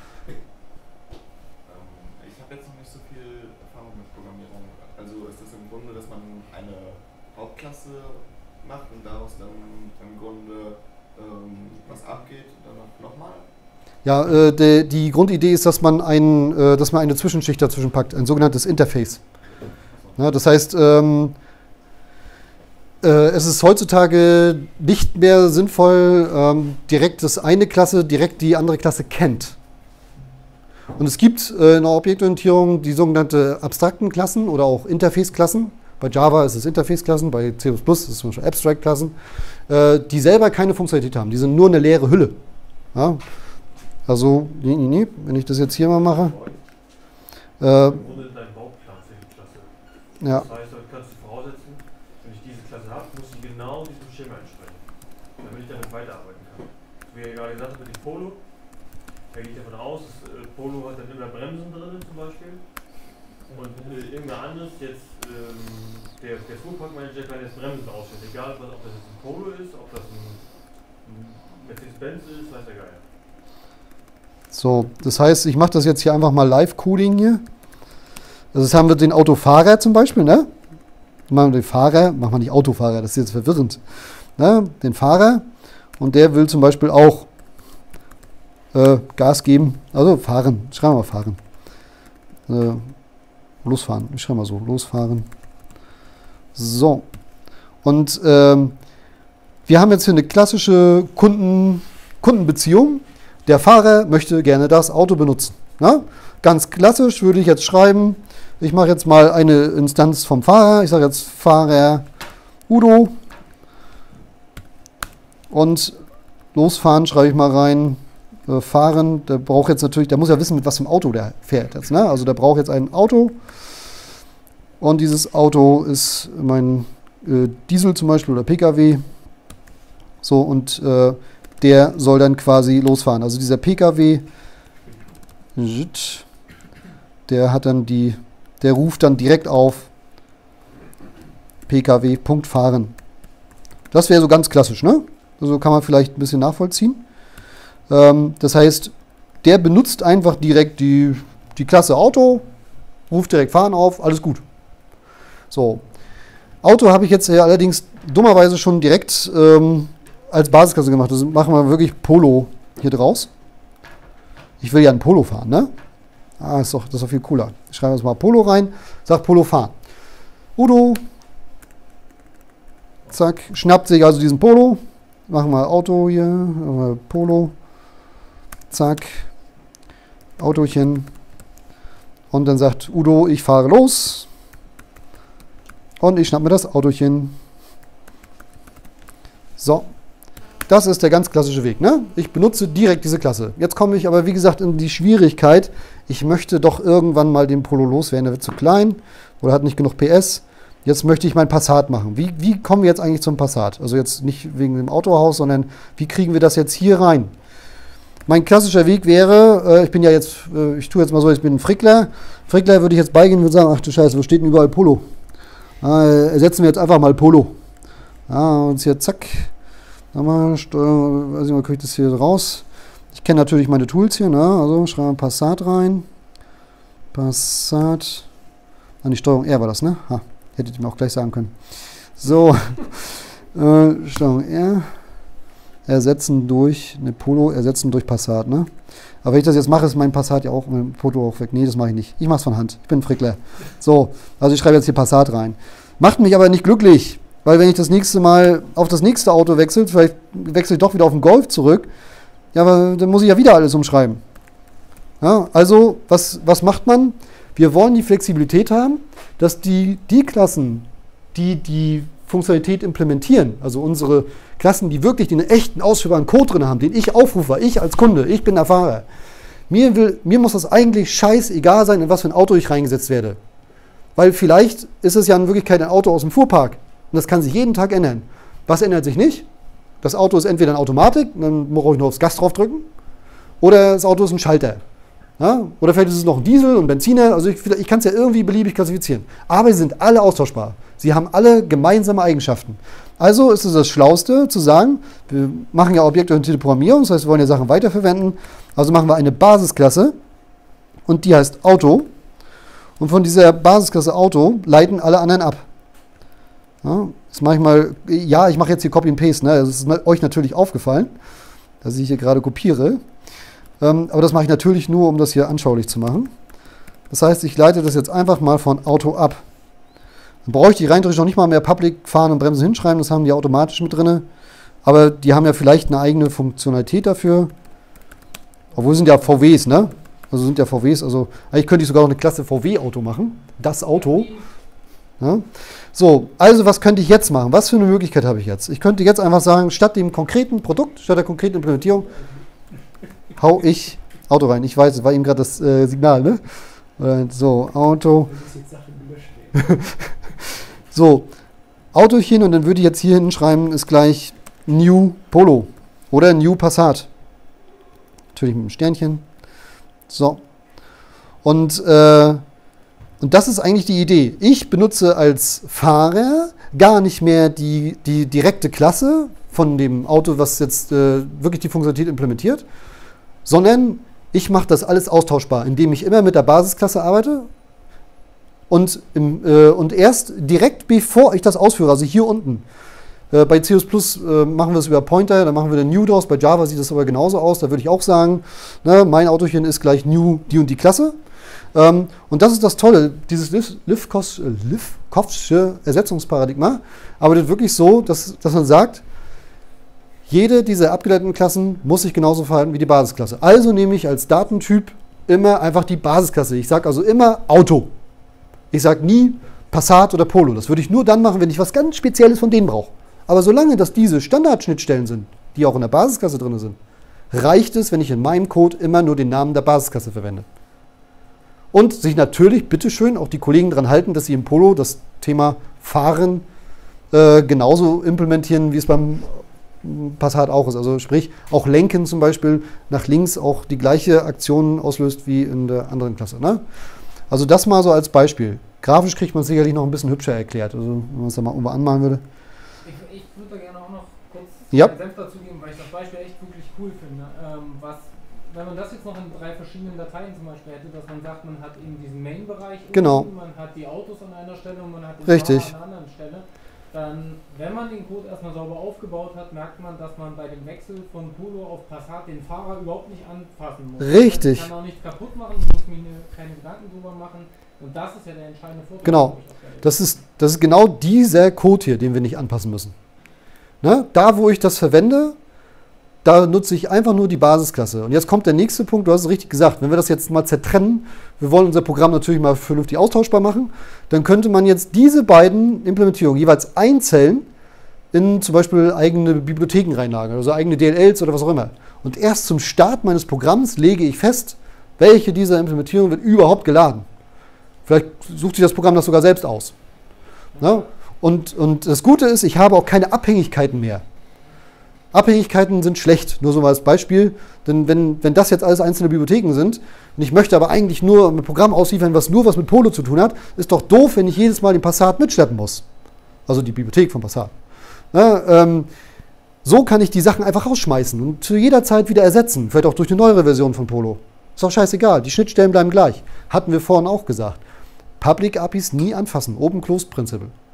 Ich habe jetzt noch nicht so viel Erfahrung mit Programmierung. Also ist das im Grunde, dass man eine Hauptklasse macht und daraus dann im Grunde was abgeht und dann nochmal? Ja, die Grundidee ist, dass man eine Zwischenschicht dazwischen packt, ein sogenanntes Interface. Ja, das heißt, es ist heutzutage nicht mehr sinnvoll, direkt die andere Klasse kennt. Und es gibt in der Objektorientierung die sogenannte abstrakten Klassen oder auch Interface-Klassen. Bei Java ist es Interface-Klassen, bei C++ ist es zum Beispiel Abstract-Klassen, die selber keine Funktionalität haben. Die sind nur eine leere Hülle. Ja? Also, wenn ich das jetzt hier mal mache. Im Grunde dein Bauplan für die Klasse. Ja. Das heißt, du kannst du voraussetzen, wenn ich diese Klasse habe, muss sie genau diesem Schema entsprechen, damit ich damit weiterarbeiten kann. Wie ihr gerade gesagt habt mit dem Polo, da gehe ich davon aus, Polo hat dann immer Bremsen drin zum Beispiel. Und irgendwer anderes, jetzt der Fuhrparkmanager kann jetzt Bremsen ausstellen, egal ob das jetzt ein Polo ist, ob das ein Mercedes-Benz ist, weiß der Geier. So, das heißt, ich mache das jetzt hier einfach mal Live-Coding hier. Also das haben wir den Autofahrer zum Beispiel, ne? Machen wir den Fahrer, machen wir nicht Autofahrer, das ist jetzt verwirrend. Ne? Den Fahrer, und der will zum Beispiel auch Gas geben, also fahren, schreiben wir mal fahren. Losfahren, ich schreibe mal so, losfahren. So, und wir haben jetzt hier eine klassische Kundenbeziehung. Der Fahrer möchte gerne das Auto benutzen. Ja? Ganz klassisch würde ich jetzt schreiben, ich mache jetzt mal eine Instanz vom Fahrer. Ich sage jetzt Fahrer Udo. Und losfahren schreibe ich mal rein. Fahren, der braucht jetzt natürlich, der muss ja wissen, mit was für einem Auto der fährt jetzt. Ne? Also der braucht jetzt ein Auto. Und dieses Auto ist mein Diesel zum Beispiel oder PKW. So, und der soll dann quasi losfahren. Also dieser PKW, der ruft dann direkt auf PKW.fahren. Das wäre so ganz klassisch, ne? Also kann man vielleicht ein bisschen nachvollziehen. Das heißt, der benutzt einfach direkt die Klasse Auto, ruft direkt fahren auf, alles gut. So, Auto habe ich jetzt allerdings dummerweise schon direkt als Basisklasse gemacht. Das machen wir wirklich Polo hier draus. Ich will ja ein Polo fahren, ne? Das ist doch viel cooler. Ich schreibe jetzt mal Polo rein, sag Polo fahren. Udo, zack, schnappt sich also diesen Polo. Machen wir Auto hier, Polo, zack, Autochen. Und dann sagt Udo, ich fahre los. Und ich schnapp mir das Autochen. So. Das ist der ganz klassische Weg. Ne? Ich benutze direkt diese Klasse. Jetzt komme ich aber, wie gesagt, in die Schwierigkeit. Ich möchte doch irgendwann mal den Polo loswerden. Der wird zu klein oder hat nicht genug PS. Jetzt möchte ich mein Passat machen. Wie kommen wir jetzt eigentlich zum Passat? Also jetzt nicht wegen dem Autohaus, sondern wie kriegen wir das jetzt hier rein? Mein klassischer Weg wäre, ich tue jetzt mal so, ich bin ein Frickler. Frickler würde ich jetzt beigehen und würde sagen, ach du Scheiße, wo steht denn überall Polo? Ersetzen wir jetzt einfach mal Polo. Und hier zack. Nochmal, Steuerung, weiß ich mal, kriege ich das hier raus. Ich kenne natürlich meine Tools hier, ne? Also schreiben wir Passat rein. Passat. An die Steuerung R war das, ne? Hättet ihr mir auch gleich sagen können. So. Steuerung R. Ersetzen durch eine Polo, ersetzen durch Passat, ne? Aber wenn ich das jetzt mache, ist mein Passat ja auch, mein Polo auch weg. Nee, das mache ich nicht. Ich mache es von Hand. Ich bin ein Frickler. So, also ich schreibe jetzt hier Passat rein. Macht mich aber nicht glücklich, weil wenn ich das nächste Mal auf das nächste Auto wechsle, vielleicht wechsle ich doch wieder auf den Golf zurück, ja, aber dann muss ich ja wieder alles umschreiben. Ja, also, was macht man? Wir wollen die Flexibilität haben, dass die Klassen, die Funktionalität implementieren, also unsere Klassen, die wirklich den echten ausführbaren Code drin haben, den ich aufrufe, ich als Kunde, ich bin der Fahrer. Mir muss das eigentlich scheißegal sein, in was für ein Auto ich reingesetzt werde. Weil vielleicht ist es ja in Wirklichkeit ein Auto aus dem Fuhrpark und das kann sich jeden Tag ändern. Was ändert sich nicht? Das Auto ist entweder eine Automatik, dann brauche ich nur aufs Gas draufdrücken, oder das Auto ist ein Schalter. Ja? Oder vielleicht ist es noch ein Diesel und Benziner, also ich kann es ja irgendwie beliebig klassifizieren. Aber sie sind alle austauschbar. Sie haben alle gemeinsame Eigenschaften. Also ist es das Schlauste zu sagen, wir machen ja objektorientierte Programmierung, das heißt, wir wollen ja Sachen weiterverwenden. Also machen wir eine Basisklasse und die heißt Auto. Und von dieser Basisklasse Auto leiten alle anderen ab. Ja, das mache ich mal, ja, ich mache jetzt hier Copy and Paste, ne? Das ist euch natürlich aufgefallen, dass ich hier gerade kopiere. Aber das mache ich natürlich nur, um das hier anschaulich zu machen. Das heißt, ich leite das jetzt einfach mal von Auto ab. Dann bräuchte ich rein theoretisch noch nicht mal mehr Public fahren und Bremsen hinschreiben, das haben die automatisch mit drin. Aber die haben ja vielleicht eine eigene Funktionalität dafür. Obwohl sind ja VWs, ne? Also sind ja VWs, also eigentlich könnte ich sogar noch eine Klasse VW-Auto machen. Das Auto. Ja. So, also was könnte ich jetzt machen? Was für eine Möglichkeit habe ich jetzt? Ich könnte jetzt einfach sagen, statt dem konkreten Produkt, statt der konkreten Implementierung, hau ich Auto rein. Ich weiß, es war eben gerade das Signal, ne? So, Auto. So, Autochen und dann würde ich jetzt hier hinschreiben, ist gleich New Polo oder New Passat. Natürlich mit einem Sternchen. So. Und das ist eigentlich die Idee. Ich benutze als Fahrer gar nicht mehr die direkte Klasse von dem Auto, was jetzt wirklich die Funktionalität implementiert, sondern ich mache das alles austauschbar, indem ich immer mit der Basisklasse arbeite und erst direkt bevor ich das ausführe, also hier unten. Bei C++ machen wir es über Pointer, dann machen wir den New draus. Bei Java sieht das aber genauso aus. Da würde ich auch sagen, ne, mein Autochen ist gleich New, die und die Klasse. Und das ist das Tolle, dieses Lifkovsche Ersetzungsparadigma arbeitet wirklich so, dass man sagt, jede dieser abgeleiteten Klassen muss sich genauso verhalten wie die Basisklasse. Also nehme ich als Datentyp immer einfach die Basisklasse. Ich sage also immer Auto. Ich sage nie Passat oder Polo. Das würde ich nur dann machen, wenn ich was ganz Spezielles von denen brauche. Aber solange das diese Standardschnittstellen sind, die auch in der Basisklasse drin sind, reicht es, wenn ich in meinem Code immer nur den Namen der Basisklasse verwende. Und sich natürlich, bitteschön, auch die Kollegen daran halten, dass sie im Polo das Thema Fahren genauso implementieren, wie es beim Passat auch ist. Also sprich, auch Lenken zum Beispiel nach links auch die gleiche Aktion auslöst wie in der anderen Klasse. Ne? Also das mal so als Beispiel. Grafisch kriegt man es sicherlich noch ein bisschen hübscher erklärt, also wenn man es da mal irgendwo anmalen würde. Ich würde da gerne auch noch kurz Ja. einen Senf dazu geben, weil ich das Beispiel echt wirklich cool finde. Wenn man das jetzt noch in 3 verschiedenen Dateien zum Beispiel hätte, dass man sagt, man hat eben diesen Main-Bereich, Genau. man hat die Autos an einer Stelle und man hat den Richtig. Fahrer an einer anderen Stelle, dann, wenn man den Code erstmal sauber aufgebaut hat, merkt man, dass man bei dem Wechsel von Polo auf Passat den Fahrer überhaupt nicht anfassen muss. Richtig. Ich kann auch nichts kaputt machen, ich muss mir keine Gedanken drüber machen. Und das ist ja der entscheidende Vorteil. Genau. Das ist genau dieser Code hier, den wir nicht anpassen müssen. Ne? Da, wo ich das verwende, da nutze ich einfach nur die Basisklasse. Und jetzt kommt der nächste Punkt, du hast es richtig gesagt, wenn wir das jetzt mal zertrennen, wir wollen unser Programm natürlich mal vernünftig austauschbar machen, dann könnte man jetzt diese beiden Implementierungen jeweils einzeln in zum Beispiel eigene Bibliotheken reinlagern, also eigene DLLs oder was auch immer. Und erst zum Start meines Programms lege ich fest, welche dieser Implementierungen wird überhaupt geladen. Vielleicht sucht sich das Programm das sogar selbst aus. Ja? Und das Gute ist, ich habe auch keine Abhängigkeiten mehr. Abhängigkeiten sind schlecht, nur so mal als Beispiel. Denn wenn das jetzt alles einzelne Bibliotheken sind und ich möchte aber eigentlich nur ein Programm ausliefern, was nur was mit Polo zu tun hat, ist doch doof, wenn ich jedes Mal den Passat mitschleppen muss. Also die Bibliothek von Passat. Ja, so kann ich die Sachen einfach rausschmeißen und zu jeder Zeit wieder ersetzen. Vielleicht auch durch eine neuere Version von Polo. Ist doch scheißegal, die Schnittstellen bleiben gleich. Hatten wir vorhin auch gesagt. Public APIs nie anfassen, Open Closed Principle.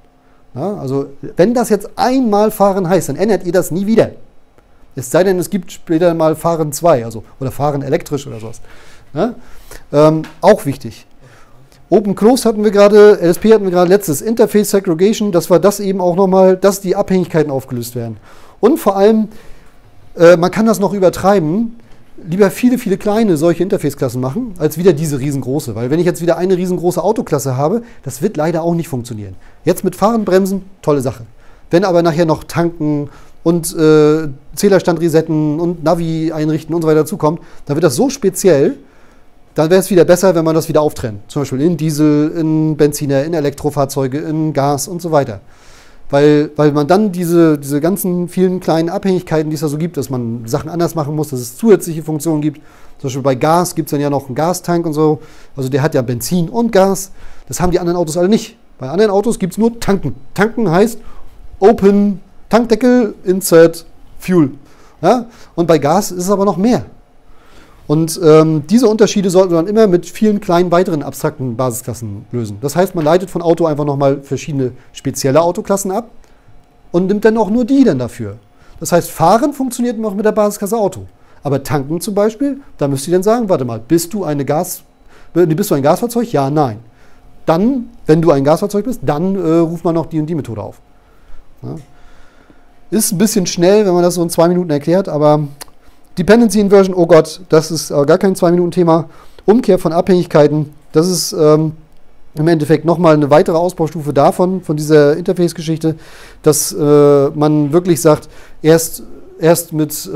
Ja, also wenn das jetzt einmal Fahren heißt, dann ändert ihr das nie wieder. Es sei denn, es gibt später mal Fahren 2, also, oder Fahren elektrisch oder sowas. Ja? Auch wichtig. Open Close hatten wir gerade, LSP hatten wir gerade letztes, Interface Segregation, das war das eben auch nochmal, dass die Abhängigkeiten aufgelöst werden. Und vor allem, man kann das noch übertreiben, lieber viele, viele kleine solche Interface-Klassen machen, als wieder diese riesengroße. Weil wenn ich jetzt wieder eine riesengroße Autoklasse habe, das wird leider auch nicht funktionieren. Jetzt mit Fahren, Bremsen, tolle Sache. Wenn aber nachher noch tanken und Zählerstand resetten und Navi einrichten und so weiter dazukommt, dann wird das so speziell, dann wäre es wieder besser, wenn man das wieder auftrennt. Zum Beispiel in Diesel, in Benziner, in Elektrofahrzeuge, in Gas und so weiter. Weil man dann diese ganzen vielen kleinen Abhängigkeiten, die es da so gibt, dass man Sachen anders machen muss, dass es zusätzliche Funktionen gibt. Zum Beispiel bei Gas gibt es dann ja noch einen Gastank und so. Also der hat ja Benzin und Gas. Das haben die anderen Autos alle nicht. Bei anderen Autos gibt es nur Tanken. Tanken heißt Open Tankdeckel, Insert Fuel. Ja? Und bei Gas ist es aber noch mehr. Und diese Unterschiede sollte man immer mit vielen kleinen weiteren abstrakten Basisklassen lösen. Das heißt, man leitet von Auto einfach nochmal verschiedene spezielle Autoklassen ab und nimmt dann auch nur die dann dafür. Das heißt, Fahren funktioniert noch mit der Basisklasse Auto. Aber Tanken zum Beispiel, da müsst ihr dann sagen, warte mal, bist du ein Gasfahrzeug? Ja, nein. Dann, wenn du ein Gasfahrzeug bist, dann ruft man noch die und die Methode auf. Ja. Ist ein bisschen schnell, wenn man das so in 2 Minuten erklärt, aber Dependency Inversion, oh Gott, das ist gar kein 2-Minuten-Thema. Umkehr von Abhängigkeiten, das ist im Endeffekt nochmal eine weitere Ausbaustufe davon, von dieser Interface-Geschichte, dass man wirklich sagt, erst mit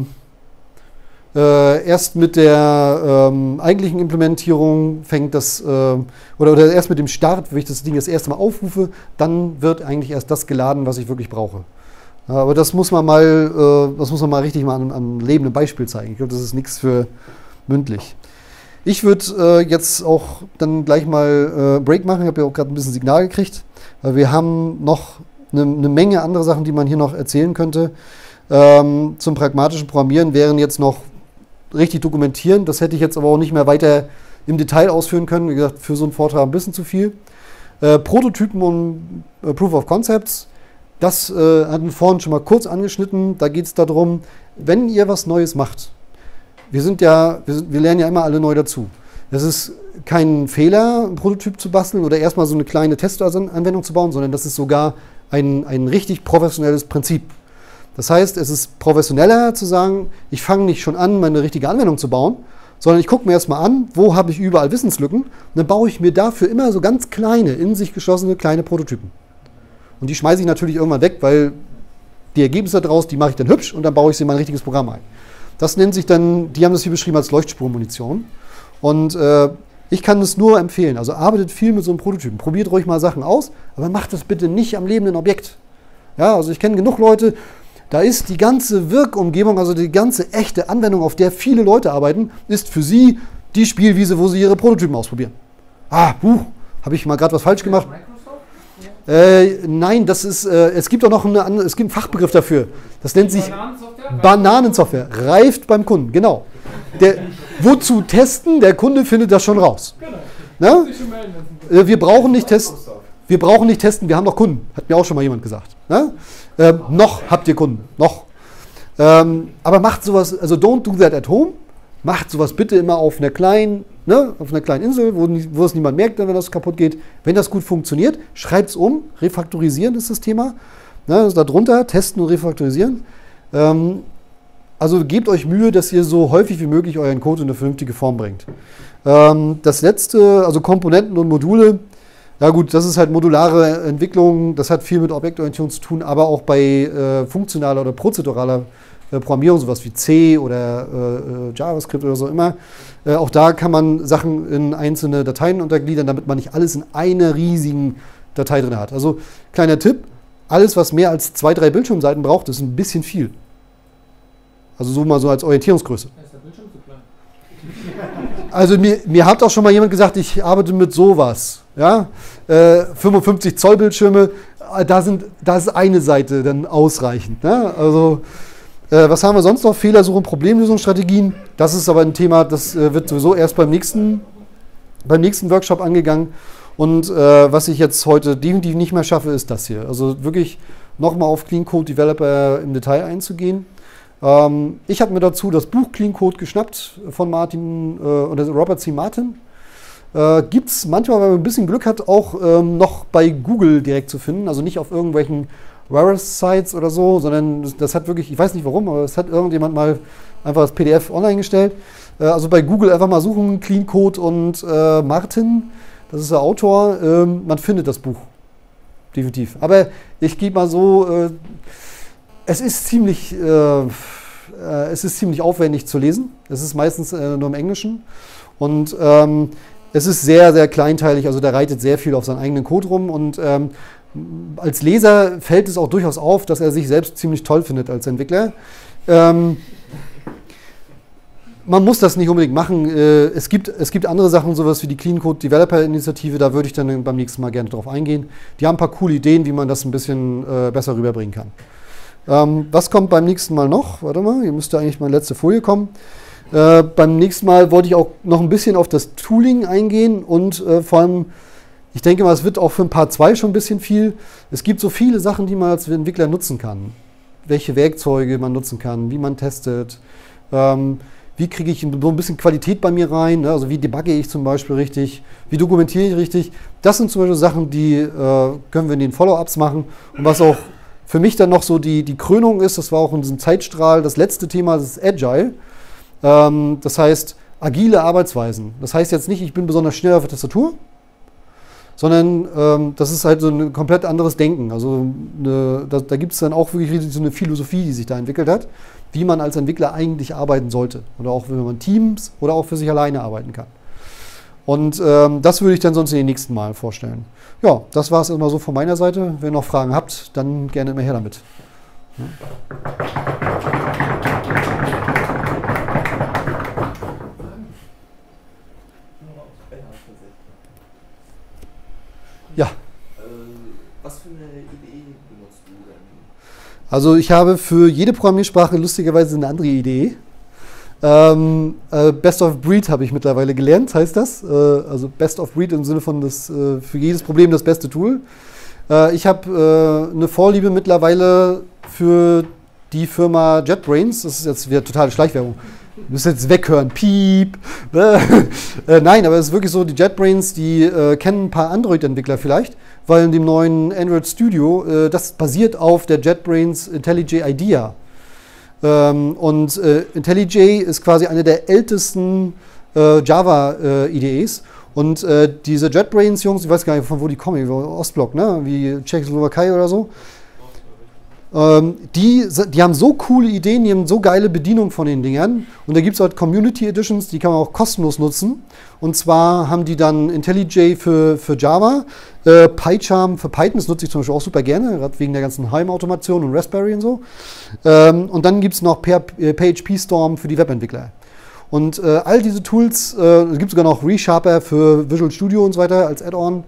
der eigentlichen Implementierung fängt das, oder erst mit dem Start, wenn ich das Ding das erste Mal aufrufe, dann wird eigentlich erst das geladen, was ich wirklich brauche. Aber das muss man mal richtig mal am lebenden Beispiel zeigen. Ich glaube, das ist nichts für mündlich. Ich würde jetzt auch dann gleich mal Break machen. Ich habe ja auch gerade ein bisschen Signal gekriegt, weil wir haben noch eine Menge andere Sachen, die man hier noch erzählen könnte. Zum pragmatischen Programmieren wären jetzt noch richtig dokumentieren. Das hätte ich jetzt aber auch nicht mehr weiter im Detail ausführen können. Wie gesagt, für so einen Vortrag ein bisschen zu viel. Prototypen und Proof of Concepts. Das hatten wir vorhin schon mal kurz angeschnitten. Da geht es darum, wenn ihr was Neues macht. Wir lernen ja immer alle neu dazu. Es ist kein Fehler, einen Prototyp zu basteln oder erstmal so eine kleine Testanwendung zu bauen, sondern das ist sogar ein richtig professionelles Prinzip. Das heißt, es ist professioneller zu sagen, ich fange nicht schon an, meine richtige Anwendung zu bauen, sondern ich gucke mir erstmal an, wo habe ich überall Wissenslücken und dann baue ich mir dafür immer so ganz kleine, in sich geschlossene kleine Prototypen. Und die schmeiße ich natürlich irgendwann weg, weil die Ergebnisse daraus, die mache ich dann hübsch und dann baue ich sie in mein richtiges Programm ein. Das nennt sich dann, die haben das hier beschrieben als Leuchtspurmunition. Und ich kann es nur empfehlen. Also arbeitet viel mit so einem Prototypen. Probiert ruhig mal Sachen aus, aber macht das bitte nicht am lebenden Objekt. Ja, also ich kenne genug Leute, da ist die ganze Wirkumgebung, also die ganze echte Anwendung, auf der viele Leute arbeiten, ist für sie die Spielwiese, wo sie ihre Prototypen ausprobieren. Habe ich mal gerade was falsch gemacht? Nein, das ist, es gibt auch noch es gibt einen Fachbegriff dafür. Das nennt sich Bananensoftware. Reift beim Kunden, genau. Wozu testen? Der Kunde findet das schon raus. Genau. Wir brauchen nicht testen. Wir haben noch Kunden. Hat mir auch schon mal jemand gesagt. Noch habt ihr Kunden. Noch. Aber macht sowas, also don't do that at home. Macht sowas bitte immer auf einer kleinen Insel, wo es niemand merkt, wenn das kaputt geht. Wenn das gut funktioniert, schreibt es um. Refaktorisieren ist das Thema. Also darunter testen und refaktorisieren. Also gebt euch Mühe, dass ihr so häufig wie möglich euren Code in eine vernünftige Form bringt. Das letzte, also Komponenten und Module. Ja gut, das ist halt modulare Entwicklung. Das hat viel mit Objektorientierung zu tun, aber auch bei funktionaler oder prozeduraler Programmierung, sowas wie C oder JavaScript oder so immer. Auch da kann man Sachen in einzelne Dateien untergliedern, damit man nicht alles in einer riesigen Datei drin hat. Also kleiner Tipp, alles was mehr als 2-3 Bildschirmseiten braucht, ist ein bisschen viel. Also so mal so als Orientierungsgröße. Ist der Bildschirm zu klein? Also mir hat auch schon mal jemand gesagt, ich arbeite mit sowas. Ja? 55 Zoll Bildschirme, da ist eine Seite dann ausreichend. Ne? Also was haben wir sonst noch? Fehlersuche und Problemlösungsstrategien. Das ist aber ein Thema, das wird sowieso erst beim nächsten Workshop angegangen. Und was ich jetzt heute definitiv nicht mehr schaffe, ist das hier. Also wirklich nochmal auf Clean Code Developer im Detail einzugehen. Ich habe mir dazu das Buch Clean Code geschnappt von Martin oder Robert C. Martin. Gibt es manchmal, wenn man ein bisschen Glück hat, auch noch bei Google direkt zu finden. Also nicht auf irgendwelchen Whereas-Sites oder so, sondern das hat wirklich, ich weiß nicht warum, aber es hat irgendjemand mal einfach das PDF online gestellt. Also bei Google einfach mal suchen, Clean Code und Martin, das ist der Autor, man findet das Buch. Definitiv. Aber ich gebe mal so, es ist ziemlich aufwendig zu lesen. Es ist meistens nur im Englischen. Und es ist sehr, sehr kleinteilig, also der reitet sehr viel auf seinen eigenen Code rum. Und als Leser fällt es auch durchaus auf, dass er sich selbst ziemlich toll findet als Entwickler. Man muss das nicht unbedingt machen. Es gibt andere Sachen, sowas wie die Clean Code Developer Initiative, da würde ich dann beim nächsten Mal gerne drauf eingehen. Die haben ein paar coole Ideen, wie man das ein bisschen besser rüberbringen kann. Was kommt beim nächsten Mal noch? Warte mal, hier müsste eigentlich meine letzte Folie kommen. Beim nächsten Mal wollte ich auch noch ein bisschen auf das Tooling eingehen und vor allem, ich denke mal, es wird auch für ein Part 2 schon ein bisschen viel. Es gibt so viele Sachen, die man als Entwickler nutzen kann. Welche Werkzeuge man nutzen kann, wie man testet, wie kriege ich so ein bisschen Qualität bei mir rein, ne? Also wie debugge ich zum Beispiel richtig, wie dokumentiere ich richtig. Das sind zum Beispiel Sachen, die können wir in den Follow-ups machen. Und was auch für mich dann noch so die Krönung ist, das war auch in diesem Zeitstrahl, das letzte Thema, das ist Agile. Das heißt, agile Arbeitsweisen. Das heißt jetzt nicht, ich bin besonders schnell auf der Tastatur, sondern das ist halt so ein komplett anderes Denken. Also da gibt es dann auch wirklich so eine Philosophie, die sich da entwickelt hat, wie man als Entwickler eigentlich arbeiten sollte. Oder auch wenn man Teams oder auch für sich alleine arbeiten kann. Und das würde ich dann sonst in den nächsten Mal vorstellen. Ja, das war es immer so von meiner Seite. Wenn ihr noch Fragen habt, dann gerne immer her damit. Ja. Ja. Was für eine Idee benutzt du denn? Also ich habe für jede Programmiersprache lustigerweise eine andere Idee. Best of Breed habe ich mittlerweile gelernt, heißt das. Also Best of Breed im Sinne von für jedes Problem das beste Tool. Ich habe eine Vorliebe mittlerweile für die Firma JetBrains. Das ist jetzt wieder totale Schleichwerbung. Du müsst jetzt weghören, piep. Nein, aber es ist wirklich so, die JetBrains, die kennen ein paar Android-Entwickler vielleicht, weil in dem neuen Android Studio, das basiert auf der JetBrains IntelliJ IDEA. Und IntelliJ ist quasi eine der ältesten Java-IDEs. Und diese JetBrains-Jungs, ich weiß gar nicht, von wo die kommen, Ostblock, ne? Wie Tschechoslowakei oder so. Die haben so coole Ideen, die haben so geile Bedienung von den Dingern. Und da gibt es halt Community Editions, die kann man auch kostenlos nutzen. Und zwar haben die dann IntelliJ für Java, PyCharm für Python, das nutze ich zum Beispiel auch super gerne, gerade wegen der ganzen Heimautomation und Raspberry und so. Und dann gibt es noch PHP Storm für die Webentwickler. Und all diese Tools, es gibt sogar noch ReSharper für Visual Studio und so weiter als Add-on.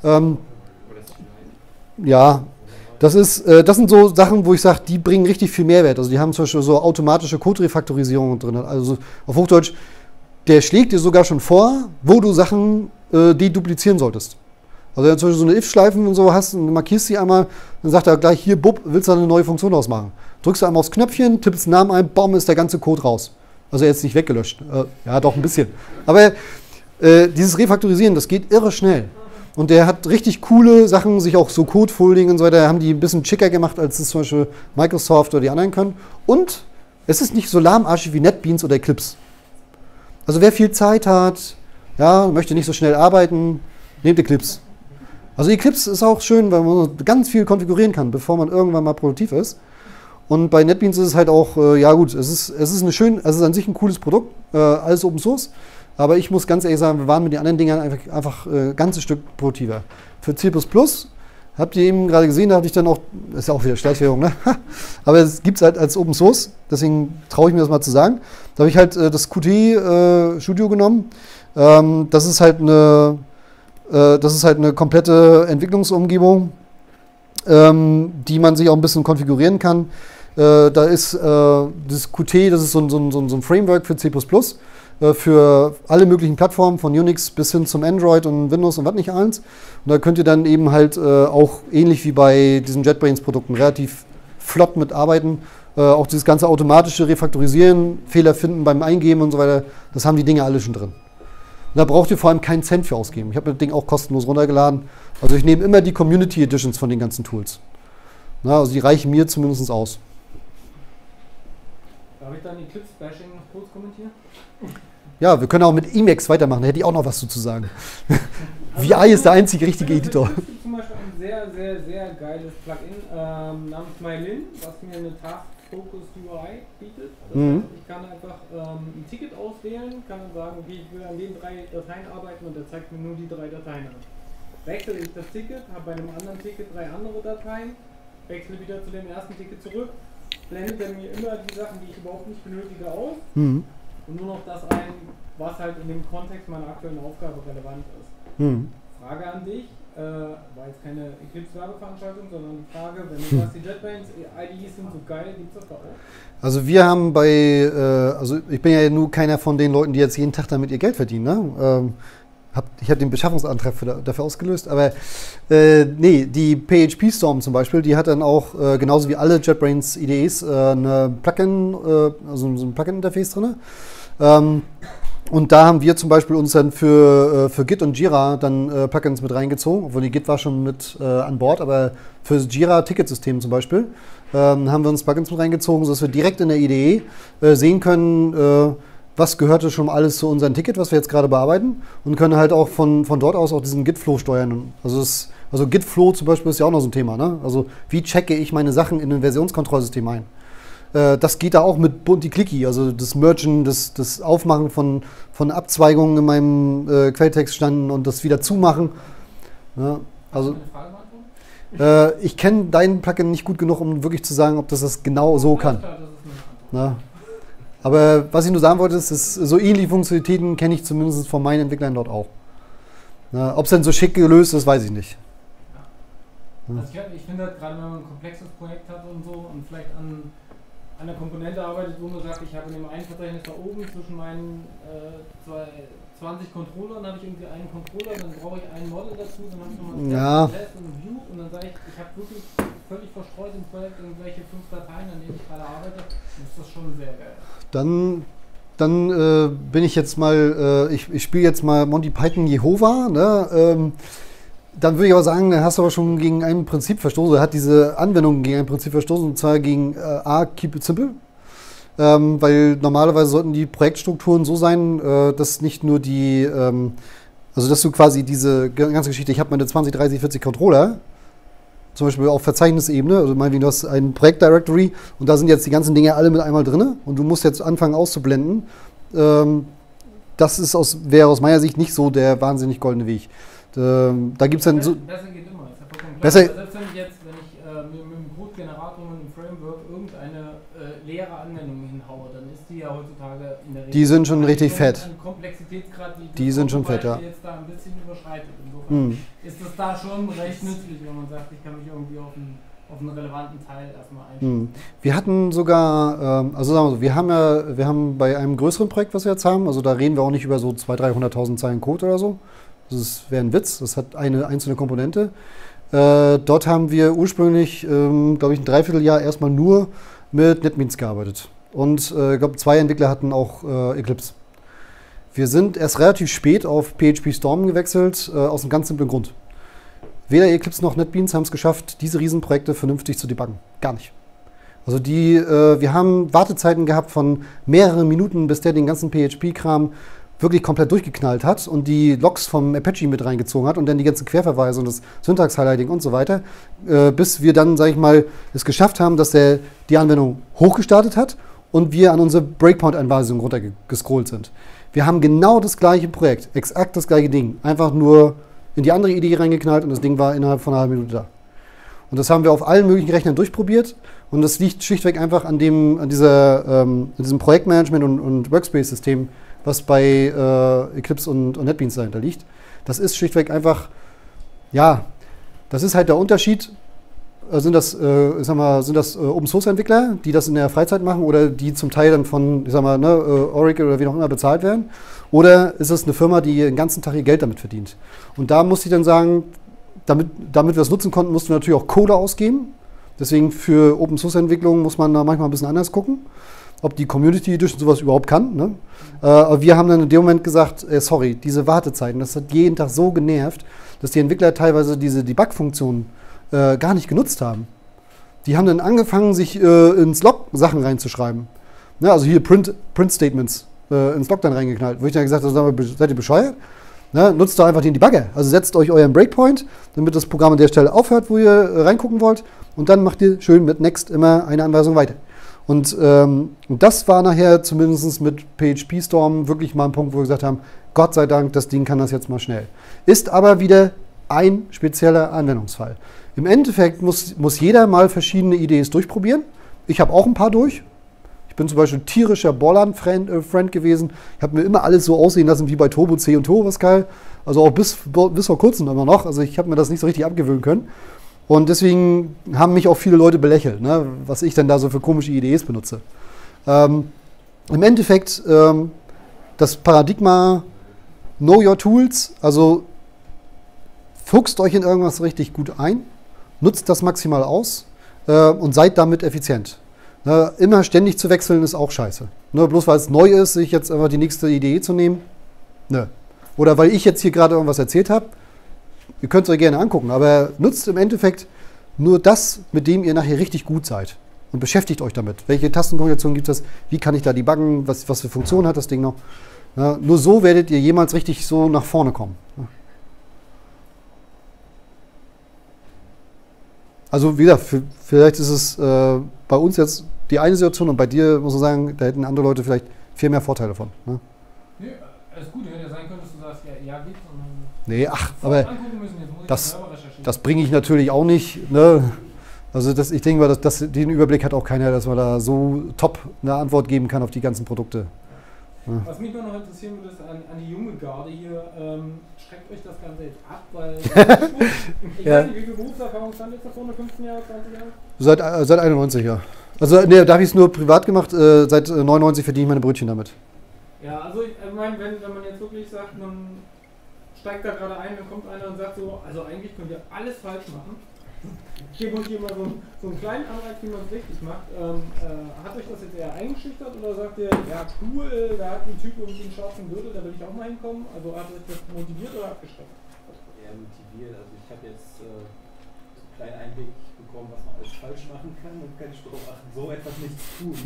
Ja. Das sind so Sachen, wo ich sage, die bringen richtig viel Mehrwert. Also die haben zum Beispiel so automatische Code-Refaktorisierung drin. Also auf Hochdeutsch, der schlägt dir sogar schon vor, wo du Sachen deduplizieren solltest. Also wenn du zum Beispiel so eine If-Schleifen und so hast und markierst sie einmal, dann sagt er gleich, hier, bub, willst du eine neue Funktion ausmachen. Drückst du einmal aufs Knöpfchen, tippst den Namen ein, bam, ist der ganze Code raus. Also jetzt nicht weggelöscht. Ja, doch ein bisschen. Aber dieses Refaktorisieren, das geht irre schnell. Und der hat richtig coole Sachen, sich auch so Code-Folding und so weiter, haben die ein bisschen schicker gemacht, als es zum Beispiel Microsoft oder die anderen können. Und es ist nicht so lahmarschig wie NetBeans oder Eclipse. Also wer viel Zeit hat, ja, möchte nicht so schnell arbeiten, nehmt Eclipse. Also Eclipse ist auch schön, weil man ganz viel konfigurieren kann, bevor man irgendwann mal produktiv ist. Und bei NetBeans ist es halt auch, ja gut, es ist an sich ein cooles Produkt, alles Open Source. Aber ich muss ganz ehrlich sagen, wir waren mit den anderen Dingern einfach ein ganzes Stück produktiver. Für C++, habt ihr eben gerade gesehen, da hatte ich dann auch, das ist ja auch wieder Schleichwerbung, ne? Aber es gibt es halt als Open Source, deswegen traue ich mir das mal zu sagen. Da habe ich halt das Qt Studio genommen. Das ist halt eine komplette Entwicklungsumgebung, die man sich auch ein bisschen konfigurieren kann. Da ist das Qt, das ist so ein Framework für C++. für alle möglichen Plattformen, von Unix bis hin zum Android und Windows und was nicht alles. Und da könnt ihr dann eben halt auch ähnlich wie bei diesen JetBrains-Produkten relativ flott mitarbeiten. Auch dieses ganze automatische Refaktorisieren, Fehler finden beim Eingeben und so weiter, das haben die Dinge alle schon drin. Und da braucht ihr vor allem keinen Cent für ausgeben. Ich habe das Ding auch kostenlos runtergeladen. Also ich nehme immer die Community Editions von den ganzen Tools. Na, also die reichen mir zumindest aus. Darf ich dann Eclipse-Bashing noch kurz kommentieren? Ja, wir können auch mit Emacs weitermachen, da hätte ich auch noch was zu sagen. VI ist der einzige richtige Editor. Es gibt zum Beispiel ein sehr geiles Plugin namens MyLin, was mir eine Task-Focused UI bietet. Das heißt, ich kann einfach ein Ticket auswählen, kann dann sagen, okay, ich will an den 3 Dateien arbeiten und der zeigt mir nur die 3 Dateien an. Wechsle ich das Ticket, habe bei einem anderen Ticket 3 andere Dateien, wechsle wieder zu dem ersten Ticket zurück, blendet er mir immer die Sachen, die ich überhaupt nicht benötige, aus und nur noch das ein, was halt in dem Kontext meiner aktuellen Aufgabe relevant ist. Frage an dich, war jetzt keine Eclipse-Werbeveranstaltung, sondern die Frage, wenn du sagst, die JetBrains IDEs sind so geil, gibt es das da auch? Also wir haben also ich bin ja nur keiner von den Leuten, die jetzt jeden Tag damit ihr Geld verdienen, ne? Ich habe den Beschaffungsantrag dafür ausgelöst, aber nee, die PHP Storm zum Beispiel, die hat dann auch, genauso wie alle JetBrains IDEs, eine Plugin, also so ein Plugin-Interface drin. Und da haben wir zum Beispiel uns dann für Git und Jira dann Plugins mit reingezogen, obwohl die Git war schon mit an Bord, aber für das Jira-Ticketsystem zum Beispiel haben wir uns Plugins mit reingezogen, sodass wir direkt in der IDE sehen können, was gehörte schon alles zu unserem Ticket, was wir jetzt gerade bearbeiten, und können halt auch von dort aus auch diesen Git-Flow steuern. Also Git-Flow zum Beispiel ist ja auch noch so ein Thema, ne? Also wie checke ich meine Sachen in ein Versionskontrollsystem ein? Das geht da auch mit Bunti-Clicky, also das Mergen, das Aufmachen von Abzweigungen in meinem Quelltext standen und das wieder zumachen. Ja, also, ich kenne dein Plugin nicht gut genug, um wirklich zu sagen, ob das genau so kann. Ja. Aber was ich nur sagen wollte, ist, so ähnliche Funktionalitäten kenne ich zumindest von meinen Entwicklern dort auch. Ja, ob es denn so schick gelöst ist, weiß ich nicht. Ja. Also ich finde halt, gerade wenn man ein komplexes Projekt hat und so und vielleicht an einer Komponente arbeitet, wo man sagt, ich habe in dem einen Verzeichnis da oben zwischen meinen 20 Controllern habe ich irgendwie einen Controller, dann brauche ich einen Model dazu, dann habe ich nochmal einen Test und einen View und dann sage ich habe wirklich völlig verstreut im Projekt irgendwelche 5 Dateien, an denen ich gerade arbeite, dann ist das schon sehr geil. Dann bin ich jetzt mal, ich spiele jetzt mal Monty Python Jehova, ne? Dann würde ich aber sagen, dann hast du aber schon gegen ein Prinzip verstoßen, er hat diese Anwendung gegen ein Prinzip verstoßen, und zwar gegen Keep it simple. Weil normalerweise sollten die Projektstrukturen so sein, dass nicht nur also dass du quasi diese ganze Geschichte, ich habe meine 20, 30, 40 Controller, zum Beispiel auf Verzeichnisebene, also meinetwegen, du hast ein Projektdirectory und da sind jetzt die ganzen Dinge alle mit einmal drin und du musst jetzt anfangen auszublenden. Das wäre aus meiner Sicht nicht so der wahnsinnig goldene Weg. Da gibt es dann so. Besser geht immer, ist ja vollkommen klar. Besser, selbst wenn ich mit dem Code-Generator und dem Framework irgendeine leere Anwendung hinhaue, dann ist die ja heutzutage in der Regel. Die sind schon richtig fett. Ein Komplexitätsgrad, die sind schon fett, ja. Jetzt da ein bisschen überschreitet. Insofern ist das da schon recht nützlich, wenn man sagt, ich kann mich irgendwie auf einen relevanten Teil erstmal einstellen. Wir hatten sogar, also sagen wir so, wir haben bei einem größeren Projekt, was wir jetzt haben, also da reden wir auch nicht über so 200.000, 300.000 Zeilen Code oder so. Das wäre ein Witz, das hat eine einzelne Komponente. Dort haben wir ursprünglich, glaube ich, ein Dreivierteljahr erstmal nur mit NetBeans gearbeitet. Und ich glaube, 2 Entwickler hatten auch Eclipse. Wir sind erst relativ spät auf PHP Storm gewechselt, aus einem ganz simplen Grund. Weder Eclipse noch NetBeans haben es geschafft, diese Riesenprojekte vernünftig zu debuggen. Gar nicht. Also wir haben Wartezeiten gehabt von mehreren Minuten, bis der den ganzen PHP-Kram wirklich komplett durchgeknallt hat und die Logs vom Apache mit reingezogen hat und dann die ganzen Querverweise und das Syntax-Highlighting und so weiter, bis wir dann, sage ich mal, es geschafft haben, dass der die Anwendung hochgestartet hat und wir an unsere Breakpoint-Anweisungen runtergescrollt sind. Wir haben genau das gleiche Projekt, exakt das gleiche Ding, einfach nur in die andere Idee reingeknallt und das Ding war innerhalb von einer halben Minute da. Und das haben wir auf allen möglichen Rechnern durchprobiert und das liegt schlichtweg einfach an diesem Projektmanagement und Workspace-System, was bei Eclipse und NetBeans dahinter liegt. Das ist schlichtweg einfach, ja, das ist halt der Unterschied. ich sag mal, sind das Open-Source-Entwickler, die das in der Freizeit machen oder die zum Teil dann von, ich sag mal, ne, Oracle oder wie auch immer bezahlt werden? Oder ist es eine Firma, die den ganzen Tag ihr Geld damit verdient? Und da muss ich dann sagen, damit wir das nutzen konnten, mussten wir natürlich auch Kohle ausgeben. Deswegen für Open-Source-Entwicklung muss man da manchmal ein bisschen anders gucken, ob die Community Edition sowas überhaupt kann. Ne? Aber wir haben dann in dem Moment gesagt, sorry, diese Wartezeiten, das hat jeden Tag so genervt, dass die Entwickler teilweise diese Debug-Funktionen gar nicht genutzt haben. Die haben dann angefangen, sich ins Log Sachen reinzuschreiben. Ne? Also hier Print-Statements ins Log dann reingeknallt. Wo ich dann gesagt habe, seid ihr bescheuert? Ne? Nutzt doch einfach den Debugger. Also setzt euch euren Breakpoint, damit das Programm an der Stelle aufhört, wo ihr reingucken wollt. Und dann macht ihr schön mit Next immer eine Anweisung weiter. Und das war nachher zumindest mit PHP Storm wirklich mal ein Punkt, wo wir gesagt haben, Gott sei Dank, das Ding kann das jetzt mal schnell. Ist aber wieder ein spezieller Anwendungsfall. Im Endeffekt muss jeder mal verschiedene IDEs durchprobieren. Ich habe auch ein paar durch. Ich bin zum Beispiel tierischer Borland-Friend gewesen. Ich habe mir immer alles so aussehen lassen wie bei Turbo C und Turbo Pascal. Also auch bis vor kurzem immer noch. Also ich habe mir das nicht so richtig abgewöhnen können. Und deswegen haben mich auch viele Leute belächelt, ne, was ich denn da so für komische IDEs benutze. Im Endeffekt das Paradigma Know Your Tools, also fuchst euch in irgendwas richtig gut ein, nutzt das maximal aus und seid damit effizient. Ne, immer ständig zu wechseln ist auch scheiße. Ne, bloß weil es neu ist, sich jetzt einfach die nächste Idee zu nehmen. Ne. Oder weil ich jetzt hier gerade irgendwas erzählt habe. Ihr könnt es euch gerne angucken, aber nutzt im Endeffekt nur das, mit dem ihr nachher richtig gut seid. Und beschäftigt euch damit. Welche Tastenkombinationen gibt es? Wie kann ich da debuggen? Was für Funktionen hat das Ding noch? Ja, nur so werdet ihr jemals richtig so nach vorne kommen. Also wie gesagt, vielleicht ist es bei uns jetzt die eine Situation und bei dir, muss man sagen, da hätten andere Leute vielleicht viel mehr Vorteile von. Ne? Nee, alles gut, hätte ja sein können, dass du sagst, ja geht. Nee, ach, aber das bringe ich natürlich auch nicht. Ne? Also ich denke mal, den Überblick hat auch keiner, dass man da so top eine Antwort geben kann auf die ganzen Produkte. Ja. Was mich noch interessieren würde, ist an die junge Garde hier, schreckt euch das Ganze jetzt ab, weil ich weiß nicht, wie viel Berufserfahrung stand jetzt da vorne, 15 Jahre, 20 Jahre? Seit 91, ja. Also ne, da habe ich es nur privat gemacht, seit 99 verdiene ich meine Brötchen damit. Ja, also ich meine, wenn man jetzt wirklich sagt, man steigt da gerade ein, dann kommt einer und sagt so, also eigentlich könnt ihr alles falsch machen. Ich gebe euch hier mal so einen kleinen Anreiz, wie man es richtig macht. Hat euch das jetzt eher eingeschüchtert oder sagt ihr, ja cool, da hat ein Typ irgendwie einen schwarzen Gürtel, da will ich auch mal hinkommen? Also hat euch das motiviert oder abgeschreckt? Eher motiviert, also ich habe jetzt so einen kleinen Einblick bekommen, was man alles falsch machen kann und kann ich darauf achten, so etwas nicht zu tun.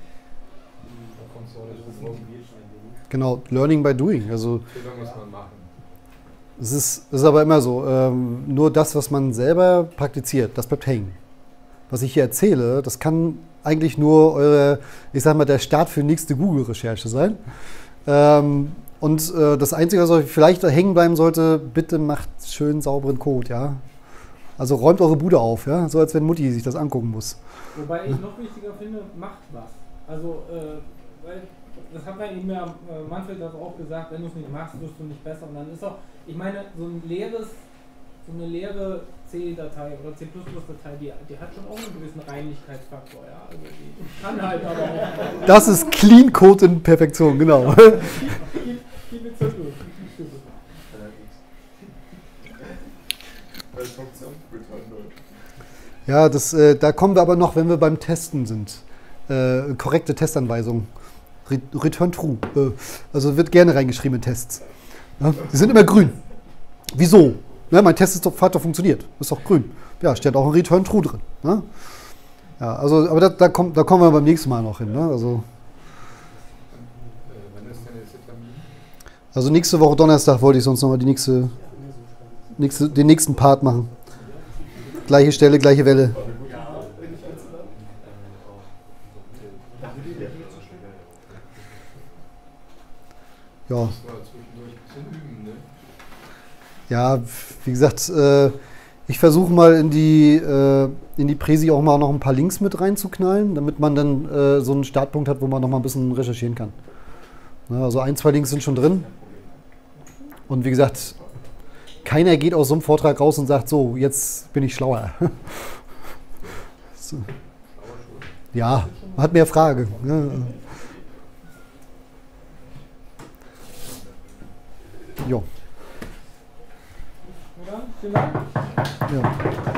Das motiviert schon ein wenig. Genau, Learning by Doing. Also Fehler muss man machen. es ist aber immer so, nur das, was man selber praktiziert, das bleibt hängen. Was ich hier erzähle, das kann eigentlich nur ich sag mal, der Start für die nächste Google-Recherche sein. Und das Einzige, was euch vielleicht hängen bleiben sollte, bitte macht schön sauberen Code, ja. Also räumt eure Bude auf, ja, so als wenn Mutti sich das angucken muss. Wobei ich noch wichtiger finde, macht was. Also, weil das hat man eben ja, Manfred hat auch gesagt, wenn du es nicht machst, wirst du nicht besser. Und dann ist auch, ich meine, so eine leere C-Datei oder C++-Datei, die hat schon auch einen gewissen Reinlichkeitsfaktor, ja. Also die kann halt aber auch. Das ist Clean Code in Perfektion, genau. Keep it simple. Ja, da kommen wir aber noch, wenn wir beim Testen sind. Korrekte Testanweisungen. Return True. Also wird gerne reingeschrieben in Tests. Ja, die sind immer grün. Wieso? Ja, mein Test hat doch funktioniert. Ist doch grün. Ja, steht auch ein Return True drin. Ne? Ja, also, aber da kommen wir beim nächsten Mal noch hin. Ne? Also, Wann ist denn jetzt der Termin? also nächste Woche Donnerstag wollte ich sonst nochmal den nächsten Part machen. Gleiche Stelle, gleiche Welle. Ja. Das war zwischendurch ein bisschen üben, ne? Ja, wie gesagt, ich versuche mal in die Präsi auch mal noch ein paar Links mit reinzuknallen, damit man dann so einen Startpunkt hat, wo man noch mal ein bisschen recherchieren kann. Ja, also 1, 2 Links sind schon drin. Und wie gesagt, keiner geht aus so einem Vortrag raus und sagt, so, jetzt bin ich schlauer. So. Ja, hat mehr Fragen. Ja. Jo. Oder? Vielen Dank. Ja.